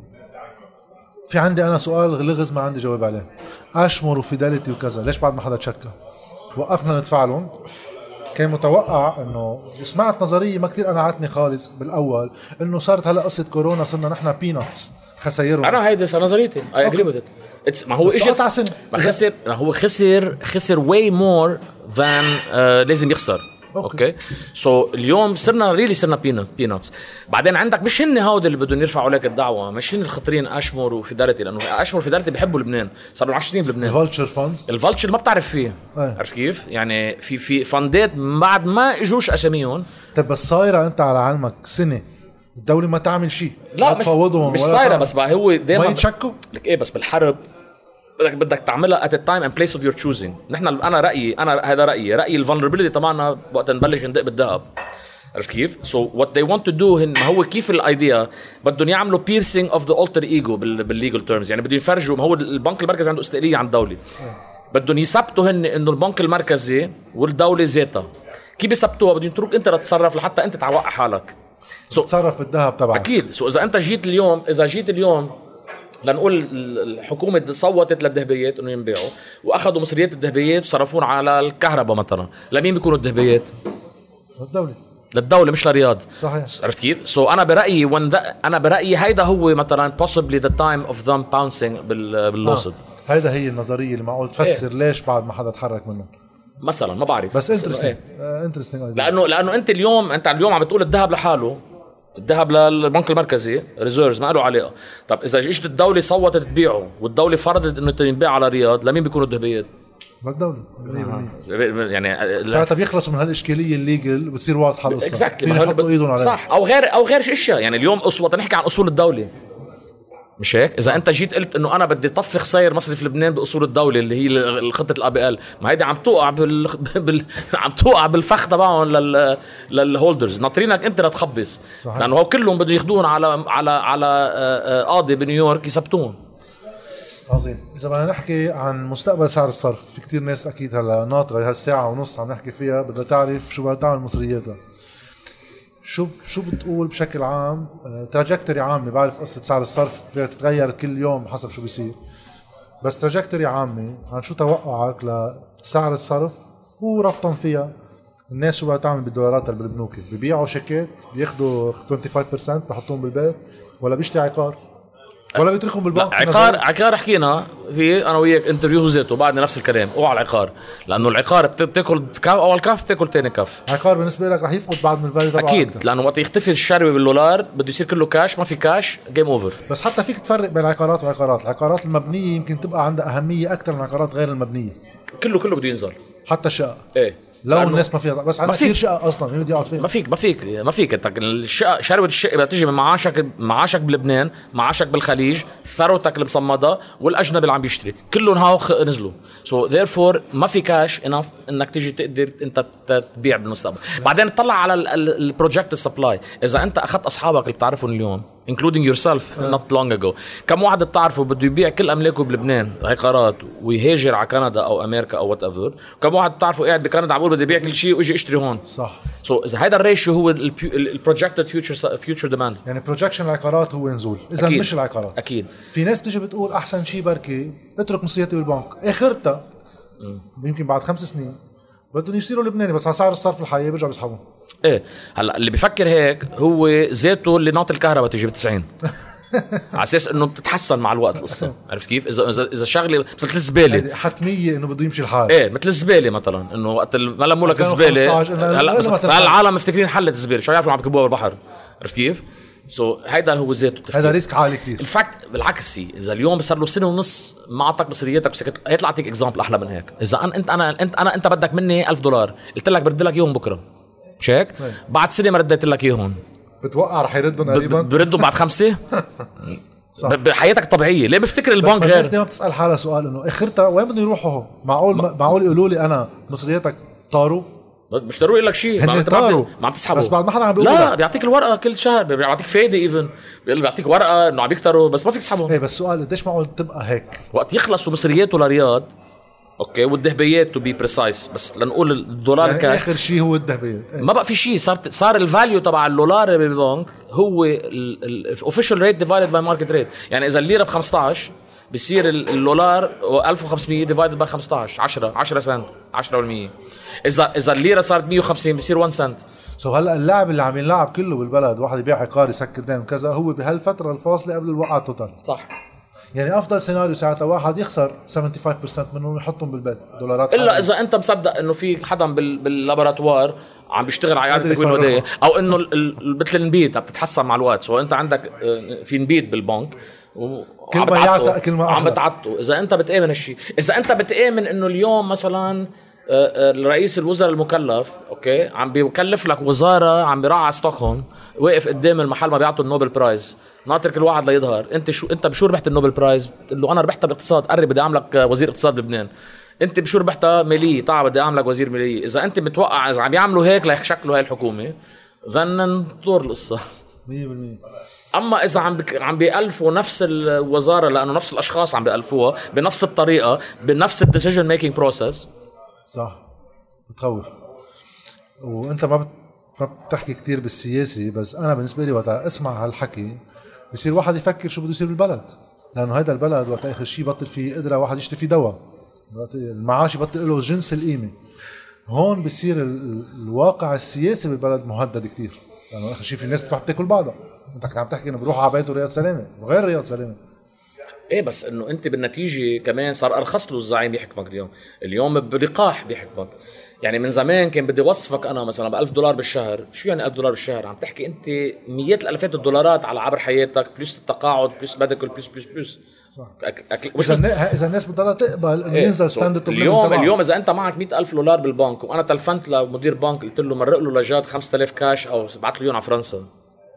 في عندي انا سؤال لغز ما عندي جواب عليه. اشمر وفيداليتي وكذا، ليش بعد ما حدا تشكى وقفنا ندفع لهم؟ كان متوقع انه سمعت نظريه ما كتير قنعتني خالص بالاول، انه صارت هلا قصه كورونا صرنا نحن بيناتس خسايرهم. انا هيدي نظريتي اي اجري وذ ات. ما هو اجى ما خسر، ما هو خسر واي مور ذان لازم يخسر. اوكي اليوم صرنا بيناتس. بعدين عندك مش هن هود اللي بدهم يرفعوا لك الدعوه، مش هن الخطرين اشمر وفيداليتي، لانه اشمر وفيداليتي بيحبوا لبنان، صاروا 10 سنين بلبنان. الفالتشر فاندز، الفالتشر ما بتعرف فيه. عرفت كيف؟ يعني في فندات بعد ما اجوش اساميهم. طب بس صايره انت على علمك سنه الدوله ما تعمل شيء، لا مش صايره، بس بقى هو دائما ما يتشكوا لك ايه. بس بالحرب بدك تعملها at a time and place of your choosing. نحن انا هذا رايي الفولنربيليتي تبعنا وقت نبلش ندق بالذهب. عرفت كيف؟ what they want to do ما هو كيف الايديا بدهم يعملوا piercing of the alter ego بالليجل تيرمز. يعني بدهم يفرجوا، ما هو البنك المركزي عنده استقلاليه عن الدوله، بدهم يثبتوا هن انه البنك المركزي والدوله ذاتها. كيف يثبتوها؟ بدهم يترك انت تتصرف لحتى انت توقع حالك، تتصرف بالذهب تبعك. اكيد. اذا انت جيت اليوم لنقول الحكومة صوتت للذهبيات انه ينبيعوا، واخذوا مصريات الذهبيات وصرفون على الكهرباء مثلا، لمين بيكونوا الذهبيات؟ للدولة مش لرياض. صحيح. عرفت كيف؟ انا برأيي هيدا هو مثلا possibly the time of them bouncing باللوصد. هيدا هي النظرية اللي معقول تفسر ليش بعد ما حدا تحرك منهم مثلا. ما بعرف، بس انترستينج لانه انت اليوم عم بتقول الذهب لحاله، الذهب للبنك المركزي ريزيرفز ما له علاقه. طب اذا اجت الدوله صوتت تبيعه والدوله فرضت انه ينباع على رياض، لمين بيكونوا الذهبيات؟ للدوله. يعني ساعتها بيخلصوا من هالاشكاليه الليجل، بتصير واضحه القصه. يحطوا ايدهم عليها. صح. او غير اشياء. يعني اليوم وقت نحكي عن اصول الدوله، مش هيك؟ اذا انت جيت قلت انه انا بدي طفي خسائر مصرف لبنان باصول الدوله اللي هي خطه الABL، ما هيدي عم توقع عم توقع بالفخ تبعهم للهولدرز. ناطرينك انت لتخبص، لانه هو كلهم بده ياخذون على قاضي بنيويورك يثبتون. عظيم. اذا بدنا نحكي عن مستقبل سعر الصرف، في كتير ناس اكيد هلا ناطره هالساعه ونص عم نحكي فيها، بدها تعرف شو بدها تعمل مصرياتها. شو بتقول بشكل عام تراجكتوري عامة؟ بعرف قصة سعر الصرف فيها تتغير كل يوم حسب شو بيصير، بس تراجكتوري عامة عن شو توقعك لسعر الصرف وربطا فيها الناس شو بدها تعمل بالدولارات اللي بالبنوك؟ ببيعوا شيكات بياخدوا 25% بحطوهم بالبيت، ولا بيشتري عقار؟ ولا بيتركهم بالبنك؟ عقار حكينا في انا وياك انترفيو ذاته بعدني نفس الكلام. اوعى العقار، لانه العقار بتاكل اول كف بتاكل ثاني كف. عقار بالنسبه لك رح يفقد بعد من الفاليو تبعه اكيد أكتر. لانه وقت يختفي الشروي بالدولار بده يصير كله كاش، ما في كاش جيم اوفر. بس حتى فيك تفرق بين عقارات وعقارات. العقارات المبنيه يمكن تبقى عندها اهميه اكثر من العقارات غير المبنيه. كله بده ينزل، حتى الشقه. ايه لو الناس ما فيها، بس عندك كثير شقه اصلا مين بده يقعد فيها. ما فيك انت الشقه، شروه الشقه بتيجي من معاشك بلبنان، معاشك بالخليج، ثروتك المصمده، والاجنبي اللي عم بيشتري كلهم هاو نزلوا. سو ذيرفور ما في كاش انف انك تيجي تقدر انت تبيع بالمستقبل. بعدين تطلع على البروجكت سبلاي. اذا انت اخذت اصحابك اللي بتعرفهم اليوم including yourself not long ago، كم واحد بتعرفه بده يبيع كل املاكه بلبنان عقارات ويهاجر على كندا او امريكا او وات ايفر، كم واحد بتعرفه قاعد بكندا عم بيقول بدي يبيع كل شيء ويجي يشتري هون. صح. اذا هيدا الريشيو هو البروجكتد فيوتشر ديماند، يعني بروجكشن العقارات هو نزول. اذا مش العقارات اكيد في ناس بتيجي بتقول احسن شيء بركي اترك مصرياتي بالبنك، اخرتها يمكن بعد 5 سنين بدهم يصيروا لبناني بس على سعر الصرف الحقيقي بيرجعوا بيسحبوا. ايه هلا اللي بيفكر هيك هو ذاته اللي ناطي الكهرباء تيجي ب90 على اساس انه بتتحسن مع الوقت القصه. عرفت كيف؟ اذا شغله مثل الزباله حتميه انه بده يمشي الحال. ايه مثل الزباله مثلا، انه وقت ما لموا لك الزباله هلا العالم مفتكرين حلت الزباله، شو يعرفوا عم يكبوها بالبحر. عرفت كيف؟ هيدا هو ذاته التفكير. هذا ريسك عالي كثير. الفاكت بالعكس، اذا اليوم صار له سنه ونص ما اعطاك مصرياتك وسكت، هيطلع اعطيك اكزامبل احلى من هيك. اذا انت بدك مني $1000، قلت لك برد لك اياهم بكره، مش هيك؟ بعد سنه ما رديت لك اياهم، بتوقع رح يردهم قريبا. بردوا بعد 5 بحياتك الطبيعيه. ليه بفتكر البنك غير؟ الناس ما بتسال حالها سؤال انه اخرتها وين بدهم يروحوا؟ معقول يقولوا لي انا مصرياتك طاروا؟ مش ضروري لك شيء، ما عم تسحبه. بس بعد ما حدا عم بيقول لا بيعطيك الورقه كل شهر، بيعطيك فايده ايفن، بيعطيك ورقه انه عم يكتروا بس ما فيك تسحبهم. ايه بس السؤال قديش معقول تبقى هيك وقت يخلصوا مصرياته لرياض اوكي والذهبيات تو بي بريسايز، بس لنقول الدولار يعني اخر شيء هو الذهبيات. ما بقى في شيء، صار الفاليو تبع الدولار بالبنك هو الاوفيشال ريت ديفايدد باي ماركت ريت. يعني اذا الليره ب15 بصير الدولار 1500 ديفايدد باي 15 10 سنت 10%. اذا الليره صارت 150 بصير 1 سنت. هلا اللاعب اللي عم يلعب كله بالبلد، واحد يبيع عقار يسكر دين وكذا، هو بهالفتره الفاصله قبل الوقعه توتال. صح. يعني افضل سيناريو ساعتها واحد يخسر 75% منهم يحطهم بالبيت دولارات، الا اذا انت مصدق انه في حدا باللابوراتوار عم بيشتغل على اعاده تكوين وديه، او انه مثل النبيت بتتحسن مع الوقت. سو انت عندك في نبيت بالبنك كل ما يعطى كل ما عم بتعطوا. اذا انت بتامن هالشيء، اذا انت بتامن انه اليوم مثلا الرئيس الوزراء المكلف اوكي عم بيكلف لك وزاره عم بيراعي ستوكهولم، واقف قدام المحل ما بيعطوا النوبل برايز، ناطر كل واحد ليظهر. انت بشو ربحت النوبل برايز؟ بتقول له انا ربحتها بالاقتصاد، قرب بدي اعملك وزير اقتصاد بلبنان. انت بشو ربحتها؟ ماليه، تعال بدي اعملك وزير ماليه. اذا انت متوقع اذا عم يعملوا هيك ليشكلوا هاي الحكومه ظنن طور القصه 100%. اما اذا عم بيألفوا نفس الوزاره، لانه نفس الاشخاص عم بيألفوها بنفس الطريقه بنفس الديسيجن ميكينج بروسس، صح بتخوف. وانت ما بتحكي كتير بالسياسي، بس انا بالنسبه لي وقت اسمع هالحكي بصير واحد يفكر شو بده يصير بالبلد، لانه هذا البلد وقت اخر شيء بطل فيه قدره واحد يشتري فيه دواء، المعاش يبطل له جنس القيمه. هون بصير الواقع السياسي بالبلد مهدد كتير، لانه اخر شيء في الناس بتروح تاكل بعضها. انت عم تحكي انه بروحوا على بيته رياض سلامه وغير رياض سلامه. ايه بس انه انت بالنتيجه كمان صار ارخص له الزعيم يحكمك. اليوم بلقاح بيحكمك. يعني من زمان كان بدي وصفك انا مثلا $1000 بالشهر. شو يعني $1000 بالشهر؟ عم تحكي انت مئات الالافات الدولارات على عبر حياتك، بلس التقاعد، بلس ميديكال، بلس صح. اذا الناس بتضلها تقبل انه ينزل ستاندرد اليوم اذا انت معك $100,000 بالبنك، وانا تلفنت لمدير بنك قلت له مرق له لجاد 5000 كاش او ابعث له اياهم على فرنسا،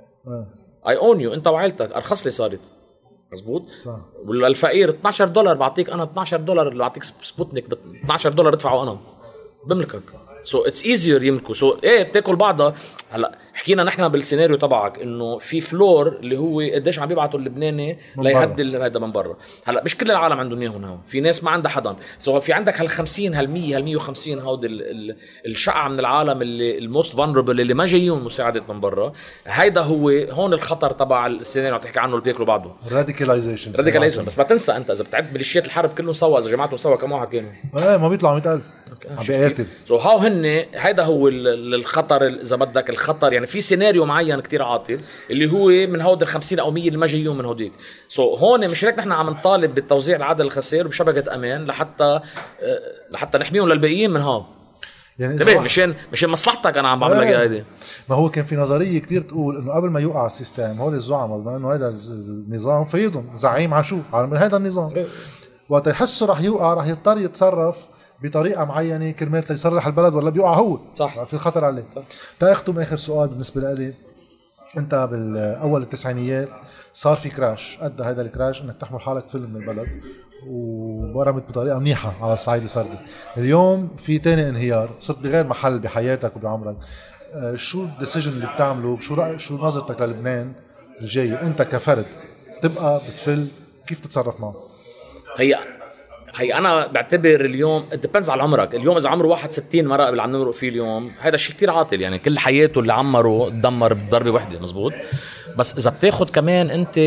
اي اون يو، انت وعائلتك ارخص لي صارت. مزبوط صح. والفقير $12 بعطيك انا $12 اللي بعطيك سبوتنيك $12 ادفعه انا بملكك. سو اتس ايزير يملكوا. سو ايه بتاكل بعضها. هلا حكينا نحن بالسيناريو تبعك انه في فلور اللي هو قديش عم بيبعتوا اللبناني ليهدي هذا من برا. هلا مش كل العالم عندهم اياهم هون، في ناس ما عندها حدا. سو في عندك هال50 هال100 هال150 هود الشقعة من العالم اللي الموست فولنربل اللي ما جايين مساعدات من برا. هيدا هو هون الخطر تبع السيناريو اللي بتحكي عنه اللي بياكلوا بعضهم، راديكاليزيشن. بس ما تنسى انت اذا بتعد ميليشيات الحرب كلهم سوا، اذا جماعتهم سوا كم واحد كانوا؟ ما بيطلعوا 100,000 عم بيقاتل. سو هاو هن هيدا هو الخطر اذا بدك الخطر، يعني في سيناريو معين كتير عاطل اللي هو من هود ال 50 او 100 اللي ما جايين من هوديك. هون مش هيك نحن عم نطالب بالتوزيع العادل الخسائر وبشبكه امان لحتى نحميهم للباقيين من هون. يعني تمام، مشان مصلحتك انا عم بعمل لك هيدي. ما هو كان في نظريه كتير تقول انه قبل ما يوقع السيستم هول الزعماء بما انه هذا النظام فيضم زعيم عشو على هذا النظام، وقت يحسوا رح يوقع رح يضطر يتصرف بطريقه معينه كرمال يصلح البلد ولا بيوقع هو. صح، في الخطر عليه. صح. تاخذوا اخر سؤال بالنسبه لي، انت بالاول التسعينيات صار في كراش، ادى هذا الكراش انك تحمل حالك تفل من البلد وبرمت بطريقه منيحه على الصعيد الفردي. اليوم في تاني انهيار، صرت بغير محل بحياتك وبعمرك. شو الديسيجن اللي بتعمله؟ شو نظرتك للبنان الجاي انت كفرد تبقى بتفل؟ كيف تتصرف معه؟ هي انا بعتبر اليوم ديبندز على عمرك. اليوم اذا عمره 61 مرق اللي عم نمرق فيه اليوم، هذا الشيء كتير عاطل، يعني كل حياته اللي عمره تدمر بضربه واحده. مزبوط. بس اذا بتاخد كمان انت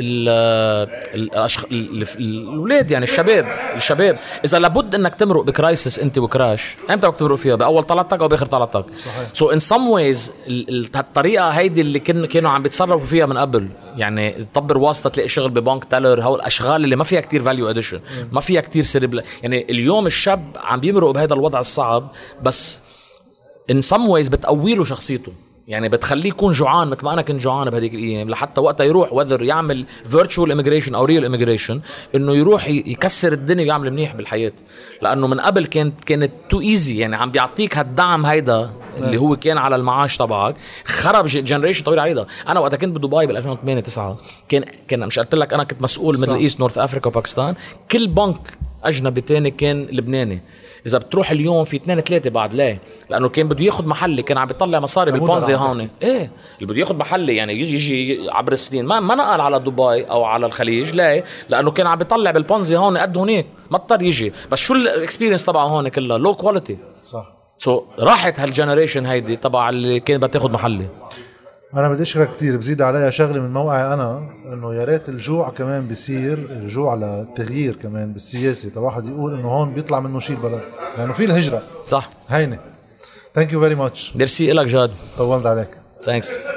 الاولاد، يعني الشباب اذا لابد انك تمرق بكرايسس انت وكراش، امتى بدك تمرق فيها؟ باول طلعتك او باخر طلعتك؟ سو ان سم ويز الطريقه هيدي اللي كانوا عم بيتصرفوا فيها من قبل، يعني تطبر واسطه تلاقي شغل ببنك تيلر، هول الاشغال اللي ما فيها كتير فاليو اديشن، ما فيها كتير سيربل. يعني اليوم الشاب عم بيمرق بهذا الوضع الصعب، بس ان سم ويز بتقويله شخصيته، يعني بتخليه يكون جوعان مثل ما انا كنت جوعان بهديك الايام، لحتى وقتها يروح وذر يعمل فيرتشوال ايميجريشن او ريل ايميجريشن، انه يروح يكسر الدنيا ويعمل منيح بالحياه. لانه من قبل كانت تو ايزي، يعني عم بيعطيك هالدعم هيدا اللي هو كان على المعاش تبعك، خرب جنريشن طويل عريضه. انا وقتها كنت بدبي بال 2008 9 كان مش قلت لك انا كنت مسؤول ميدل ايست نورث افريكا وباكستان، كل بنك اجنبي تاني كان لبناني. اذا بتروح اليوم في 2-3 بعد، ليه؟ لانه كان بده ياخذ محلي، كان عم بيطلع مصاري بالبونزي هون. ايه اللي بده ياخذ محلي يعني يجي عبر السنين ما نقل على دبي او على الخليج. ليه؟ لانه كان عم بيطلع بالبونزي هون قد هونيك، ما اضطر يجي. بس شو الاكسبيرينس تبعه هون كلها لو كواليتي. صح. راحت هالجنريشن هيدي تبع اللي كان بتاخذ محلي. انا بدي اشكرك كثير. بزيد عليها شغله من موقعي انا، انه يا ريت الجوع كمان بيصير الجوع للتغيير كمان بالسياسه، واحد يقول انه هون بيطلع منه شيء البلد، لانه في الهجره. صح. هينه. ثانك يو فيري ماتش. ميرسي لك جاد، طولت عليك. ثانكس.